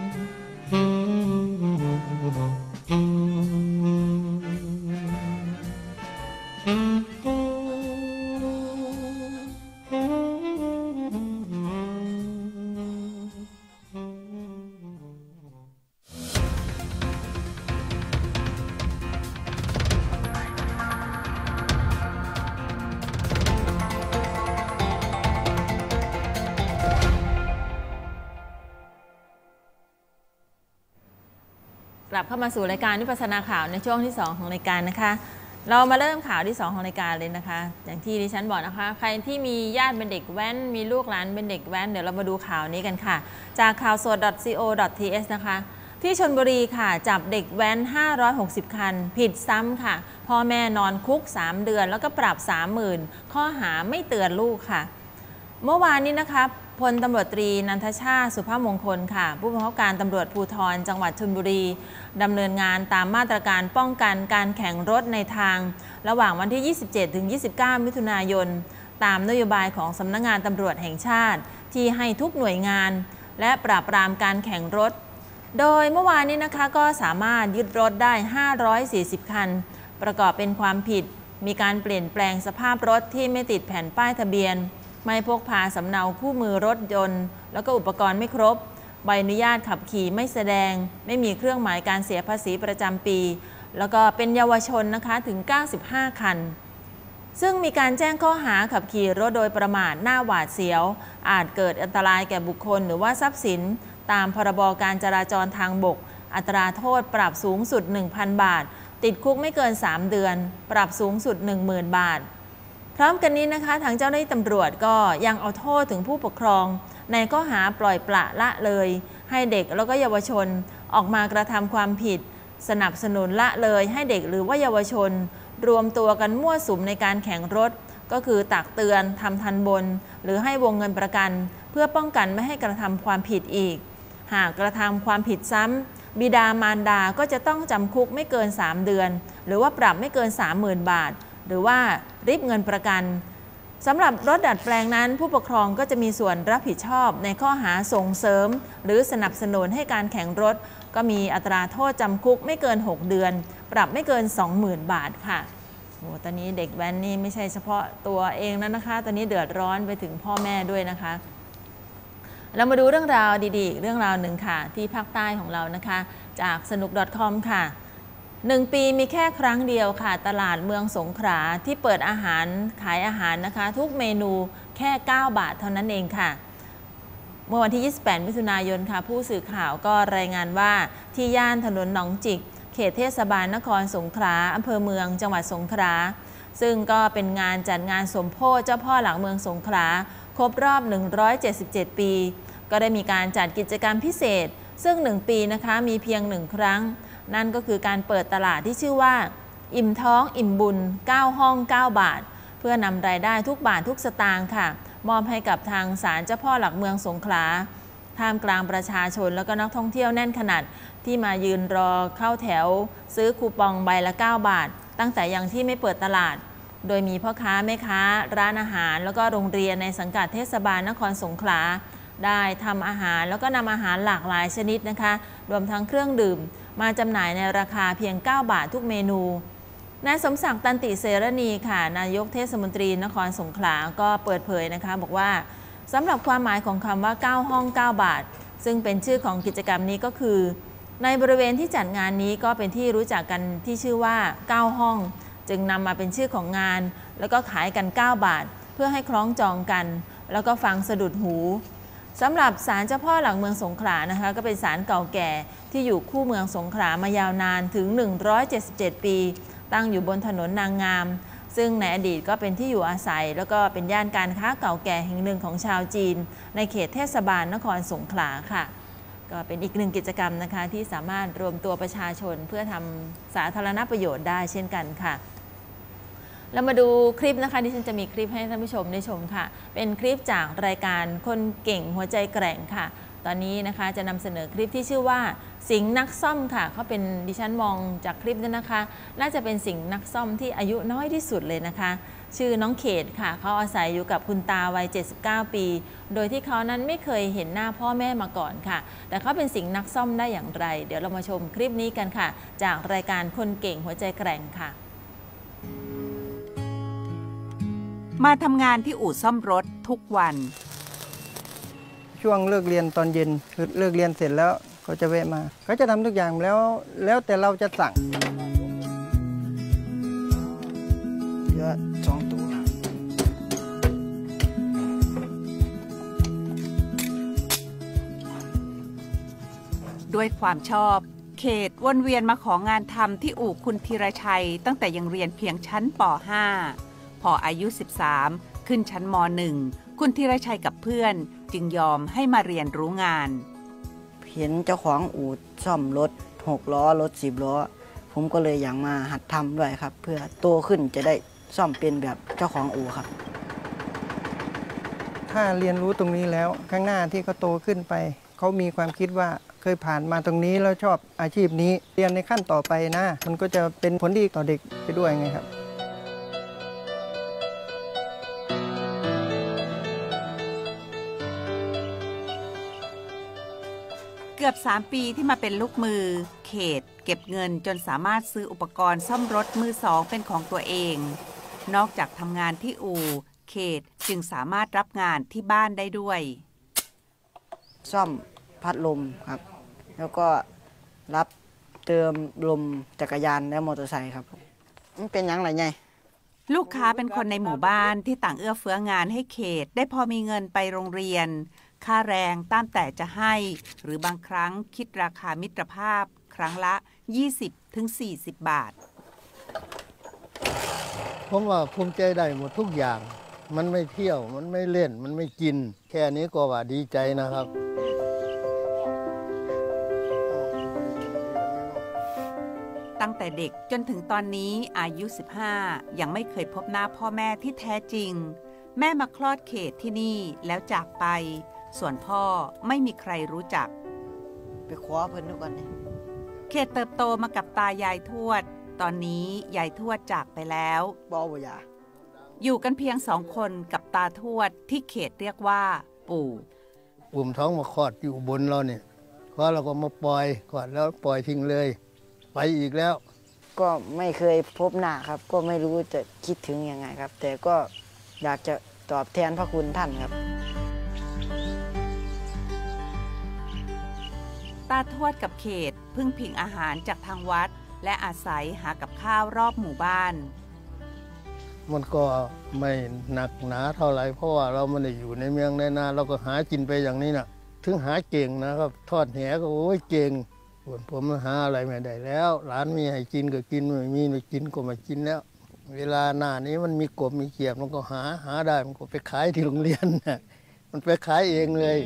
กลับเข้ามาสู่รายการวิปัสสนาข่าวในช่วงที่สองของรายการนะคะเรามาเริ่มข่าวที่สองของรายการเลยนะคะอย่างที่ดิฉันบอกนะคะใครที่มีญาติเป็นเด็กแว้นมีลูกหลานเป็นเด็กแว้นเดี๋ยวเรามาดูข่าวนี้กันค่ะจากข่าวสด ซี โอ ดอท ที เอส นะคะที่ชลบุรีค่ะจับเด็กแว้นห้าร้อยหกสิบคันผิดซ้ำค่ะพ่อแม่นอนคุกสามเดือนแล้วก็ปรับ สามหมื่น ข้อหาไม่เตือนลูกค่ะเมื่อวานนี้นะคะพลตำรวจตรีนันทชาติสุภาพมงคลค่ะผู้บังคับการตำรวจภูธรจังหวัดชลบุรีดำเนินงานตามมาตรการป้องกันการแข่งรถในทางระหว่างวันที่ ยี่สิบเจ็ดถึงยี่สิบเก้า มิถุนายนตามนโยบายของสำนักงานตำรวจแห่งชาติที่ให้ทุกหน่วยงานและปราบปรามการแข่งรถโดยเมื่อวานนี้นะคะก็สามารถยึดรถได้ห้าร้อยสี่สิบคันประกอบเป็นความผิดมีการเปลี่ยนแปลงสภาพรถที่ไม่ติดแผ่นป้ายทะเบียนไม่พกพาสำเนาคู่มือรถยนต์แล้วก็อุปกรณ์ไม่ครบใบอนุญาตขับขี่ไม่แสดงไม่มีเครื่องหมายการเสียภาษีประจำปีแล้วก็เป็นเยาวชนนะคะถึงเก้าสิบห้าคันซึ่งมีการแจ้งข้อหาขับขี่รถโดยประมาทหน้าหวาดเสียวอาจเกิดอันตรายแก่บุคคลหรือว่าทรัพย์สินตามพรบการจราจรทางบกอัตราโทษปรับสูงสุด หนึ่งพัน บาทติดคุกไม่เกินสามเดือนปรับสูงสุด หนึ่งหมื่น บาทพร้อมกันนี้นะคะทางเจ้าหน้าที่ตำรวจก็ยังเอาโทษถึงผู้ปกครองในข้อหาปล่อยปละละเลยให้เด็กแล้วก็เยาวชนออกมากระทำความผิดสนับสนุนละเลยให้เด็กหรือว่าเยาวชนรวมตัวกันมั่วสุมในการแข่งรถก็คือตักเตือนทำทันบนหรือให้วงเงินประกันเพื่อป้องกันไม่ให้กระทำความผิดอีกหากกระทำความผิดซ้ำบิดามารดาก็จะต้องจำคุกไม่เกินสามเดือนหรือว่าปรับไม่เกิน สามหมื่น บาทหรือว่าริบเงินประกันสำหรับรถดัดแปลงนั้นผู้ปกครองก็จะมีส่วนรับผิดชอบในข้อหาส่งเสริมหรือสนับสนุนให้การแข่งรถก็มีอัตราโทษจำคุกไม่เกินหกเดือนปรับไม่เกิน สองหมื่น บาทค่ะโอ้ตอนนี้เด็กแว้นนี่ไม่ใช่เฉพาะตัวเองแล้วนะคะตอนนี้เดือดร้อนไปถึงพ่อแม่ด้วยนะคะเรามาดูเรื่องราวดีๆเรื่องราวหนึ่งค่ะที่ภาคใต้ของเรานะคะจากสนุก .com ค่ะหนึ่งปีมีแค่ครั้งเดียวค่ะตลาดเมืองสงขลาที่เปิดอาหารขายอาหารนะคะทุกเมนูแค่เก้าบาทเท่านั้นเองค่ะเมื่อวันที่ยี่สิบแปดมิถุนายนค่ะผู้สื่อข่าวก็รายงานว่าที่ย่านถนนหนองจิกเขตเทศบาลนครสงขลาอำเภอเมืองจังหวัดสงขลาซึ่งก็เป็นงานจัดงานสมโภชเจ้าพ่อหลักเมืองสงขลาครบรอบหนึ่งร้อยเจ็ดสิบเจ็ดปีก็ได้มีการจัดกิจกรรมพิเศษซึ่งหนึ่งปีนะคะมีเพียงหนึ่งครั้งนั่นก็คือการเปิดตลาดที่ชื่อว่าอิ่มท้องอิ่มบุญเก้าห้องเก้าบาทเพื่อนำรายได้ทุกบาททุกสตางค์ค่ะมอบให้กับทางศาลเจ้าพ่อหลักเมืองสงขลาท่ามกลางประชาชนแล้วก็นักท่องเที่ยวแน่นขนาดที่มายืนรอเข้าแถวซื้อคูปองใบละเก้าบาทตั้งแต่ยังที่ไม่เปิดตลาดโดยมีพ่อค้าแม่ค้าร้านอาหารแล้วก็โรงเรียนในสังกัดเทศบาลนครสงขลาได้ทำอาหารแล้วก็นำอาหารหลากหลายชนิดนะคะรวมทั้งเครื่องดื่มมาจำหน่ายในราคาเพียงเก้าบาททุกเมนูนายสมศักดิ์ตันติเสรณีค่ะนายกเทศมนตรีนครสงขลาก็เปิดเผยนะคะบอกว่าสำหรับความหมายของคำว่าเก้าห้องเก้าบาทซึ่งเป็นชื่อของกิจกรรมนี้ก็คือในบริเวณที่จัดงานนี้ก็เป็นที่รู้จักกันที่ชื่อว่าเก้าห้องจึงนำมาเป็นชื่อของงานแล้วก็ขายกันเก้าบาทเพื่อให้คล้องจองกันแล้วก็ฟังสะดุดหูสำหรับศาลเจ้าพ่อหลักเมืองสงขลานะคะก็เป็นศาลเก่าแก่ที่อยู่คู่เมืองสงขลามายาวนานถึงหนึ่งร้อยเจ็ดสิบเจ็ดปีตั้งอยู่บนถนนนางงามซึ่งในอดีตก็เป็นที่อยู่อาศัยแล้วก็เป็นย่านการค้าเก่าแก่แห่งหนึ่งของชาวจีนในเขตเทศบาลนครสงขลาค่ะก็เป็นอีกหนึ่งกิจกรรมนะคะที่สามารถรวมตัวประชาชนเพื่อทำสาธารณประโยชน์ได้เช่นกันค่ะเรามาดูคลิปนะคะที่ฉันจะมีคลิปให้ท่านผู้ชมได้ชมค่ะเป็นคลิปจากรายการคนเก่งหัวใจแกร่งค่ะตอนนี้นะคะจะนำเสนอคลิปที่ชื่อว่าสิงห์นักซ่อมค่ะเขาเป็นดิฉันมองจากคลิปนั้นนะคะน่าจะเป็นสิงห์นักซ่อมที่อายุน้อยที่สุดเลยนะคะชื่อน้องเขตค่ะเขาอาศัยอยู่กับคุณตาวัยเจ็ดสิบเก้าปีโดยที่เขานั้นไม่เคยเห็นหน้าพ่อแม่มาก่อนค่ะแต่เขาเป็นสิงห์นักซ่อมได้อย่างไรเดี๋ยวเรามาชมคลิปนี้กันค่ะจากรายการคนเก่งหัวใจแกร่งค่ะมาทำงานที่อู่ซ่อมรถทุกวันช่วงเลิกเรียนตอนเย็นคือเลิกเรียนเสร็จแล้วเขาจะแวะมาเขาจะทำทุกอย่างแล้วแล้วแต่เราจะสั่งเหลือสองตัวด้วยความชอบเขตวนเวียนมาของานทำที่อู่คุณธีรชัยตั้งแต่ยังเรียนเพียงชั้นป .ห้า พออายุสิบสามขึ้นชั้นม .หนึ่ง คุณธีรชัยกับเพื่อนจึงยอมให้มาเรียนรู้งานเห็นเจ้าของอู่ซ่อมรถหกล้อรถสิบล้อผมก็เลยอยากมาหัดทำด้วยครับเพื่อโตขึ้นจะได้ซ่อมเป็นแบบเจ้าของอู่ครับถ้าเรียนรู้ตรงนี้แล้วข้างหน้าที่เขาโตขึ้นไปเขามีความคิดว่าเคยผ่านมาตรงนี้แล้วชอบอาชีพนี้เรียนในขั้นต่อไปนะมันก็จะเป็นผลดีต่อเด็กไปด้วยไงครับเกือบสามปีที่มาเป็นลูกมือเขตเก็บเงินจนสามารถซื้ออุปกรณ์ซ่อมรถมือสองเป็นของตัวเองนอกจากทำงานที่อู่เขตจึงสามารถรับงานที่บ้านได้ด้วยซ่อมพพัดลมครับแล้วก็รับเติมลมจักรยานและมอเตอร์ไซค์ครับมันเป็นยังไงไงลูกค้าเป็นคนในหมู่บ้านที่ต่างเอื้อเฟื้องานให้เขตได้พอมีเงินไปโรงเรียนค่าแรงตามแต่จะให้หรือบางครั้งคิดราคามิตรภาพครั้งละ ยี่สิบถึงสี่สิบ บาทผมว่าภูมิใจได้หมดทุกอย่างมันไม่เที่ยวมันไม่เล่นมันไม่กินแค่นี้ก็ว่าดีใจนะครับตั้งแต่เด็กจนถึงตอนนี้อายุสิบห้ายังไม่เคยพบหน้าพ่อแม่ที่แท้จริงแม่มาคลอดเขตที่นี่แล้วจากไปส่วนพ่อไม่มีใครรู้จักไปคว้าเพิ่นด้วยกันเนี่ยเขตเติบโตมากับตายายทวดตอนนี้ยายทวดจากไปแล้วบ่บ่ยาอยู่กันเพียงสองคนกับตาทวดที่เขตเรียกว่าปู่อุ่มท้องมาคลอดอยู่บนเราเนี่ยเพราะเราก็มาปล่อยก่อนแล้วปล่อยทิ้งเลยไปอีกแล้วก็ไม่เคยพบหน้าครับก็ไม่รู้จะคิดถึงยังไงครับแต่ก็อยากจะตอบแทนพระคุณท่านครับตาทวดกับเขตพึ่งพิงอาหารจากทางวัดและอาศัยหากับข้าวรอบหมู่บ้านมันก็ไม่หนักหนาเท่าไหร่เพราะว่าเราไม่ได้อยู่ในเมืองในนาเราก็หากินไปอย่างนี้นะถึงหาเก่งนะครับทอดแหก็โอ้ยเก่งส่วนผมหาอะไรไม่ได้แล้วหลานมีให้กินก็กินไม่มีไม่กินก็ไม่กินแล้วเวลาหน้านี้มันมีกบมีเขียดมันก็หาหาได้มันก็ไปขายที่โรงเรียนนะมันไปขายเองเลย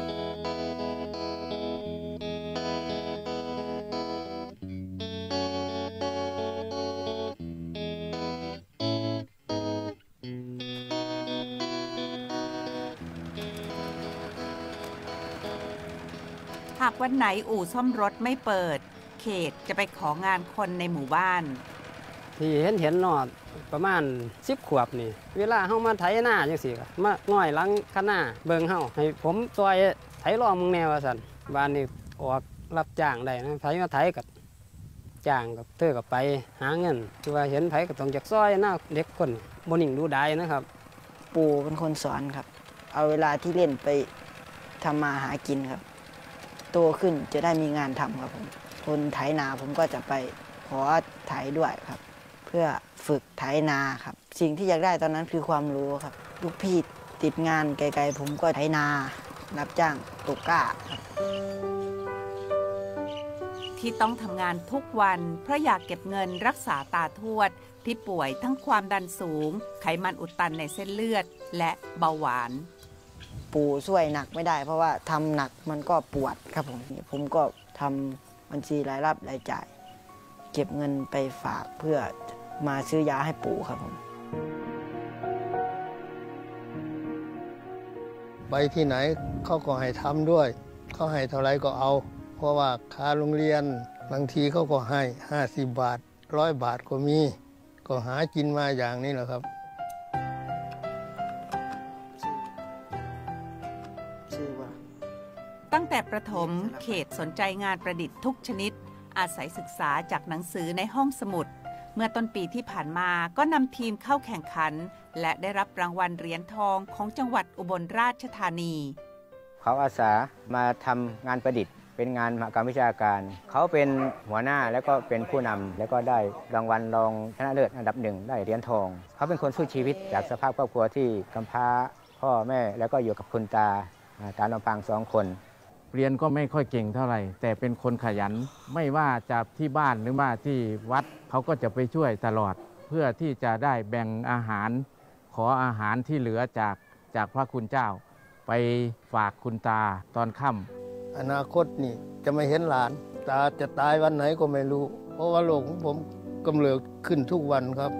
หากวันไหนอู่ซ่อมรถไม่เปิดเขตจะไปของานคนในหมู่บ้านที่เห็นเห็นนอดประมาณสิบขวบนี่เวลาเฮามาไถหน้าจังซี่ก็มาง่อยหลังคันหน้าเบิ่งเฮาให้ผมซอยไถรอมึงแนวว่าซั่นบ้านนี้ออกรับจ้างได้นะไผมาไถก็จ้างกับเธอก็ไปหาเงินคือว่าเห็นไผก็ต้องจักซอยหน้าเด็กคนบ่นิ่งดูดายนะครับปู่เป็นคนสอนครับเอาเวลาที่เล่นไปทำมาหากินครับโตขึ้นจะได้มีงานทำครับผมคนไถนาผมก็จะไปขอไถด้วยครับเพื่อฝึกไถนาครับสิ่งที่อยากได้ตอนนั้นคือความรู้ครับลูกพี่ติดงานไกลๆผมก็ไถนารับจ้างตกก้าครับที่ต้องทำงานทุกวันเพราะอยากเก็บเงินรักษาตาทวดที่ป่วยทั้งความดันสูงไขมันอุดตันในเส้นเลือดและเบาหวานปู่ช่วยหนักไม่ได้เพราะว่าทำหนักมันก็ปวดครับผมผมก็ทำบัญชีรายรับรายจ่ายเก็บเงินไปฝากเพื่อมาซื้อยาให้ปู่ครับผมไปที่ไหนเขาก็ให้ทำด้วยเขาให้เท่าไรก็เอาเพราะว่าค่าโรงเรียนบางทีเขาก็ให้ห้าสิบบาทร้อยบาทก็มีก็หากินมาอย่างนี้แหละครับตั้งแต่ประถมเขตสนใจงานประดิษฐ์ทุกชนิดอาศัยศึกษาจากหนังสือในห้องสมุดเมื่อต้นปีที่ผ่านมาก็นำทีมเข้าแข่งขันและได้รับรางวัลเหรียญทองของจังหวัดอุบลราชธานีเขาอาสามาทำงานประดิษฐ์เป็นงานมหกรรมวิชาการเขาเป็นหัวหน้าแล้วก็เป็นผู้นำแล้วก็ได้รางวัลรองชนะเลิศอันดับหนึ่งได้เหรียญทองเขาเป็นคนสู้ชีวิตจากสภาพครอบครัวที่กำพร้าพ่อแม่แล้วก็อยู่กับคุณตาตาลำพังสองคนเรียนก็ไม่ค่อยเก่งเท่าไหร่แต่เป็นคนขยันไม่ว่าจะที่บ้านหรือว่าที่วัดเขาก็จะไปช่วยตลอดเพื่อที่จะได้แบ่งอาหารขออาหารที่เหลือจากจากพระคุณเจ้าไปฝากคุณตาตอนค่ำอนาคตนี่จะไม่เห็นหลานตาจะตายวันไหนก็ไม่รู้เพราะว่าโลกของผมกำเริบขึ้นทุกวันครับ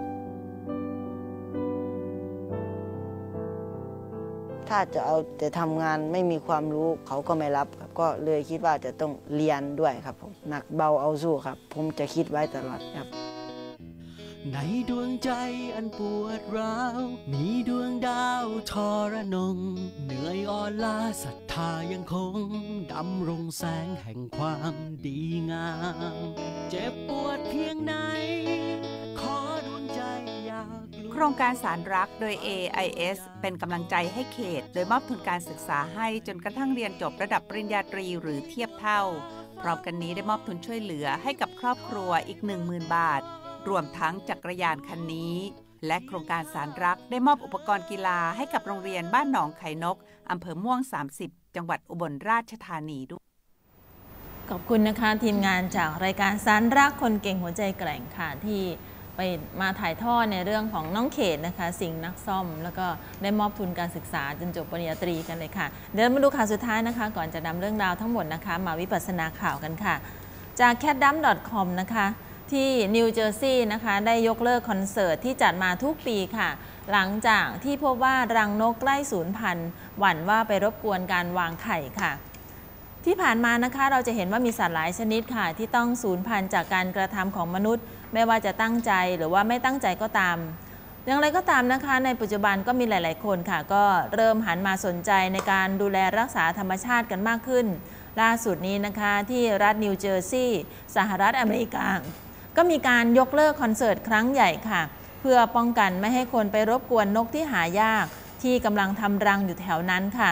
ถ้าจะเอาแต่ทำงานไม่มีความรู้เขาก็ไม่รับครับก็เลยคิดว่าจะต้องเรียนด้วยครับผมหนักเบาเอาสู้ครับผมจะคิดไว้ตลอดครับในดวงใจอันปวดร้าวมีดวงดาวทรนงเหนื่อยอ่อนล้าศรัทธายังคงดำรงแสงแห่งความดีงามเจ็บปวดเพียงไหนขอดวงใจอยากครรงการสารรักโดย เอ ไอ เอส เป็นกำลังใจให้เขตโดยมอบทุนการศึกษาให้จนกระทั่งเรียนจบระดับปริญญาตรีหรือเทียบเท่าพร้อมกันนี้ได้มอบทุนช่วยเหลือให้กับครอบครัวอีก หนึ่งหมื่น บาทรวมทั้งจักรยานคันนี้และโครงการสารรักได้มอบอุปกรณ์กีฬาให้กับโรงเรียนบ้านหนองไข่นกอำเภอม่วงสามสิบจังหวัดอุบลราชธานีด้วยขอบคุณนะคะทีมงานจากรายการสารรักคนเก่งหัวใจแกร่งค่ะที่ไปมาถ่ายทอดในเรื่องของน้องเขตนะคะสิ่งนักซ่อมแล้วก็ได้มอบทุนการศึกษาจนจบปริญญาตรีกันเลยค่ะเดี๋ยวมาดูข่าวสุดท้ายนะคะก่อนจะนำเรื่องราวทั้งหมดนะคะมาวิปัสสนาข่าวกันค่ะจาก แคทดัม ดอท คอม นะคะที่นิวเจอร์ซีย์นะคะได้ยกเลิกคอนเสิร์ตที่จัดมาทุกปีค่ะหลังจากที่พบว่ารังนกใกล้สูญพันธุ์หวั่นว่าไปรบกวนการวางไข่ค่ะที่ผ่านมานะคะเราจะเห็นว่ามีสัตว์หลายชนิดค่ะที่ต้องสูญพันธุ์จากการกระทำของมนุษย์ไม่ว่าจะตั้งใจหรือว่าไม่ตั้งใจก็ตามอย่างไรก็ตามนะคะในปัจจุบันก็มีหลายๆคนค่ะก็เริ่มหันมาสนใจในการดูแลรักษาธรรมชาติกันมากขึ้นล่าสุดนี้นะคะที่รัฐนิวเจอร์ซีย์สหรัฐอเมริกาก็มีการยกเลิกคอนเสิร์ตครั้งใหญ่ค่ะเพื่อป้องกันไม่ให้คนไปรบกวนนกที่หายากที่กำลังทำรังอยู่แถวนั้นค่ะ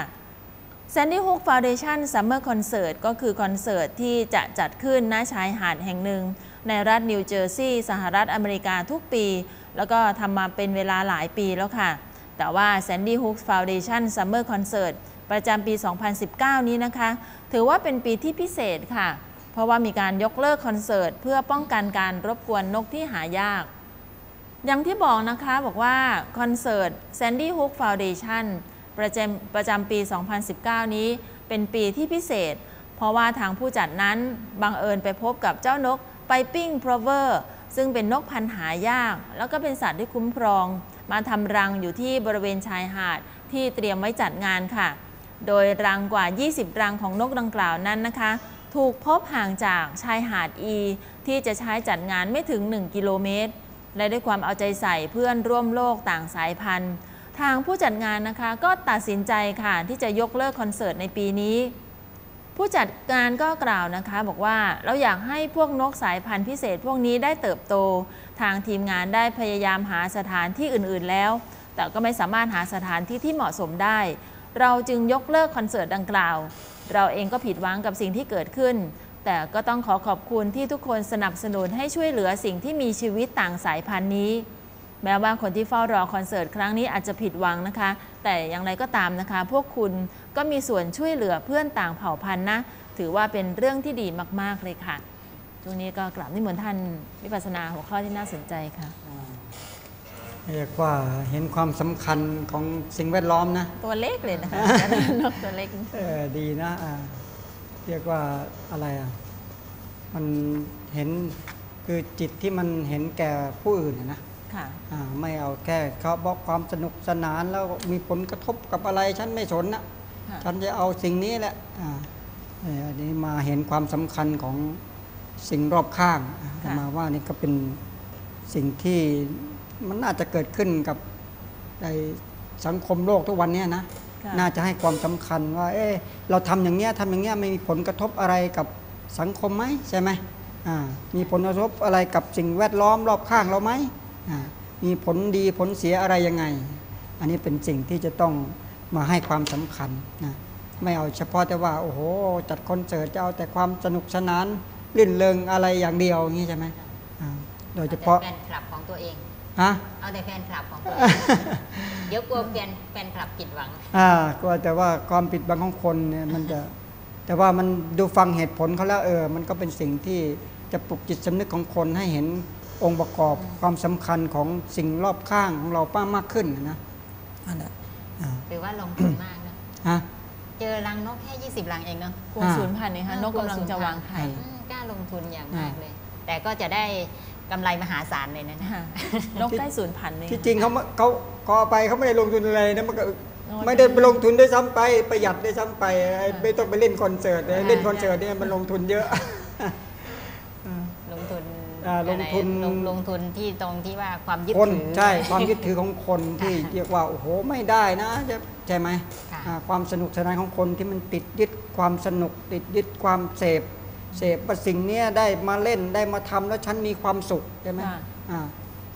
Sandy Hook Foundation Summer Concert ก็คือคอนเสิร์ตที่จะจัดขึ้นณชายหาดแห่งหนึ่งในรัฐนิวเจอร์ซีย์สหรัฐอเมริกาทุกปีแล้วก็ทำมาเป็นเวลาหลายปีแล้วค่ะแต่ว่า Sandy Hook Foundation Summer Concert ประจำปี สองพันสิบเก้า นี้นะคะถือว่าเป็นปีที่พิเศษค่ะเพราะว่ามีการยกเลิกคอนเสิร์ตเพื่อป้องกันการรบกวนนกที่หายากอย่างที่บอกนะคะบอกว่าคอนเสิร์ต Sandy Hook Foundation ประจำประจำปี สองพันสิบเก้า นี้เป็นปีที่พิเศษเพราะว่าทางผู้จัดนั้นบังเอิญไปพบกับเจ้านกไปปิ้งโพรเวอร์ซึ่งเป็นนกพันธุ์หายากแล้วก็เป็นสัตว์ที่คุ้มครองมาทำรังอยู่ที่บริเวณชายหาดที่เตรียมไว้จัดงานค่ะโดยรังกว่ายี่สิบรังของนกดังกล่าวนั้นนะคะถูกพบห่างจากชายหาดอีที่จะใช้จัดงานไม่ถึงหนึ่งกิโลเมตรและด้วยความเอาใจใส่เพื่อนร่วมโลกต่างสายพันธุ์ทางผู้จัดงานนะคะก็ตัดสินใจค่ะที่จะยกเลิกคอนเสิร์ตในปีนี้ผู้จัดงานก็กล่าวนะคะบอกว่าเราอยากให้พวกนกสายพันธุ์พิเศษพวกนี้ได้เติบโตทางทีมงานได้พยายามหาสถานที่อื่นๆแล้วแต่ก็ไม่สามารถหาสถานที่ที่เหมาะสมได้เราจึงยกเลิกคอนเสิร์ตดังกล่าวเราเองก็ผิดหวังกับสิ่งที่เกิดขึ้นแต่ก็ต้องขอขอบคุณที่ทุกคนสนับสนุนให้ช่วยเหลือสิ่งที่มีชีวิตต่างสายพันธุ์นี้แม้ว่าคนที่เฝ้ารอคอนเสิร์ตครั้งนี้อาจจะผิดหวังนะคะแต่อย่างไรก็ตามนะคะพวกคุณก็มีส่วนช่วยเหลือเพื่อนต่างเผ่าพันธุ์นะถือว่าเป็นเรื่องที่ดีมากๆเลยค่ะช่วงนี้ก็กราบนิมนต์ท่านวิปัสสนาหัวข้อที่น่าสนใจค่ะเรียกว่าเห็นความสำคัญของสิ่งแวดล้อมนะตัวเล็กเลยนะคะนกตัวเล็กเออดีนะเรียกว่าอะไรอ่ะมันเห็นคือจิตที่มันเห็นแก่ผู้อื่นนะไม่เอาแค่เขาบอกความสนุกสนานแล้วมีผลกระทบกับอะไรฉันไม่สนนะฉันจะเอาสิ่งนี้แหละอันนี้มาเห็นความสำคัญของสิ่งรอบข้างมาว่านี่ก็เป็นสิ่งที่มันน่าจะเกิดขึ้นกับในสังคมโลกทุกวันนี้นะน่าจะให้ความสำคัญว่าเออเราทำอย่างเงี้ยทำอย่างเงี้ยไม่มีผลกระทบอะไรกับสังคมไหมใช่ไหมมีผลกระทบอะไรกับสิ่งแวดล้อมรอบข้างเราไหมมีผลดีผลเสียอะไรยังไงอันนี้เป็นสิ่งที่จะต้องมาให้ความสำคัญนะไม่เอาเฉพาะแต่ว่าโอ้โหจัดคอนเสิร์ตจะเอาแต่ความสนุกสนานลื่นเริงอะไรอย่างเดียวอย่างนี้ใช่ไหมโดยเฉพาะแฟนคลับของตัวเองฮะเอาแต่แฟนคลับของตัวเอง เดี๋ยวกลัวแฟนแฟนคลับผิดหวังอ่ากลัวแต่ว่าความผิดหวังของคนเนี่ยมันจะแต่ว่ามันดูฟังเหตุผลเขาแล้วเออมันก็เป็นสิ่งที่จะปลุกจิตสำนึกของคนให้เห็นองค์ประกอบความสำคัญของสิ่งรอบข้างของเราป้ามากขึ้นนะอันนั้นหรือว่าลงทุนมากนะฮะเจอรังนกแค่ยี่สิบรังเองเนาะกลัวสูญพันธุ์นี่ค่ะนกกำลังจะวางไข่กล้าลงทุนอย่างมากเลยแต่ก็จะได้กำไรมหาศาลเลยนะนกใกล้สูญพันธุ์นี่ที่จริงเขาเขาก็ไปเขาไม่ได้ลงทุนอะไรนะมันก็ไม่ได้ไปลงทุนได้ซ้ำไปประหยัดได้ซ้ำไปไม่ต้องไปเล่นคอนเสิร์ตเล่นคอนเสิร์ตเนี่ยมันลงทุนเยอะลงทุนลงทุนลงทุนที่ตรงที่ว่าความยึดถือใช่ความยึดถือของคนที่เรียกว่าโอ้โหไม่ได้นะใช่ไหมความสนุกสนานของคนที่มันติดยึดความสนุกติดยึดความเสพเสพว่าสิ่งนี้ได้มาเล่นได้มาทำแล้วฉันมีความสุขใช่ไหมค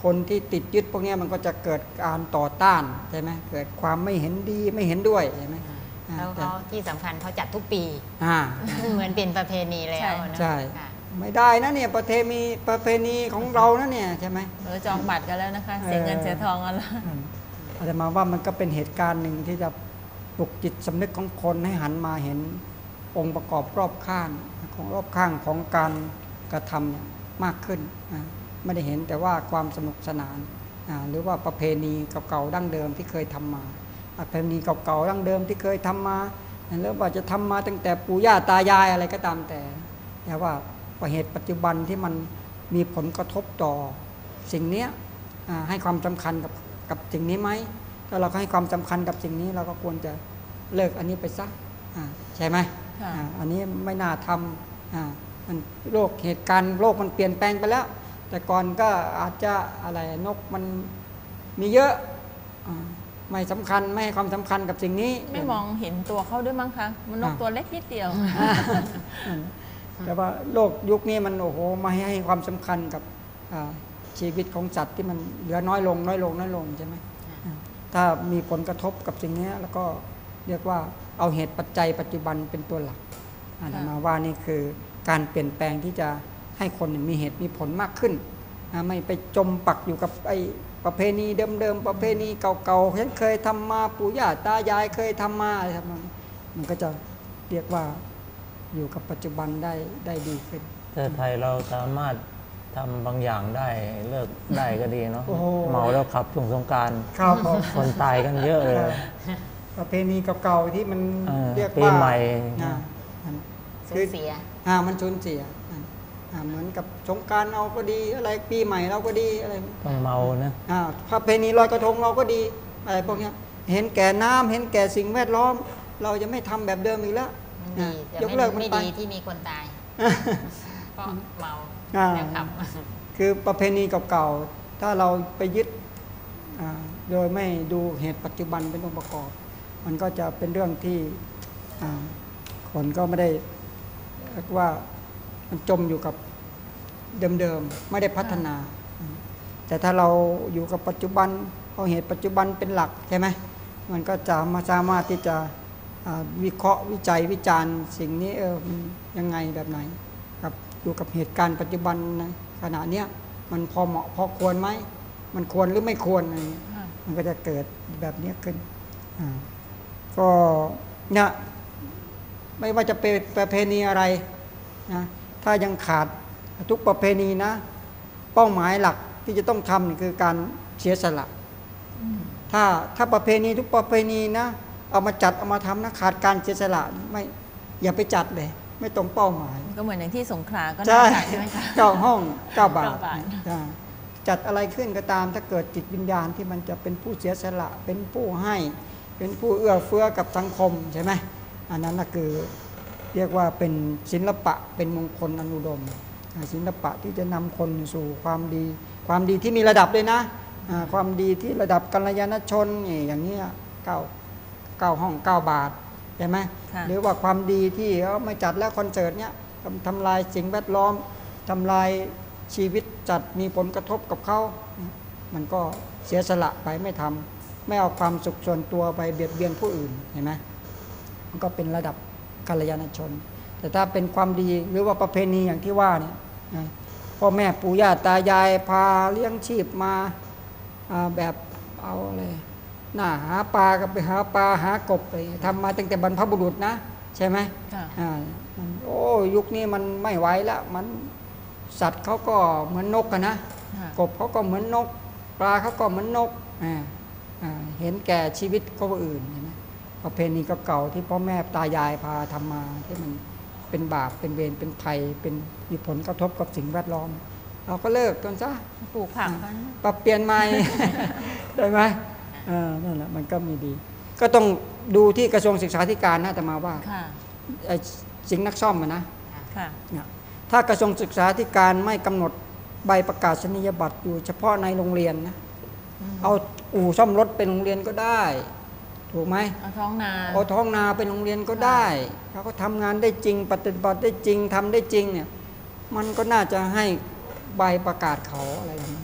คนที่ติดยึดพวกนี้มันก็จะเกิดการต่อต้านใช่ไหมเกิดความไม่เห็นดีไม่เห็นด้วยใช่ไหมแล้วเขาที่สำคัญเขาจัดทุกปีเหมือนเป็นประเพณีแล้วนะใช่ไม่ได้นะเนี่ยประเพณีประเพณีของเรานะเนี่ยใช่ไหมเออจองบัตรกันแล้วนะคะเสียเงินเสียทองกันแล้วอาจจะมาว่ามันก็เป็นเหตุการณ์หนึ่งที่จะปลุกจิตสำนึกของคนให้หันมาเห็นองค์ประกอบรอบข้างของรอบข้างของการกระทำเนี่ยมากขึ้นไม่ได้เห็นแต่ว่าความสนุกสนานหรือว่าประเพณีเก่าๆดั้งเดิมที่เคยทำมาประเพณีเก่าๆดั้งเดิมที่เคยทำมาแล้วว่าจะทำมาตั้งแต่ปู่ย่าตายายอะไรก็ตามแต่แต่ว่าเหตุปัจจุบันที่มันมีผลกระทบต่อสิ่งนี้ให้ความสำคัญกับกับสิ่งนี้ไหมถ้าเราให้ความสำคัญกับสิ่งนี้เราก็ควรจะเลิกอันนี้ไปซะใช่ไหมอันนี้ไม่น่าทำมันโลกเหตุการณ์โลกมันเปลี่ยนแปลงไปแล้วแต่ก่อนก็อาจจะอะไรนกมันมีเยอะไม่สำคัญไม่ให้ความสำคัญกับสิ่งนี้ไม่มองเห็นตัวเขาด้วยมั้งคะมันนกตัวเล็กนิดเดียวแต่ว่าโลกยุคนี้มันโอ้โหมาให้ความสำคัญกับชีวิตของสัตว์ที่มันเหลือน้อยลงน้อยลงน้อยลงใช่ไหมถ้ามีผลกระทบกับสิ่งนี้แล้วก็เรียกว่าเอาเหตุปัจจัยปัจจุบันเป็นตัวหลักอาจารย์มาว่านี่คือการเปลี่ยนแปลงที่จะให้คนมีเหตุมีผลมากขึ้นไม่ไปจมปักอยู่กับไอ้ประเพณีเดิมๆประเพณีเก่าๆฉันเคยทำมาปู่ย่าตายายเคยทำมาอะไรทำมามันก็จะเรียกว่าอยู่กับปัจจุบันได้ได้ดีขึ้นแต่ไทยเราสามารถทำบางอย่างได้เลิกได้ก็ดีเนาะเมาแล้วขับช่วงสงกรานต์คนตายกันเยอะเลยประเพณีเก่าๆที่มันเรียกว่าปีใหม่สูญเสียอ่ามันสูญเสียเหมือนกับสงกรานต์เราก็ดีอะไรปีใหม่เราก็ดีอะไรต้องเมานะอ่าประเพณีลอยกระทงเราก็ดีอะไรพวกนี้เห็นแก่น้ำเห็นแก่สิ่งแวดล้อมเราจะไม่ทำแบบเดิมอีกแล้วยกเลิกมันไปไม่ดีที่มีคนตายก็เมาแล้วขับคือประเพณีเก่าๆถ้าเราไปยึดโดยไม่ดูเหตุปัจจุบันเป็นองค์ประกอบมันก็จะเป็นเรื่องที่คนก็ไม่ได้เรียกว่ามันจมอยู่กับเดิมๆไม่ได้พัฒนาแต่ถ้าเราอยู่กับปัจจุบันเอาเหตุปัจจุบันเป็นหลักใช่ไหมมันก็จะมาสามารถที่จะวิเคราะห์วิจัยวิจารณ์สิ่งนี้เออมันยังไงแบบไหนกับอยู่กับเหตุการณ์ปัจจุบันในขณะเนี้ยมันพอเหมาะพอควรไหมมันควรหรือไม่ควรอะไรมันก็จะเกิดแบบนี้ขึ้นก็เนี่ยไม่ว่าจะเป็นประเพณีอะไรนะถ้ายังขาดทุกประเพณีนะเป้าหมายหลักที่จะต้องทำนี่คือการเสียสละถ้าถ้าประเพณีทุกประเพณีนะเอามาจัดเอามาทำนะขาดการเสียสละไม่อย่าไปจัดเลยไม่ตรงเป้าหมายก็เหมือนอย่างที่สงขลาก็น่าจัดใช่ไหมคะเก้าห้องเก้าบาทจัดอะไรขึ้นก็ตามถ้าเกิดจิตวิญญาณที่มันจะเป็นผู้เสียสละเป็นผู้ให้เป็นผู้เอื้อเฟื้อกับสังคมใช่ไหมอันนั้นก็คือเรียกว่าเป็นศิลปะเป็นมงคลอนุดมศิลปะที่จะนำคนสู่ความดีความดีที่มีระดับเลยนะความดีที่ระดับกัลยาณชนอย่างนี้เก้าเก้าห้องเก้าบาทใช่ไหมหรือว่าความดีที่เขาไม่จัดแล้วคอนเสิร์ตเนี้ยทำลายสิ่งแวดล้อมทำลายชีวิตจัดมีผลกระทบกับเขามันก็เสียสละไปไม่ทำไม่เอาความสุขส่วนตัวไปเบียดเบียนผู้อื่นเห็นไหมมันก็เป็นระดับกัลยาณชนแต่ถ้าเป็นความดีหรือว่าประเพณีอย่างที่ว่าเนี่ยพ่อแม่ปู่ย่าตายายพาเลี้ยงชีพมาแบบเอาอะไรหน้าหาปลาก็ไปหาปลาหากบไปทำมาตั้งแต่บรรพบุรุษนะใช่ไหมอ่ามันโอ้ยุคนี้มันไม่ไหวแล้วมันสัตว์เขาก็เหมือนนกกันนะกบเขาก็เหมือนนกปลาเขาก็เหมือนนกอ่าอ่าเห็นแก่ชีวิตคนอื่นใช่ไหมประเพณีเก่าๆที่พ่อแม่ตายายพาทำมาที่มันเป็นบาปเป็นเวรเป็นภัยเป็นมีผลกระทบกับสิ่งแวดล้อมเราก็เลิกกันซะปลูกผักกันปรับเปลี่ยนใหม่ได้ไหมนั่นแหละมันก็มีดีก็ต้องดูที่กระทรวงศึกษาธิการนะแต่มาว่าสิ่งนักซ่อมนะถ้ากระทรวงศึกษาธิการไม่กำหนดใบประกาศนียบัตรอยู่เฉพาะในโรงเรียนนะเอาอู่ซ่อมรถเป็นโรงเรียนก็ได้ถูกไหมเอาท้องนาเอาท้องนาเป็นโรงเรียนก็ได้เขาก็ทำงานได้จริงปฏิบัติได้จริงทำได้จริงเนี่ยมันก็น่าจะให้ใบประกาศเขาอะไรอย่างนี้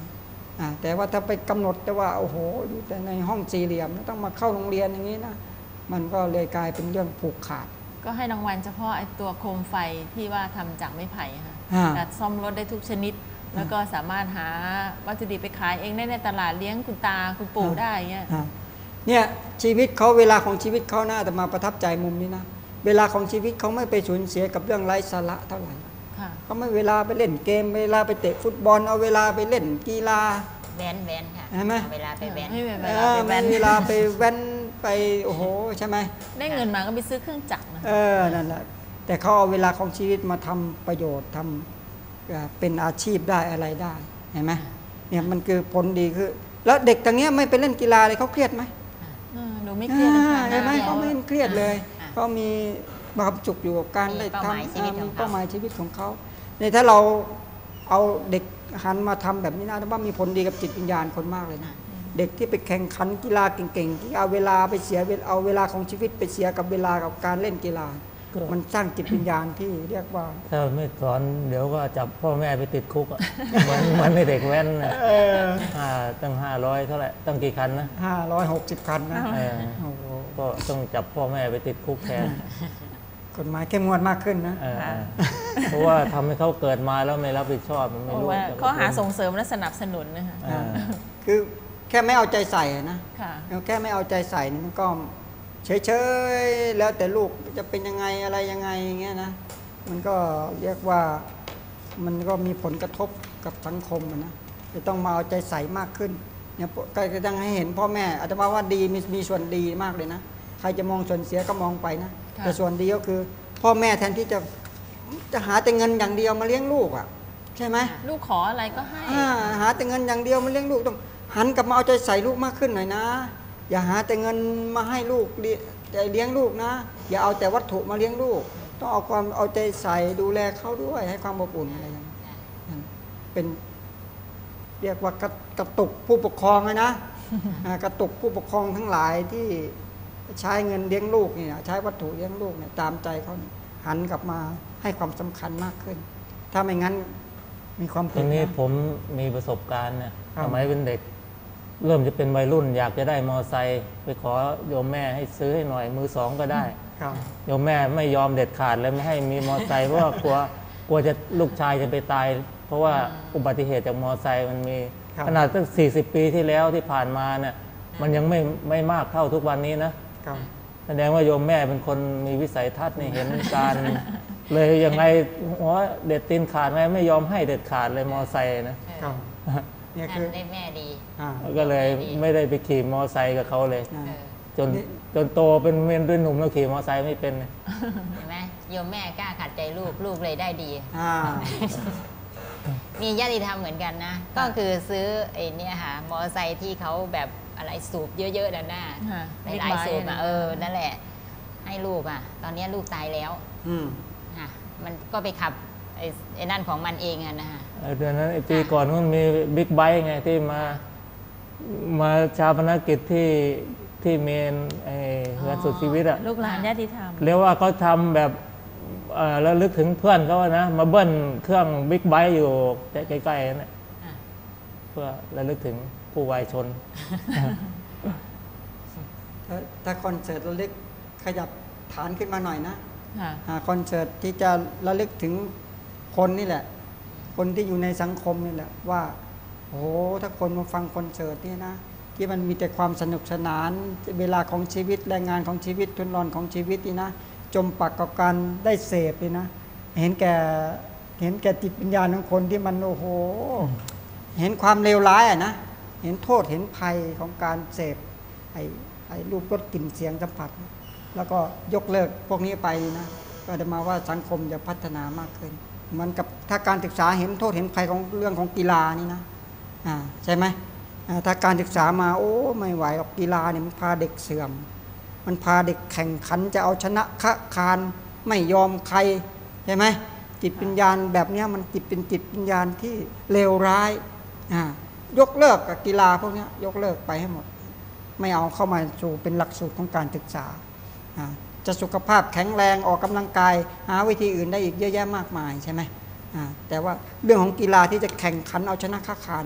แต่ว่าถ้าไปกำหนดแต่ว่าโอ้โหอยู่แต่ในห้องสี่เหลี่ยมต้องมาเข้าโรงเรียนอย่างนี้นะมันก็เลยกลายเป็นเรื่องผูกขาดก็ให้รางวัลเฉพาะไอ้ตัวโคมไฟที่ว่าทำจากไม้ไผ่ค่ะแต่ซ่อมรถได้ทุกชนิดแล้วก็สามารถหาวัตถุดิบไปขายเองได้ในตลาดเลี้ยงคุณตาคุณปู่ได้เงี้ยเนี่ยชีวิตเขาเวลาของชีวิตเขาน่าจะมาประทับใจมุมนี้นะเวลาของชีวิตเขาไม่ไปสูญเสียกับเรื่องไร้สาระเท่าไหร่เขาไม่เวลาไปเล่นเกมเวลาไปเตะฟุตบอลเอาเวลาไปเล่นกีฬาแว้นแว้นค่ะใช่ไหมเวลาไปแว้นไม่เวลาไปแว้นไปโอ้โหใช่ไหมได้เงินมาก็ไปซื้อเครื่องจักรนะเออนั่นแหละแต่เขาเอาเวลาของชีวิตมาทำประโยชน์ทำเป็นอาชีพได้อะไรได้เห็นไหมเนี่ยมันคือผลดีคือแล้วเด็กตรงนี้ไม่ไปเล่นกีฬาเลยเขาเครียดไหมดูไม่เครียดใช่ไหมเขาไม่เครียดเลยเขามีความสุขอยู่กับการได้ทำเป้าหมายชีวิตของเขาเนี่ยถ้าเราเอาเด็กหันมาทำแบบนี้นะว่ามีผลดีกับจิตวิญญาณคนมากเลยนะเด็กที่ไปแข่งขันกีฬาเก่งๆที่เอาเวลาไปเสียเอาเวลาของชีวิตไปเสียกับเวลากับการเล่นกีฬามันสร้างจิตวิญญาณที่เรียกว่าถ้าไม่สอนเดี๋ยวก็จับพ่อแม่ไปติดคุกอ่ะเหมือนเหมือนเด็กแว้นนะตั้งห้าร้อยเท่าไหร่ตั้งกี่คันนะห้าร้อยหกสิบคันนะก็ต้องจับพ่อแม่ไปติดคุกแทนกฎหมายเข้มงวดมากขึ้นนะเพราะว่าทำให้เขาเกิดมาแล้วไม่รับผิดชอบมันไม่รู้ข้อหาส่งเสริมและสนับสนุนนะคะคือแค่ไม่เอาใจใส่นะแค่ไม่เอาใจใส่นี่มันก็เฉยๆแล้วแต่ลูกจะเป็นยังไงอะไรยังไงอย่างเงี้ยนะมันก็เรียกว่ามันก็มีผลกระทบกับสังคมนะจะต้องมาเอาใจใส่มากขึ้นเนี่ยก็จะต้องให้เห็นพ่อแม่อาจจะว่าดีมีมีส่วนดีมากเลยนะใครจะมองส่วนเสียก็มองไปนะแต่ส่วนดีก็คือพ่อแม่แทนที่จะจะหาแต่เงินอย่างเดียวมาเลี้ยงลูกอ่ะใช่ไหมลูกขออะไรก็ให้หาแต่เงินอย่างเดียวมาเลี้ยงลูกต้องหันกลับมาเอาใจใส่ลูกมากขึ้นหน่อยนะอย่าหาแต่เงินมาให้ลูกเลี้ยงลูกนะอย่าเอาแต่วัตถุมาเลี้ยงลูกต้องเอาความเอาใจใส่ดูแลเขาด้วยให้ความอบอุ่นอะไรอย่างนี้เป็นเรียกว่ากระตุกผู้ปกครองเลยนะกระตุกผู้ปกครองทั้งหลายที่ใช้เงินเลี้ยงลูกนี่ใช้วัตถุเลี้ยงลูกเนี่ยตามใจเขาหันกลับมาให้ความสำคัญมากขึ้นถ้าไม่งั้นมีความผิดตรงนี้ผมมีประสบการณ์เนี่ยสมัยเป็นเด็กเริ่มจะเป็นวัยรุ่นอยากจะได้มอไซค์ไปขอโยมแม่ให้ซื้อให้หน่อยมือสองก็ได้โยมแม่ไม่ยอมเด็ดขาดเลยไม่ให้มีมอไซค์เพราะว่ากลัวกลัวจะลูกชายจะไปตายเพราะว่าอุบัติเหตุจากมอไซค์มันมีขนาดตั้งสี่สิบปีที่แล้วที่ผ่านมาเนี่ยมันยังไม่ไม่มากเท่าทุกวันนี้นะแสดงว่าโยมแม่เป็นคนมีวิสัยทัศน์นี่เห็นการเลยยังไงหัวเด็ดตีนขาดไหมไม่ยอมให้เด็ดขาดเลยมอไซค์นะเนี่ยคือได้แม่ดีก็เลยไม่ได้ไปขี่มอไซค์กับเขาเลยจนจนโตเป็นเมนด้วยหนุ่มแล้วขี่มอไซค์ไม่เป็นเห็นไหมโยมแม่กล้าขัดใจลูกลูกเลยได้ดีมีญาติธรรมเหมือนกันนะก็คือซื้อไอ้นี่ค่ะมอไซค์ที่เขาแบบอะไรสูบเยอะๆด้านหน้าหลายๆสูบอ่ะเออนั่นแหละให้ลูกอ่ะตอนนี้ลูกตายแล้วอ่ะมันก็ไปขับไอ้นั่นของมันเองอะนะฮะเดือนนั้นปีก่อนมันมีบิ๊กไบค์ไงที่มามาชาปนกิจที่ที่เมนไอ้เงินสุดชีวิตอะลูกหลานญาติธรรมเรียกว่าเขาทำแบบแล้วลึกถึงเพื่อนเขานะ มาเบิ้ลเครื่องบิ๊กไบค์อยู่ใกล้ๆนั่นเพื่อระลึกถึงผู้วายชนถ้าคอนเสิร์ตระลึกขยับฐานขึ้นมาหน่อยนะคอนเสิร์ตที่จะระลึกถึงคนนี่แหละคนที่อยู่ในสังคมนี่แหละว่าโอ้ถ้าคนมาฟังคอนเสิร์ตนี่นะที่มันมีแต่ความสนุกสนานเวลาของชีวิตแรงงานของชีวิตทุนรอนของชีวิตนี่นะจมปักกับการได้เสพนี่นะเห็นแก่เห็นแก่จิตวิญญาณของคนที่มันโอ้โหเห็นความเลวร้ายอ่ะนะเห็นโทษเห็นภัยของการเสพไอ้ไอ้รูปรสกลิ่นเสียงสัมผัสแล้วก็ยกเลิกพวกนี้ไปนะก็จะมาว่าสังคมจะพัฒนามากขึ้นเหมือนกับถ้าการศึกษาเห็นโทษเห็นภัยของเรื่องของกีฬานี่นะอ่าใช่ไหมถ้าการศึกษามาโอ้ไม่ไหวหรอกกีฬาเนี่ยมันพาเด็กเสื่อมมันพาเด็กแข่งขันจะเอาชนะคะคานไม่ยอมใครใช่ไหมจิตวิญญาณแบบนี้มันจิตเป็นจิตวิญญาณที่เลวร้ายอ่ายกเลิกกับกีฬาพวกนี้ยกเลิกไปให้หมดไม่เอาเข้ามาสู่เป็นหลักสูตรของการศึกษาอ่าจะสุขภาพแข็งแรงออกกำลังกายหาวิธีอื่นได้อีกเยอะแยะมากมายใช่ไหมแต่ว่าเรื่องของกีฬาที่จะแข่งขันเอาชนะค้าคาน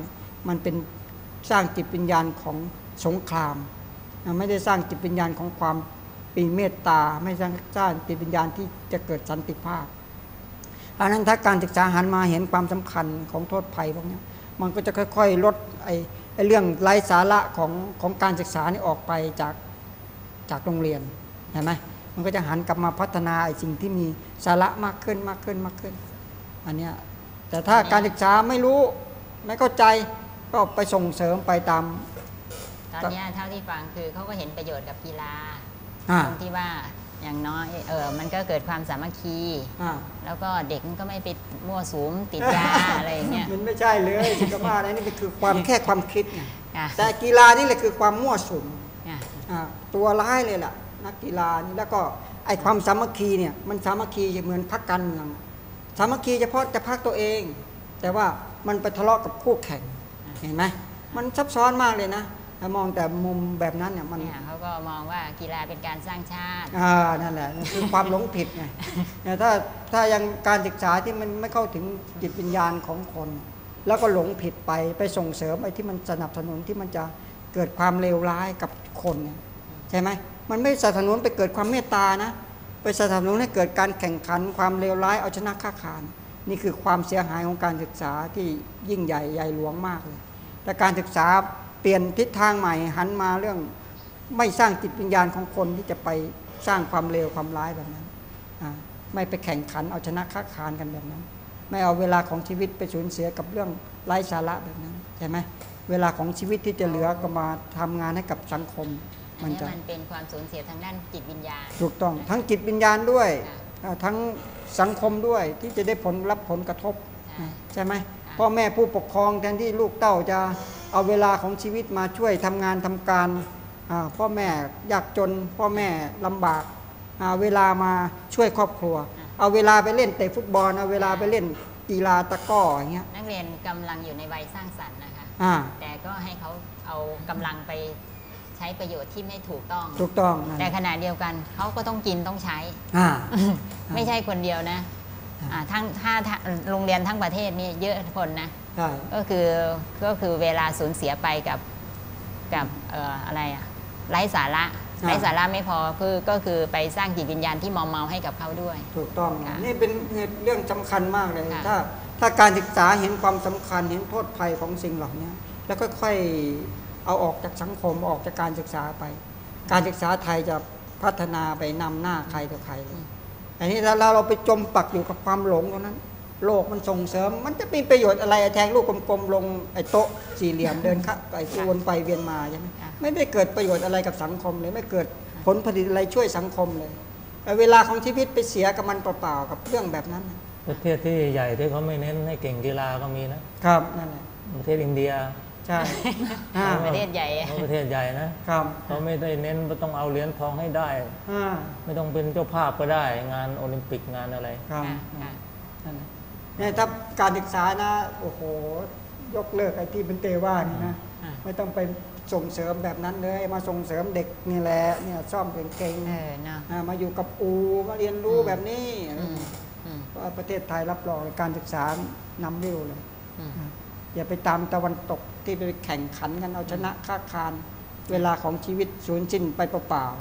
มันเป็นสร้างจิตวิญญาณของสงครามไม่ได้สร้างจิตวิญญาณของความปีเมตตาไม่สร้างสร้างจิตวิญญาณที่จะเกิดสันติภาพเพราะนั้นถ้าการศึกษาหันมาเห็นความสำคัญของโทษภัยพวกนี้มันก็จะค่อยๆลดไอ้ไอ้เรื่องไร้สาระของของการศึกษานี่ออกไปจากจากโรงเรียนเห็นไหมมันก็จะหันกลับมาพัฒนาไอ้สิ่งที่มีสาระมากขึ้นมากขึ้นมากขึ้นอันนี้แต่ถ้าการศึกษาไม่รู้ไม่เข้าใจก็ไปส่งเสริมไปตามตอนนี้เท่าที่ฟังคือเขาก็เห็นประโยชน์กับกีฬาตรงที่ว่าอย่างน้อยเออมันก็เกิดความสามัคคีแล้วก็เด็กมันก็ไม่ไปมั่วสุมติดยา อะไรอย่างเงี้ยมันไม่ใช่เลยสิกมาอะไรนี่คือความแค่ความคิดไงแต่กีฬานี่แหละคือความมั่วสุมตัวร้ายเลยล่ะนักกีฬานี่แล้วก็ไอ้ความสามัคคีเนี่ยมันสามัคคีเหมือนพรรคการเมืองสามัคคีเฉพาะจะพรรคตัวเองแต่ว่ามันไปทะเลาะกับคู่แข่งเห็นไหมมันซับซ้อนมากเลยนะถ้ามองแต่มุมแบบนั้นเนี่ยมันเขาก็มองว่ากีฬาเป็นการสร้างชาติอ่านั่นแหละคือความหลงผิดไงถ้าถ้ายังการศึกษาที่มันไม่เข้าถึงจิตวิญญาณของคนแล้วก็หลงผิดไปไปส่งเสริมไอ้ที่มันสนับสนุนที่มันจะเกิดความเลวร้ายกับคนเนี่ยใช่ไหมมันไม่สนับสนุนไปเกิดความเมตตานะไปสนับสนุนให้เกิดการแข่งขันความเลวร้ายเอาชนะค้าขานนี่คือความเสียหายของการศึกษาที่ยิ่งใหญ่ใหญ่หลวงมากเลยแต่การศึกษาเปลี่ยนทิศทางใหม่หันมาเรื่องไม่สร้างจิตวิญญาณของคนที่จะไปสร้างความเลวความร้ายแบบนั้นไม่ไปแข่งขันเอาชนะค้าขานกันแบบนั้นไม่เอาเวลาของชีวิตไปสูญเสียกับเรื่องไร้สาระแบบนั้นใช่ไหมเวลาของชีวิตที่จะเหลือก็มาทำงานให้กับสังคมมันจะมันเป็นความสูญเสียทางด้านจิตวิญญาณถูกต้องทั้งจิตวิญญาณด้วยทั้งสังคมด้วยที่จะได้ผลรับผลกระทบใช่ไหมพ่อแม่ผู้ปกครองแทนที่ลูกเต้าจะเอาเวลาของชีวิตมาช่วยทำงานทำการพ่อแม่ยากจนพ่อแม่ลำบากเวลามาช่วยครอบครัวเอาเวลาไปเล่นเตะฟุตบอลเอาเวลาไปเล่นกีฬาตะกร้ออย่างเงี้ยนักเรียนกำลังอยู่ในวัยสร้างสรรค์นะคะแต่ก็ให้เขาเอากำลังไปใช้ประโยชน์ที่ไม่ถูกต้องถูกต้องแต่ขณะเดียวกันเขาก็ต้องกินต้องใช้ไม่ใช่คนเดียวนะทั้งถ้าโรงเรียนทั้งประเทศนี่เยอะคนนะก็คือก็คือเวลาสูญเสียไปกับกับอะไรอะไร้สาระไร้สาระไม่พอคือก็คือไปสร้างจิตวิญญาณที่มอมเมาให้กับเขาด้วยถูกต้องนี่เป็นเรื่องสำคัญมากเลยถ้าถ้าการศึกษาเห็นความสำคัญเห็นโทษภัยของสิ่งเหล่านี้แล้วก็ค่อยเอาออกจากสังคมออกจากการศึกษาไปการศึกษาไทยจะพัฒนาไปนำหน้าใครต่อใครเลยอันนี้ถ้าเราไปจมปักอยู่กับความหลงตรงนั้นโลกมันส่งเสริมมันจะมีประโยชน์อะไรแทงลูกกลมๆลงไอ้โต๊ะสี่เหลี่ยมเดินข้าไอ้วนไปเวียนมาใช่ไหมไม่ได้เกิดประโยชน์อะไรกับสังคมเลยไม่เกิดผลผลิตอะไรช่วยสังคมเลยเวลาของชีวิตไปเสียกับมันเปล่าๆกับเรื่องแบบนั้นประเทศที่ใหญ่ที่เขาไม่เน้นให้เก่งกีฬาก็มีนะครับนั่นแหละประเทศอินเดียใช่ประเทศใหญ่ประเทศใหญ่นะครับเขาไม่ได้เน้นว่าต้องเอาเหรียญทองให้ได้ไม่ต้องเป็นเจ้าภาพก็ได้งานโอลิมปิกงานอะไรครับเนี่ยถ้าการศึกษานะโอ้โหยกเลิกไอ้ที่เป็นเตว่านี่นะไม่ต้องไปส่งเสริมแบบนั้นเลยมาส่งเสริมเด็กนี่แหละเนี่ยซ่อมเก่งๆมาอยู่กับอูมาเรียนรู้แบบนี้ประเทศไทยรับรองการศึกษานำเร็วเลยอย่าไปตามตะวันตกที่ไปแข่งขันกันเอาชนะค้าคานเวลาของชีวิตสูญสิ้นไปเปล่า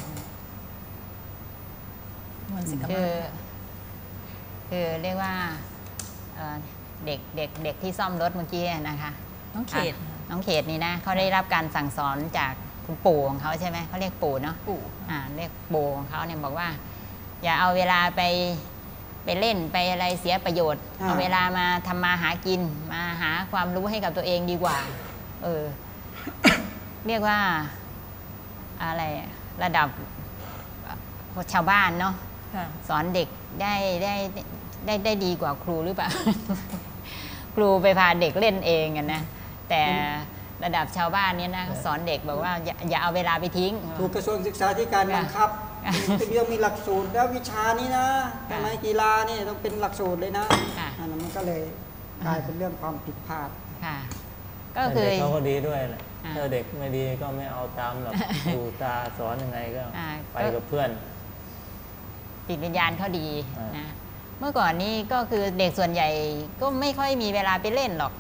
ๆคือคือเรียกว่าเด็กเด็กเด็กที่ซ่อมรถเมื่อกี้นะคะน้องเขตน้องเขตนี่นะเขาได้รับการสั่งสอนจากคุณปู่ของเขาใช่ไหมเขาเรียกปู่เนาะปู่อ่าเรียกปู่ของเขาเนี่ยบอกว่าอย่าเอาเวลาไปไปเล่นไปอะไรเสียประโยชน์เอาเวลามาทำมาหากินมาหาความรู้ให้กับตัวเองดีกว่าเออ เรียกว่าอะไรระดับชาวบ้านเนาะสอนเด็กได้ได้ได้ได้ดีกว่าครูหรือเปล่า ครูไปพาเด็กเล่นเองกันนะแต่ระดับชาวบ้านเนี่ยนะสอนเด็กบอกว่าอย่าอย่าเอาเวลาไปทิ้งถูกกระทรวงศึกษาธิการบังคับจะต้องมีหลักสูตรแล้ววิชานี้นะทำไมกีฬานี่ต้องเป็นหลักสูตรเลยนะอันนั้นมันก็เลยกลายเป็นเรื่องความผิดพลาดก็คือเขาก็ดีด้วยแหละถ้าเด็กไม่ดีก็ไม่เอาตามหรอกครูตาสอนยังไงก็ไปกับเพื่อนจิตวิญญาณเขาดีนะเมื่อก่อนนี้ก็คือเด็กส่วนใหญ่ก็ไม่ค่อยมีเวลาไปเล่นหรอก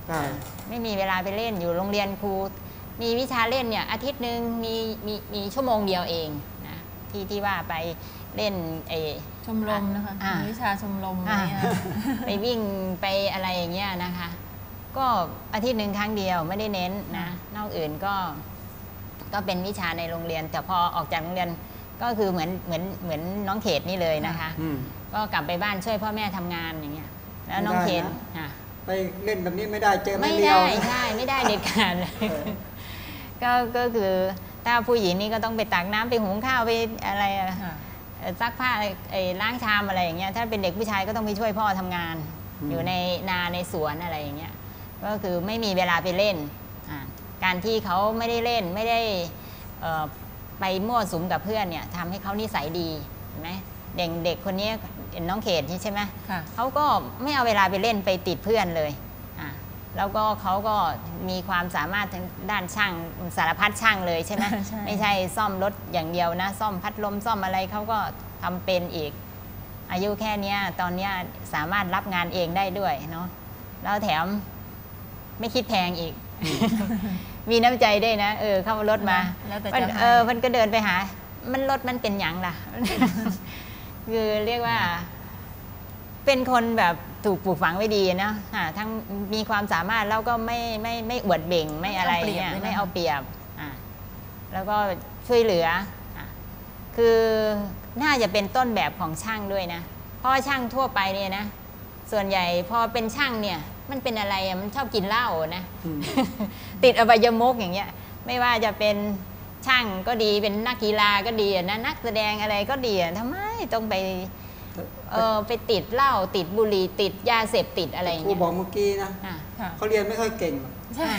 ไม่มีเวลาไปเล่นอยู่โรงเรียนครูมีวิชาเล่นเนี่ยอาทิตย์หนึ่งมีมีมีชั่วโมงเดียวเองนะที่ที่ว่าไปเล่นไอชมรมนะคะมีวิชาชมรมอะไรไปวิ่งไปอะไรอย่างเงี้ยนะคะก็อาทิตย์หนึ่งครั้งเดียวไม่ได้เน้นนะนอกอื่นก็ก็เป็นวิชาในโรงเรียนแต่พอออกจากโรงเรียนก็คือเหมือนเหมือนเหมือนน้องเขตนี่เลยนะคะก็กลับไปบ้านช่วยพ่อแม่ทำงานอย่างเงี้ยแล้วน้องเขตไปเล่นแบบนี้ไม่ได้เจอไม่ได้ใช่ไม่ได้เด็ดขาดเลยก็ก็คือถ้าผู้หญิงนี่ก็ต้องไปตักน้ำไปหุงข้าวไปอะไรซักผ้าล้างชามอะไรอย่างเงี้ยถ้าเป็นเด็กผู้ชายก็ต้องไปช่วยพ่อทำงานอยู่ในนาในสวนอะไรอย่างเงี้ยก็คือไม่มีเวลาไปเล่นการที่เขาไม่ได้เล่นไม่ได้ไปมั่วสุมกับเพื่อนเนี่ยทำให้เขานิสัยดีเห็นไหมเด็กเด็กคนนี้น้องเขตนี่ใช่ไหมเขาก็ไม่เอาเวลาไปเล่นไปติดเพื่อนเลยแล้วก็เขาก็มีความสามารถทางด้านช่างสารพัดช่างเลยใช่ไหม ไม่ใช่ซ่อมรถอย่างเดียวนะซ่อมพัดลมซ่อมอะไรเขาก็ทำเป็นอีกอายุแค่นี้ตอนนี้สามารถรับงานเองได้ด้วยเนาะแล้วแถมไม่คิดแพงอีก มีน้ำใจได้นะเออเข้ารถมาเออมันก็เดินไปหามันรถมันเป็นหยังล่ะ คือเรียกว่าเป็นคนแบบถูกปลูกฝังไว้ดีนะทั้งมีความสามารถแล้วก็ไม่ไม่ไม่อวดเบ่งไม่อะไรเนี่ยไม่เอาเปรียบแล้วก็ช่วยเหลือคือน่าจะเป็นต้นแบบของช่างด้วยนะเพราะช่างทั่วไปเนี่ยนะส่วนใหญ่พอเป็นช่างเนี่ยมันเป็นอะไรมันชอบกินเหล้านะ ติดอบายมุขอย่างเงี้ยไม่ว่าจะเป็นช่างก็ดีเป็นนักกีฬาก็ดีนะนักแสดงอะไรก็ดีทำไมต้องไปเออไปติดเหล้าติดบุหรี่ติดยาเสพติดอะไรอย่างเงี้ยครูบอกเมื่อกี้นะเขาเรียนไม่ค่อยเก่งใช่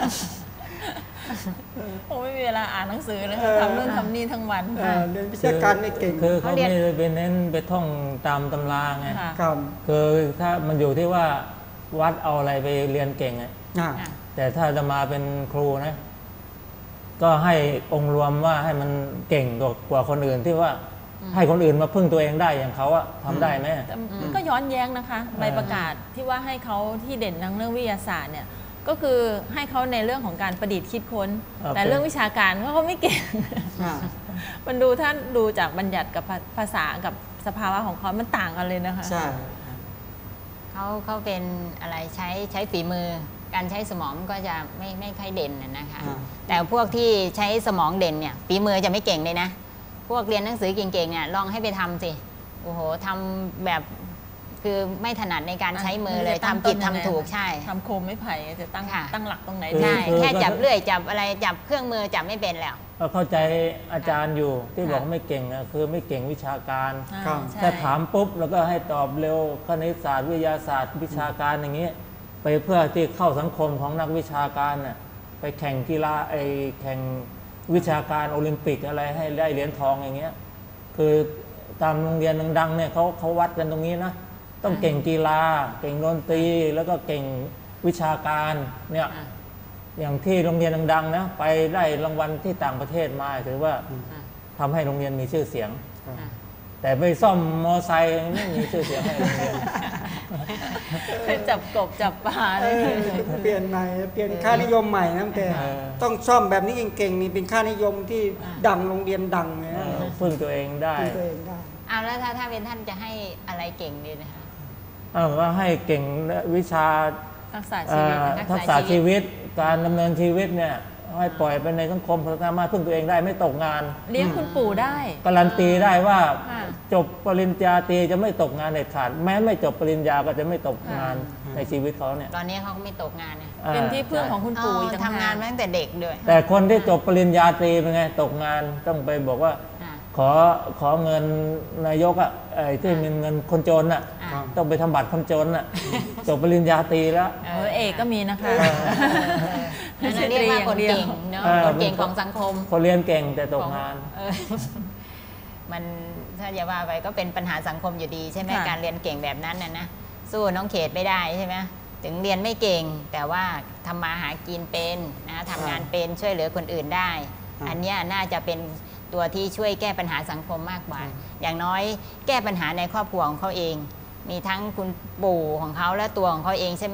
ผมไม่มีเวลาอ่านหนังสือเลยทำเรื่องทำนี่ทั้งวันเรียนวิชาการไม่เก่งคือเขาไม่ได้ไปเน้นไปท่องตามตำราไงคือถ้ามันอยู่ที่ว่าวัดเอาอะไรไปเรียนเก่งไงแต่ถ้าจะมาเป็นครูนะก็ให้องค์รวมว่าให้มันเก่งกว่าคนอื่นที่ว่าให้คนอื่นมาพึ่งตัวเองได้อย่างเขาอะทำได้ไหมมันก็ย้อนแย้งนะคะใบประกาศที่ว่าให้เขาที่เด่นทางเรื่องวิทยาศาสตร์เนี่ยก็คือให้เขาในเรื่องของการประดิษฐ์คิดค้นแต่เรื่องวิชาการเขาไม่เก่งมันดูถ้าดูจากบัญญัติกับภาษากับสภาวะของเขามันต่างกันเลยนะคะใช่เขาเขาเป็นอะไรใช้ใช้ฝีมือการใช้สมองก็จะไม่ไม่ค่อยเด่นนะคะแต่พวกที่ใช้สมองเด่นเนี่ยฝีมือจะไม่เก่งเลยนะพวกเรียนหนังสือเก่งๆเนี่ยลองให้ไปทำสิโอ้โหทำแบบคือไม่ถนัดในการใช้มือเลยทำผิดทำถูกใช่ทำโคมไม่ไผ่จะตั้งตั้งหลักตรงไหนใช่แค่จับเลื่อยจับอะไรจับเครื่องมือจับไม่เป็นแล้วเข้าใจอาจารย์อยู่ที่บอกไม่เก่งนะคือไม่เก่งวิชาการถ้าถามปุ๊บแล้วก็ให้ตอบเร็วคณิตศาสตร์วิทยาศาสตร์วิชาการอย่างนี้ไปเพื่อที่เข้าสังคมของนักวิชาการน่ะไปแข่งกีฬาไอแข่งวิชาการโอลิมปิกอะไรให้ได้เหรียญทองอย่างเงี้ยคือตามโรงเรียนดังๆเนี่ยเขาเขาวัดกันตรงนี้นะต้องเก่งกีฬาเก่งดนตรีแล้วก็เก่งวิชาการเนี่ยอย่างที่โรงเรียนดังๆนะไปได้รางวัลที่ต่างประเทศมาถือว่าทำให้โรงเรียนมีชื่อเสียงแต่ไปซ่อมมอไซค์ไม่มีชื่อเสียงให้โรงเรียนจับกบจับปลาเลยเปลี่ยนใหม่เปลี่ยนค่านิยมใหม่นะแต่ต้องซ่อมแบบนี้เก่งๆนี่เป็นค่านิยมที่ดังโรงเรียนดังนะพึ่งตัวเองได้พึ่งตัวเองได้เอาแล้วถ้าถ้าเป็นท่านจะให้อะไรเก่งดีนะคะเอาว่าให้เก่งวิชาทักษะชีวิตทักษะชีวิตการดำเนินชีวิตเนี่ยให้ปล่อยไปในสังคมสามารถพึ่งตัวเองได้ไม่ตกงานเลี้ยงคุณปู่ได้การันตีได้ว่าจบปริญญาตรีจะไม่ตกงานเด็ดขาดแม้ไม่จบปริญญาก็จะไม่ตกงานในชีวิตเขาเนี่ยตอนนี้เขาก็ไม่ตกงานเนี่ยเป็นที่พึ่งของคุณปู่ทำงานมาตั้งแต่เด็กด้วยแต่คนที่จบปริญญาตรีเป็นไงตกงานต้องไปบอกว่าขอขอเงินนายกอ่ะไอ้ที่มีเงินคนจนอ่ะต้องไปทำบัตรคนจนอ่ะจบปริญญาตรีแล้วเออเอกก็มีนะคะนั่นเรียกว่าคนเก่งเนาะคนเก่งของสังคมคนเรียนเก่งแต่ตกงานมันถ้าจะว่าไปก็เป็นปัญหาสังคมอยู่ดีใช่ไหมการเรียนเก่งแบบนั้นน่ะนะสู้น้องเขตไม่ได้ใช่ไหมถึงเรียนไม่เก่งแต่ว่าทำมาหากินเป็นนะทำงานเป็นช่วยเหลือคนอื่นได้อันนี้น่าจะเป็นตัวที่ช่วยแก้ปัญหาสังคมมากกว่าอย่างน้อยแก้ปัญหาในครอบครัวของเขาเองมีทั้งคุณปู่ของเขาและตัวของเขาเองใช่ไหม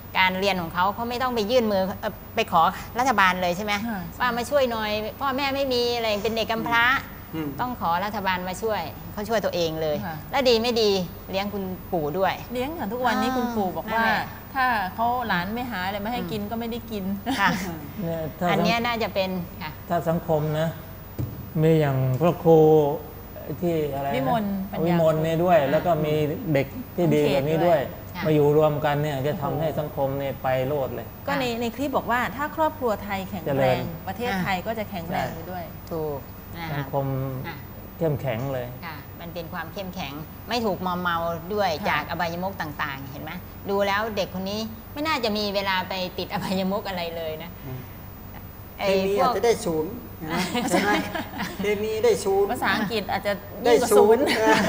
การเรียนของเขาเขาไม่ต้องไปยื่นมือไปขอรัฐบาลเลยใช่ไหมว่ามาช่วยหน่อยพ่อแม่ไม่มีอะไรเป็นเด็กกำพร้าต้องขอรัฐบาลมาช่วยเขาช่วยตัวเองเลยแล้วดีไม่ดีเลี้ยงคุณปู่ด้วยเลี้ยงค่ะทุกวันนี้คุณปู่บอกว่าถ้าเขาหลานไม่หาอะไรไม่ให้กินก็ไม่ได้กินค่ะอันนี้น่าจะเป็นค่ะถ้าสังคมนะมีอย่างพระครูที่อะไรวิมลวิมลเนี่ยด้วยแล้วก็มีเด็กที่ดีแบบนี้ด้วยมาอยู่รวมกันเนี่ยจะทำให้สังคมเนี่ยไปโลดเลยก็ในในคลิปบอกว่าถ้าครอบครัวไทยแข็งแรงประเทศไทยก็จะแข็งแรงไปด้วยถูกสังคมเข้มแข็งเลยค่ะมันเป็นความเข้มแข็งไม่ถูกมอมเมาด้วยจากอบายมุขต่างๆเห็นไหมดูแล้วเด็กคนนี้ไม่น่าจะมีเวลาไปติดอบายมุขอะไรเลยนะเคมีอาจจะได้ศูนย์ใช่ไหมเคมีได้ศูนย์ภาษาอังกฤษอาจจะได้ศูนย์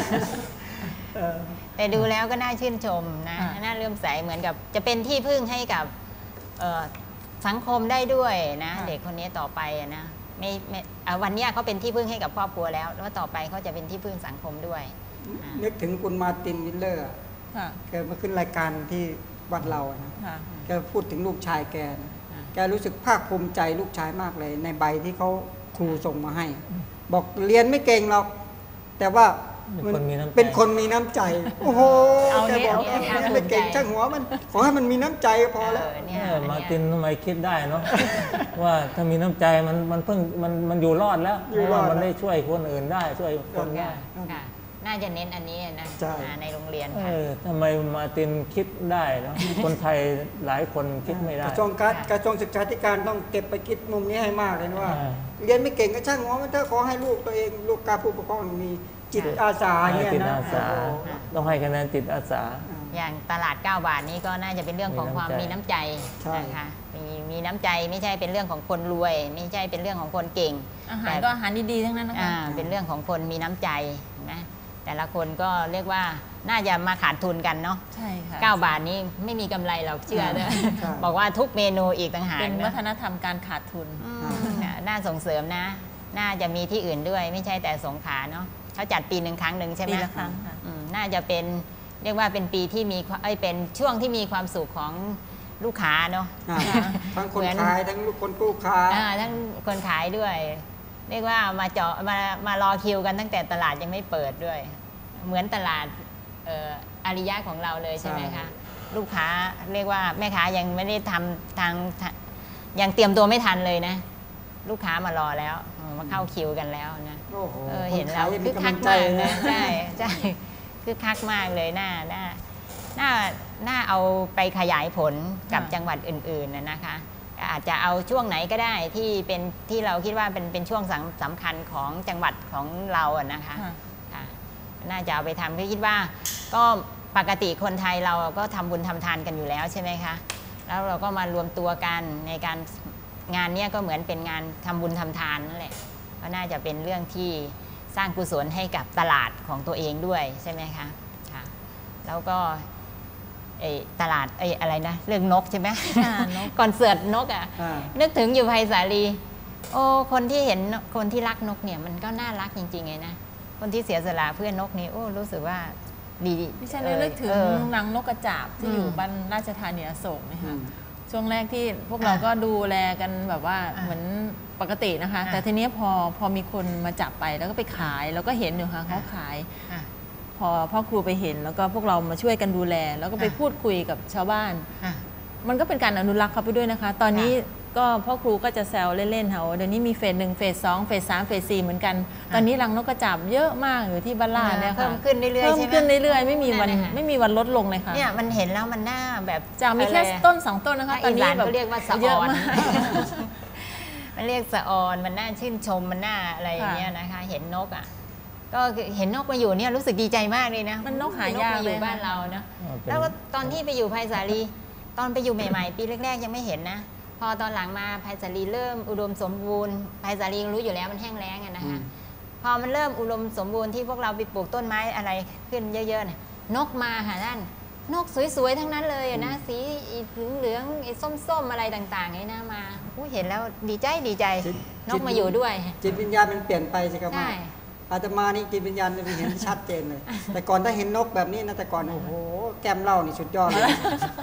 แต่ดูแล้วก็น่าชื่นชมนะน่าเลื่อมใสเหมือนกับจะเป็นที่พึ่งให้กับสังคมได้ด้วยนะเด็กคนนี้ต่อไปนะไม่วันนี้เขาเป็นที่พึ่งให้กับครอบครัวแล้วแล้วต่อไปเขาจะเป็นที่พึ่งสังคมด้วยนึกถึงคุณมาร์ตินวิลเลอร์แกมาขึ้นรายการที่วัดเรานะแกพูดถึงลูกชายแกแกรู้สึกภาคภูมิใจลูกชายมากเลยในใบที่เขาครูส่งมาให้บอกเรียนไม่เก่งหรอกแต่ว่าเป็นคนมีน้ำใจโอ้โหแกบอกเรียนไม่เก่งช่างหัวมันขอให้มันมีน้ำใจพอแล้วมาร์ตินทำไมคิดได้เนาะว่าถ้ามีน้ำใจมันมันเพิ่งมันมันอยู่รอดแล้วเพราะว่ามันได้ช่วยคนอื่นได้ช่วยคนได้น่าจะเน้นอันนี้นะในโรงเรียนค่ะทำไมมาร์ตินคิดได้เนาะคนไทยหลายคนคิดไม่ได้กระทรวงการกระทรวงศึกษาธิการต้องเก็บไปคิดมุมนี้ให้มากเลยว่าเรียนไม่เก่งก็ช่างหัวมันถ้าขอให้ลูกตัวเองลูกการผู้ปกครองมีจิตอาสาเนี่ยนะต้องให้คะแนนจิตอาสาอย่างตลาดเก้าบาทนี้ก็น่าจะเป็นเรื่องของความมีน้ำใจนะคะมีมีน้ำใจไม่ใช่เป็นเรื่องของคนรวยไม่ใช่เป็นเรื่องของคนเก่งอาหารก็อาหารดีๆทั้งนั้นนะคะเป็นเรื่องของคนมีน้ำใจนะแต่ละคนก็เรียกว่าน่าจะมาขาดทุนกันเนาะใช่ค่ะเก้าบาทนี้ไม่มีกำไรเราเชื่อเลยบอกว่าทุกเมนูอีกต่างหากเป็นวัฒนธรรมการขาดทุนน่าส่งเสริมนะน่าจะมีที่อื่นด้วยไม่ใช่แต่สงขลาเนาะเขาจัดปีหนึ่งครั้งหนึ่งใช่ไหมปีละครั้งค่ะน่าจะเป็นเรียกว่าเป็นปีที่มีเอ้ยเป็นช่วงที่มีความสุขของลูกค้าเนาะทั้งคนขายทั้งลูกคนผู้ค้าทั้งคนขายด้วยเรียกว่ามาเจาะมามารอคิวกันตั้งแต่ตลาดยังไม่เปิดด้วยเหมือนตลาดอาริยะของเราเลยใช่ไหมคะลูกค้าเรียกว่าแม่ค้ายังไม่ได้ทำทางยังเตรียมตัวไม่ทันเลยนะลูกค้ามารอแล้วมาเข้าคิวกันแล้วนะเห็นแล้วคือคักมากนะใช่ใช่คือคักมากเลยน่าน่าน่าน่าเอาไปขยายผลกับจังหวัดอื่นๆนะคะอาจจะเอาช่วงไหนก็ได้ที่เป็นที่เราคิดว่าเป็นเป็นช่วงสำคัญของจังหวัดของเราอะนะคะน่าจะเอาไปทำเพราะคิดว่าก็ปกติคนไทยเราก็ทำบุญทำทานกันอยู่แล้วใช่ไหมคะแล้วเราก็มารวมตัวกันในการงานนี้ก็เหมือนเป็นงานทำบุญทำทานนั่นแหละก็น่าจะเป็นเรื่องที่สร้างกุศลให้กับตลาดของตัวเองด้วยใช่ไหมคะค่ะแล้วก็ไอ้ตลาดไอ้อะไรนะเรื่องนกใช่ไหมคอนเสิร์ตนกอ่ะนึกถึงอยู่ไพศาลีโอ้คนที่เห็นคนที่รักนกเนี่ยมันก็น่ารักจริงๆไงนะคนที่เสียสละเพื่อนนกนี่โอ้รู้สึกว่าดีไม่ใช่เลยนึกถึงนางนกกระจาบที่อยู่บ้านราชธานีอโศกนะคะช่วงแรกที่พวกเราก็ดูแลกันแบบว่าเหมือนปกตินะคะแต่ทีนี้พอพอมีคนมาจับไปแล้วก็ไปขายแล้วก็เห็นอยู่ค่ะเขาขายพอพ่อครูไปเห็นแล้วก็พวกเรามาช่วยกันดูแลแล้วก็ไปพูดคุยกับชาวบ้านมันก็เป็นการอนุรักษ์เขาไปด้วยนะคะตอนนี้ก็พ่อครูก็จะแซวเล่นๆค่ะเดี๋ยวนี้มีเฟสหนึ่งเฟสสองเฟสสามเฟสสี่เหมือนกันตอนนี้รังนกกระจาบเยอะมากอยู่ที่บ้านล่าเนี่ยค่ะเพิ่มขึ้นเรื่อยๆเพิ่มขึ้นเรื่อยๆไม่มีวันไม่มีวันลดลงเลยค่ะเนี่ยมันเห็นแล้วมันน่าแบบจากมีแค่ต้นสองต้นนะคะตอนนี้แบบเรียกว่าสะออนมันเรียกสะออนมันน่าชื่นชมมันน่าอะไรอย่างเงี้ยนะคะเห็นนกอ่ะก็เห็นนกมาอยู่เนี่ยรู้สึกดีใจมากเลยนะมันนกหายากมาอยู่บ้านเราเนาะแล้วตอนที่ไปอยู่ไพศาลีตอนไปอยู่ใหม่ๆปีแรกๆยังไม่เห็นนะพอตอนหลังมาไพศาลีเริ่มอุดมสมบูรณ์ไพศาลีรู้อยู่แล้วมันแห้งแล้งอะนะคะพอมันเริ่มอุดมสมบูรณ์ที่พวกเราไปปลูกต้นไม้อะไรขึ้นเยอะๆเนี่ยนกมาค่ะท่านนกสวยๆทั้งนั้นเลยนะสีเหลืองๆส้มๆอะไรต่างๆนี่นะมาเห็นแล้วดีใจดีใจนกมาอยู่ด้วยจิตวิญญาณมันเปลี่ยนไปใช่ไหมอาตมานี่จิตวิญญาณจะเห็นชัดเจนเลยแต่ก่อนถ้าเห็นนกแบบนี้นะแต่ก่อนโอ้โหแก้มเหล้านี่สุดยอดเลย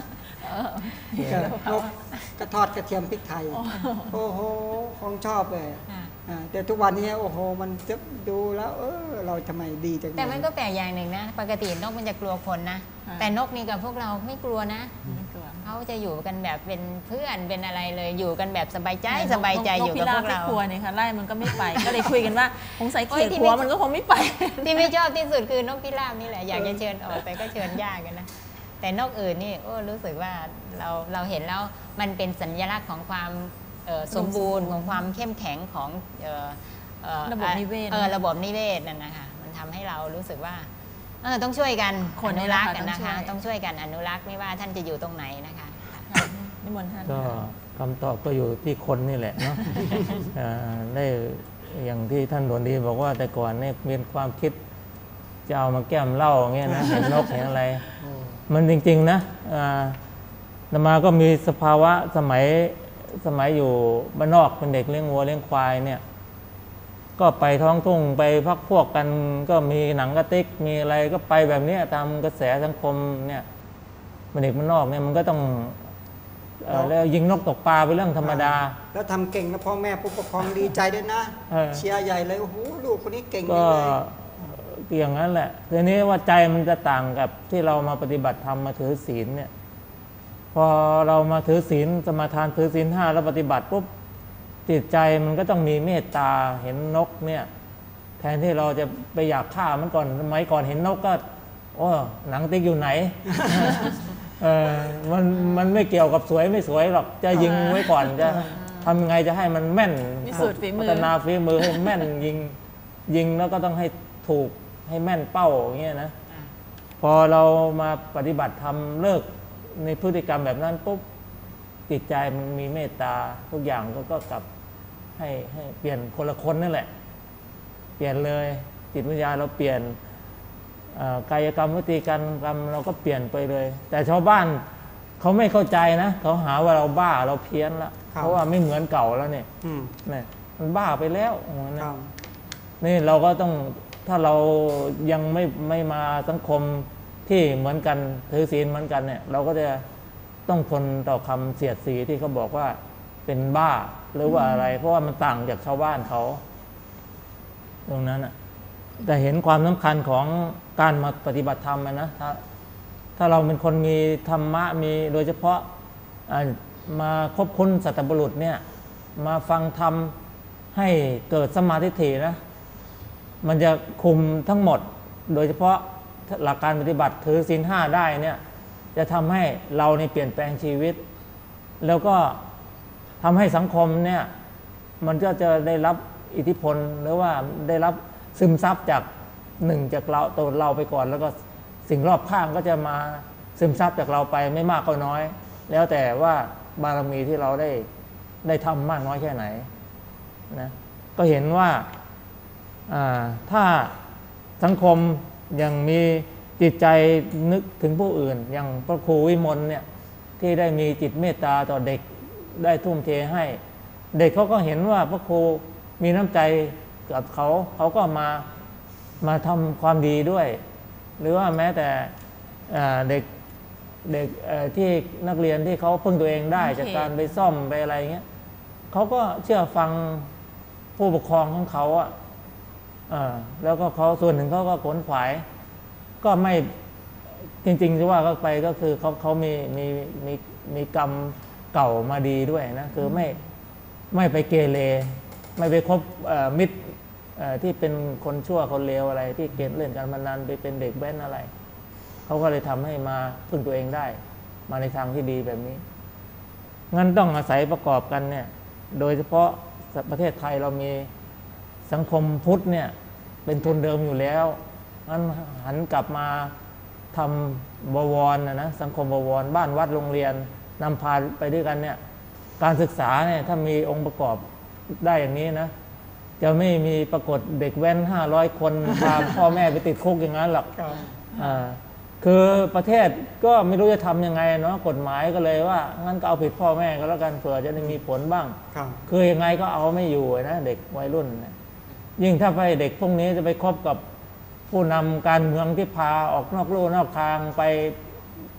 นกกระทอดกระเทียมพริกไทยโอ้โหของชอบเลยแต่ทุกวันนี้โอ้โหมันจะดูแล้วเออเราทำไมดีจังเลยแต่มันก็แปลกอย่างหนึ่งนะปกตินกมันจะกลัวคนนะแต่นกนี่กับพวกเราไม่กลัวนะเขาจะอยู่กันแบบเป็นเพื่อนเป็นอะไรเลยอยู่กันแบบสบายใจสบายใจอยู่กับพวกเรากลัวเนี่ยค่ะไล่มันก็ไม่ไปก็เลยคุยกันว่าสงสัยเขียดหัวมันก็คงไม่ไปที่ไม่ชอบที่สุดคือนกพิราบนี่แหละอยากจะเชิญออกแต่ก็เชิญยากกันนะแต่นกอื่นนี่โอ้รู้สึกว่าเราเราเห็นแล้วมันเป็นสัญลักษณ์ของความสมบูรณ์ของความเข้มแข็งของระบบนิเวศระบบนิเวศนั่นนะคะมันทำให้เรารู้สึกว่าเออต้องช่วยกันอนุรักษ์กันนะคะต้องช่วยกันอนุรักษ์ไม่ว่าท่านจะอยู่ตรงไหนนะคะนิมนต์ท่านก็คำตอบก็อยู่ที่คนนี่แหละเนาะได้อย่างที่ท่านหลวงดีบอกว่าแต่ก่อนเนี่ยมีความคิดจะเอามาแก้มเหล้าอย่างเงี้ยนะเห็นนกเห็นอะไรมันจริงๆนะนมาก็มีสภาวะสมัยสมัยอยู่บ้านนอกเป็นเด็กเลี้ยงวัวเลี้ยงควายเนี่ยก็ไปท้องทุ่งไปพักพวกกันก็มีหนังกระติกมีอะไรก็ไปแบบนี้ตามกระแสสังคมเนี่ยเป็นเด็กบ้านนอกเนี่ยมันก็ต้องแล้วยิงนกตกปลาเป็นเรื่องธรรมดาแล้วทำเก่งแล้วพ่อแม่ผู้ปกครองดีใจด้วยนะเชียร์ใหญ่เลยโอ้โหลูกคนนี้เก่งก็อย่างนั้นแหละทีนี้ว่าใจมันจะต่างกับที่เรามาปฏิบัติธรรมมาถือศีลเนี่ยพอเรามาถือศีลสมาทานถือศีลห้าแล้วปฏิบัติปุ๊บจิตใจมันก็ต้องมีเมตตาเห็นนกเนี่ยแทนที่เราจะไปอยากฆ่ามันก่อนสมัยก่อนเห็นนกก็โอ้หนังติ๊กอยู่ไหน เออมันมันไม่เกี่ยวกับสวยไม่สวยหรอกจะยิงไว้ก่อนจะทำยังไงจะให้มันแม่นพัฒนาฝีมือให้แม่นยิงยิงแล้วก็ต้องให้ถูกให้แม่นเป้าอย่างเงี้ยนะพอเรามาปฏิบัติทำเลิกในพฤติกรรมแบบนั้นปุ๊บจิตใจมันมีเมตตาทุกอย่างก็ก็กลับให้ให้เปลี่ยนคนละคนนั่นแหละเปลี่ยนเลยจิตวิญญาณเราเปลี่ยนกายกรรมวิธีการกรรมเราก็เปลี่ยนไปเลยแต่ชาวบ้านเขาไม่เข้าใจนะเขาหาว่าเราบ้าเราเพี้ยนละเพราะว่าไม่เหมือนเก่าแล้วเนี่ยนี่มันบ้าไปแล้วนี่เราก็ต้องถ้าเรายังไม่ไม่มาสังคมที่เหมือนกันถือศีลเหมือนกันเนี่ยเราก็จะต้องทนต่อคำเสียดสีที่เขาบอกว่าเป็นบ้าหรือว่าอะไรเพราะว่ามันต่างจากชาวบ้านเขาตรงนั้นอ่ะแต่เห็นความสำคัญของการมาปฏิบัติธรรมนะถ้าถ้าเราเป็นคนมีธรรมะมีโดยเฉพาะมาคบคุณสัตบุรุษเนี่ยมาฟังธรรมให้เกิดสมาธิถี่นะมันจะคุมทั้งหมดโดยเฉพาะหลักการปฏิบัติถือศีลห้าได้เนี่ยจะทำให้เราในเปลี่ยนแปลงชีวิตแล้วก็ทำให้สังคมเนี่ยมันก็จะได้รับอิทธิพลหรือว่าได้รับซึมซับจากหนึ่งจากเราตัวเราไปก่อนแล้วก็สิ่งรอบข้างก็จะมาซึมซับจากเราไปไม่มากก็น้อยแล้วแต่ว่าบารมีที่เราได้ได้ทำมากน้อยแค่ไหนนะก็เห็นว่าถ้าสังคมยังมีจิตใจนึกถึงผู้อื่นอย่างพระครูวิมลเนี่ยที่ได้มีจิตเมตตาต่อเด็กได้ทุ่มเทให้เด็กเขาก็เห็นว่าพระครูมีน้ำใจกับเขาเขาก็มามาทำความดีด้วยหรือว่าแม้แต่เด็กเด็กที่นักเรียนที่เขาพึ่งตัวเองได้จากการไปซ่อมไปอะไรเงี้ยเขาก็เชื่อฟังผู้ปกครองของเขาอ่ะแล้วก็เขาส่วนหนึ่งเขาก็ขนขวายก็ไม่จริงๆจะว่าเขาไปก็คือเขาเขามีมีมีมีกรรมเก่ามาดีด้วยนะคือไม่ไม่ไปเกเรไม่ไปคบมิตรที่เป็นคนชั่วคนเลวอะไรที่เกณฑ์เล่นการพนันไปเป็นเด็กแว้นอะไรเขาก็เลยทำให้มาพึ่งตัวเองได้มาในทางที่ดีแบบนี้งั้นต้องอาศัยประกอบกันเนี่ยโดยเฉพาะประเทศไทยเรามีสังคมพุทธเนี่ยเป็นทุนเดิมอยู่แล้วงั้นหันกลับมาทำบวรนะนะสังคมบวรบ้านวัดโรงเรียนนำพาไปด้วยกันเนี่ยการศึกษาเนี่ยถ้ามีองค์ประกอบได้อย่างนี้นะจะไม่มีปรากฏเด็กแว้นห้าร้อยคนพาพ่อแม่ไปติดคุกอย่างนั้นหรอกคือประเทศก็ไม่รู้จะทำยังไงเนาะกฎหมายก็เลยว่างั้นก็เอาผิดพ่อแม่ก็แล้วกันเผื่อจะได้มีผลบ้างคือยังไงก็เอาไม่อยู่นะเด็กวัยรุ่นยิ่งถ้าไปเด็กพวกนี้จะไปคบกับผู้นำการเมืองที่พาออกนอกลู่นอกทางไปไป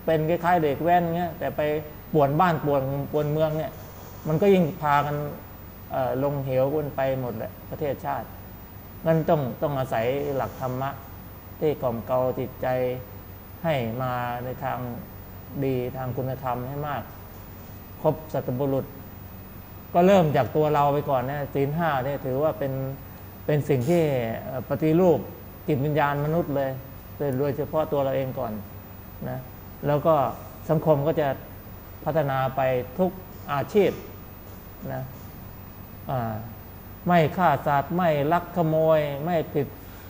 เป็นคล้ายๆเด็กแว้นเงี้ยแต่ไปป่วนบ้านป่วนป่วนเมืองเนี่ยมันก็ยิ่งพากันลงเหวกันไปหมดแหละประเทศชาติงั้นต้องต้องอาศัยหลักธรรมะที่กล่อมเกลาจิตใจให้มาในทางดีทางคุณธรรมให้มากครบสัตบุรุษก็เริ่มจากตัวเราไปก่อนนะศีลห้าเนี่ยถือว่าเป็นเป็นสิ่งที่ปฏิรูปจิตวิญญาณมนุษย์เลยโดยเฉพาะตัวเราเองก่อนนะแล้วก็สังคมก็จะพัฒนาไปทุกอาชีพนะไม่ฆ่าสัตว์ไม่ลักขโมยไม่ผิด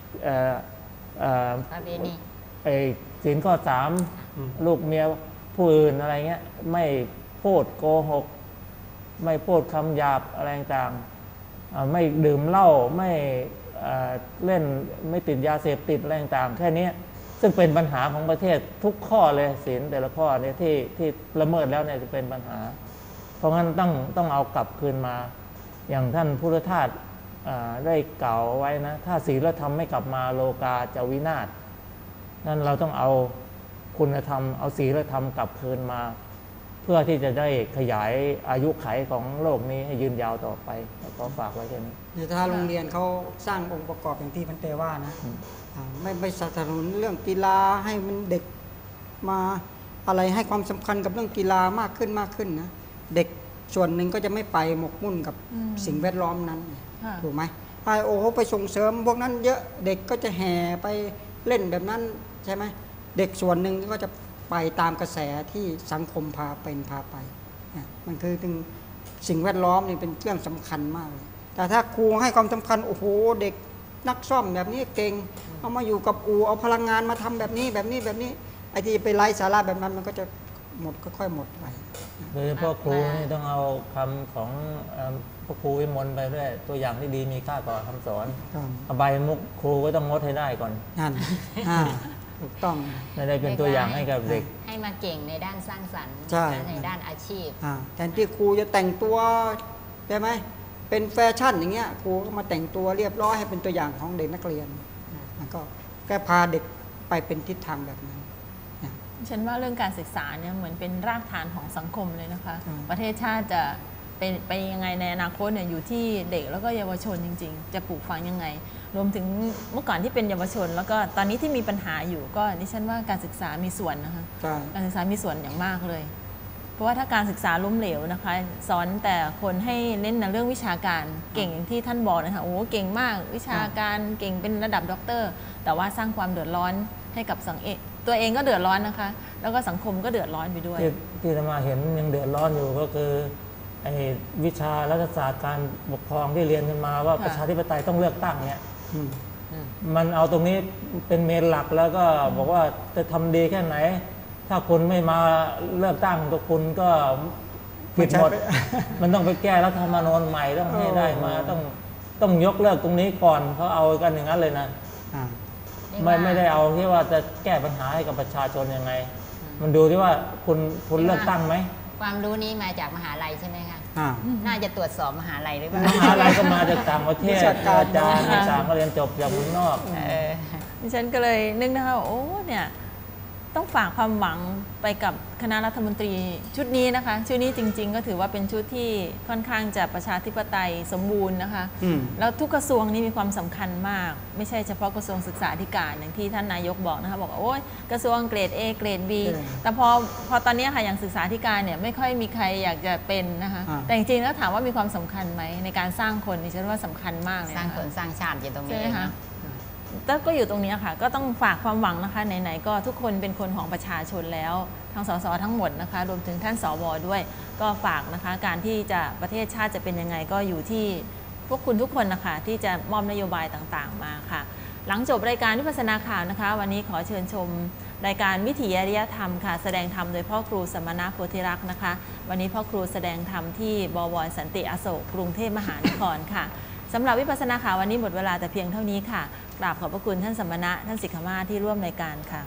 ประเวณีไอ้ศีลข้อสามลูกเมียผู้อื่นอะไรเงี้ยไม่พูดโกหกไม่พูดคำหยาบอะไรต่างๆไม่ดื่มเหล้าไม่เล่นไม่ติดยาเสพติดอะไรต่างๆแค่นี้ซึ่งเป็นปัญหาของประเทศทุกข้อเลยศีลแต่ละข้อเนี่ยที่ที่ละเมิดแล้วเนี่ยจะเป็นปัญหาเพราะงั้นต้องต้องเอากลับคืนมาอย่างท่านพุทธทาสได้กล่าวไว้นะถ้าศีลธรรมไม่กลับมาโลกาจะวินาศนั้นเราต้องเอาคุณธรรมเอาศีลธรรมกลับคืนมาเพื่อที่จะได้ขยายอายุขัยของโลกนี้ให้ยืนยาวต่อไปขอฝากไว้แค่นี้ถ้าโรงเรียนเขาสร้างองค์ประกอบอย่างที่พันเตว่านะไม่ไม่สนับสนุนเรื่องกีฬาให้มันเด็กมาอะไรให้ความสำคัญกับเรื่องกีฬามากขึ้นมากขึ้นนะเด็กส่วนหนึ่งก็จะไม่ไปหมกมุ่นกับสิ่งแวดล้อมนั้นถูกไหมไอโอเขาไปส่งเสริมพวกนั้นเยอะเด็กก็จะแห่ไปเล่นแบบนั้นใช่ไหมเด็กส่วนหนึ่งก็จะไปตามกระแสที่สังคมพาเป็นพาไปมันคือถึงสิ่งแวดล้อมนี่เป็นเรื่องสำคัญมากเลยแต่ถ้าครูให้ความสำคัญโอ้โหเด็กนักซ่อมแบบนี้เก่งเอามาอยู่กับอูเอาพลังงานมาทำแบบนี้แบบนี้แบบนี้ไอ้ที่ไปไร้สาระแบบนั้นมันก็จะหมดค่อยๆหมดไปโดยเฉพาะครูนี่ต้องเอาคำของพระครูวิมลไปด้วยตัวอย่างที่ดีมีค่ากว่าคำสอนอบายมุขครูก็ต้องงดให้ได้ก่อนนั่นถูกต้องไม่ได้เป็นตัวอย่างให้กับเด็กให้มาเก่งในด้านสร้างสรรค์ในด้านอาชีพแทนที่ครูจะแต่งตัวใช่ไหมเป็นแฟชั่นอย่างเงี้ยครูก็มาแต่งตัวเรียบร้อยให้เป็นตัวอย่างของเด็กนักเรียนมันก็แก้พาเด็กไปเป็นทิศทางแบบนั้นฉันว่าเรื่องการศึกษาเนี่ยเหมือนเป็นรากฐานของสังคมเลยนะคะประเทศชาติจะเป็นไปยังไงในอนาคตเนี่ยอยู่ที่เด็กแล้วก็เยาวชนจริงๆจะปลูกฝังยังไงรวมถึงเมื่อก่อนที่เป็นเยาวชนแล้วก็ตอนนี้ที่มีปัญหาอยู่ก็ดิฉันว่าการศึกษามีส่วนนะคะการศึกษามีส่วนอย่างมากเลยเพราะว่าถ้าการศึกษาล้มเหลวนะคะสอนแต่คนให้เน้นในเรื่องวิชาการเก่งอย่างที่ท่านบอกนะคะโอ้เก่งมากวิชาการเก่งเป็นระดับด็อกเตอร์แต่ว่าสร้างความเดือดร้อนให้กับสังคมตัวเองก็เดือดร้อนนะคะแล้วก็สังคมก็เดือดร้อนไปด้วยที่จะมาเห็นยังเดือดร้อนอยู่ก็คือไอ้วิชารัฐศาสตร์การปกครองที่เรียนกันมาว่าประชาธิปไตยต้องเลือกตั้งเนี่ยมันเอาตรงนี้เป็นเมนหลักแล้วก็บอกว่าจะทำดีแค่ไหนถ้าคุณไม่มาเลือกตั้งตัวคุณก็ผิดหมดมันต้องไปแก้รัฐธรรมนูญใหม่ต้องให้ได้มาต้องต้องยกเลิกตรงนี้ก่อนเขาเอากันอย่างนั้นเลยนะไม่ไม่ได้เอาที่ว่าจะแก้ปัญหาให้กับประชาชนยังไงมันดูที่ว่าคุณคุณเลือกตั้งไหมความรู้นี้มาจากมหาลัยใช่ไหมคะน่าจะตรวจสอบมหาลัยหรือเปล่ามหาลัยก็มาจากต่างประเทศอาจารย์ต่างก็เรียนจบจากเมืองนอกดิฉันก็เลยนึกนะคะโอ้เนี่ยต้องฝากความหวังไปกับคณะรัฐมนตรีชุดนี้นะคะชุดนี้จริงๆก็ถือว่าเป็นชุดที่ค่อนข้างจะประชาธิปไตยสมบูรณ์นะคะแล้วทุกกระทรวงนี้มีความสำคัญมากไม่ใช่เฉพาะกระทรวงศึกษาธิการอย่างที่ท่านนายกบอกนะคะบอกว่าโอ้ยกระทรวงเกรด A เกรด B แต่พอพอตอนนี้ค่ะอย่างศึกษาธิการเนี่ยไม่ค่อยมีใครอยากจะเป็นนะคะแต่จริงๆแล้วถามว่ามีความสำคัญไหมในการสร้างคนดิฉันว่าสำคัญมากเลยสร้างคนสร้างชาติอยู่ตรงนี้นะแต่ก็อยู่ตรงนี้ค่ะก็ต้องฝากความหวังนะคะไหนๆก็ทุกคนเป็นคนของประชาชนแล้วทั้งสสทั้งหมดนะคะรวมถึงท่านสวด้วยก็ฝากนะคะการที่จะประเทศชาติจะเป็นยังไงก็อยู่ที่พวกคุณทุกคนนะคะที่จะมอบนโยบายต่างๆมาค่ะหลังจบรายการวิปัสสนาข่าวนะคะวันนี้ขอเชิญชมรายการวิถีอริยธรรมค่ะแสดงธรรมโดยพ่อครูสมณะโพธิรักษ์นะคะวันนี้พ่อครูแสดงธรรมที่บวรสันติอโศกกรุงเทพมหานครค่ะสำหรับวิปัสสนาข่าววันนี้หมดเวลาแต่เพียงเท่านี้ค่ะกราบขอบพระคุณท่านสมณะท่านสิกขมาศที่ร่วมรายการค่ะ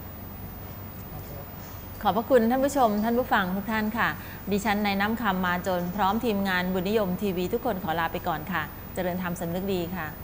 ขอบพระคุณท่านผู้ชมท่านผู้ฟังทุกท่านค่ะดิฉันในน้ำคำมาจนพร้อมทีมงานบุญนิยมทีวีทุกคนขอลาไปก่อนค่ะเจริญธรรมสำนึกดีค่ะ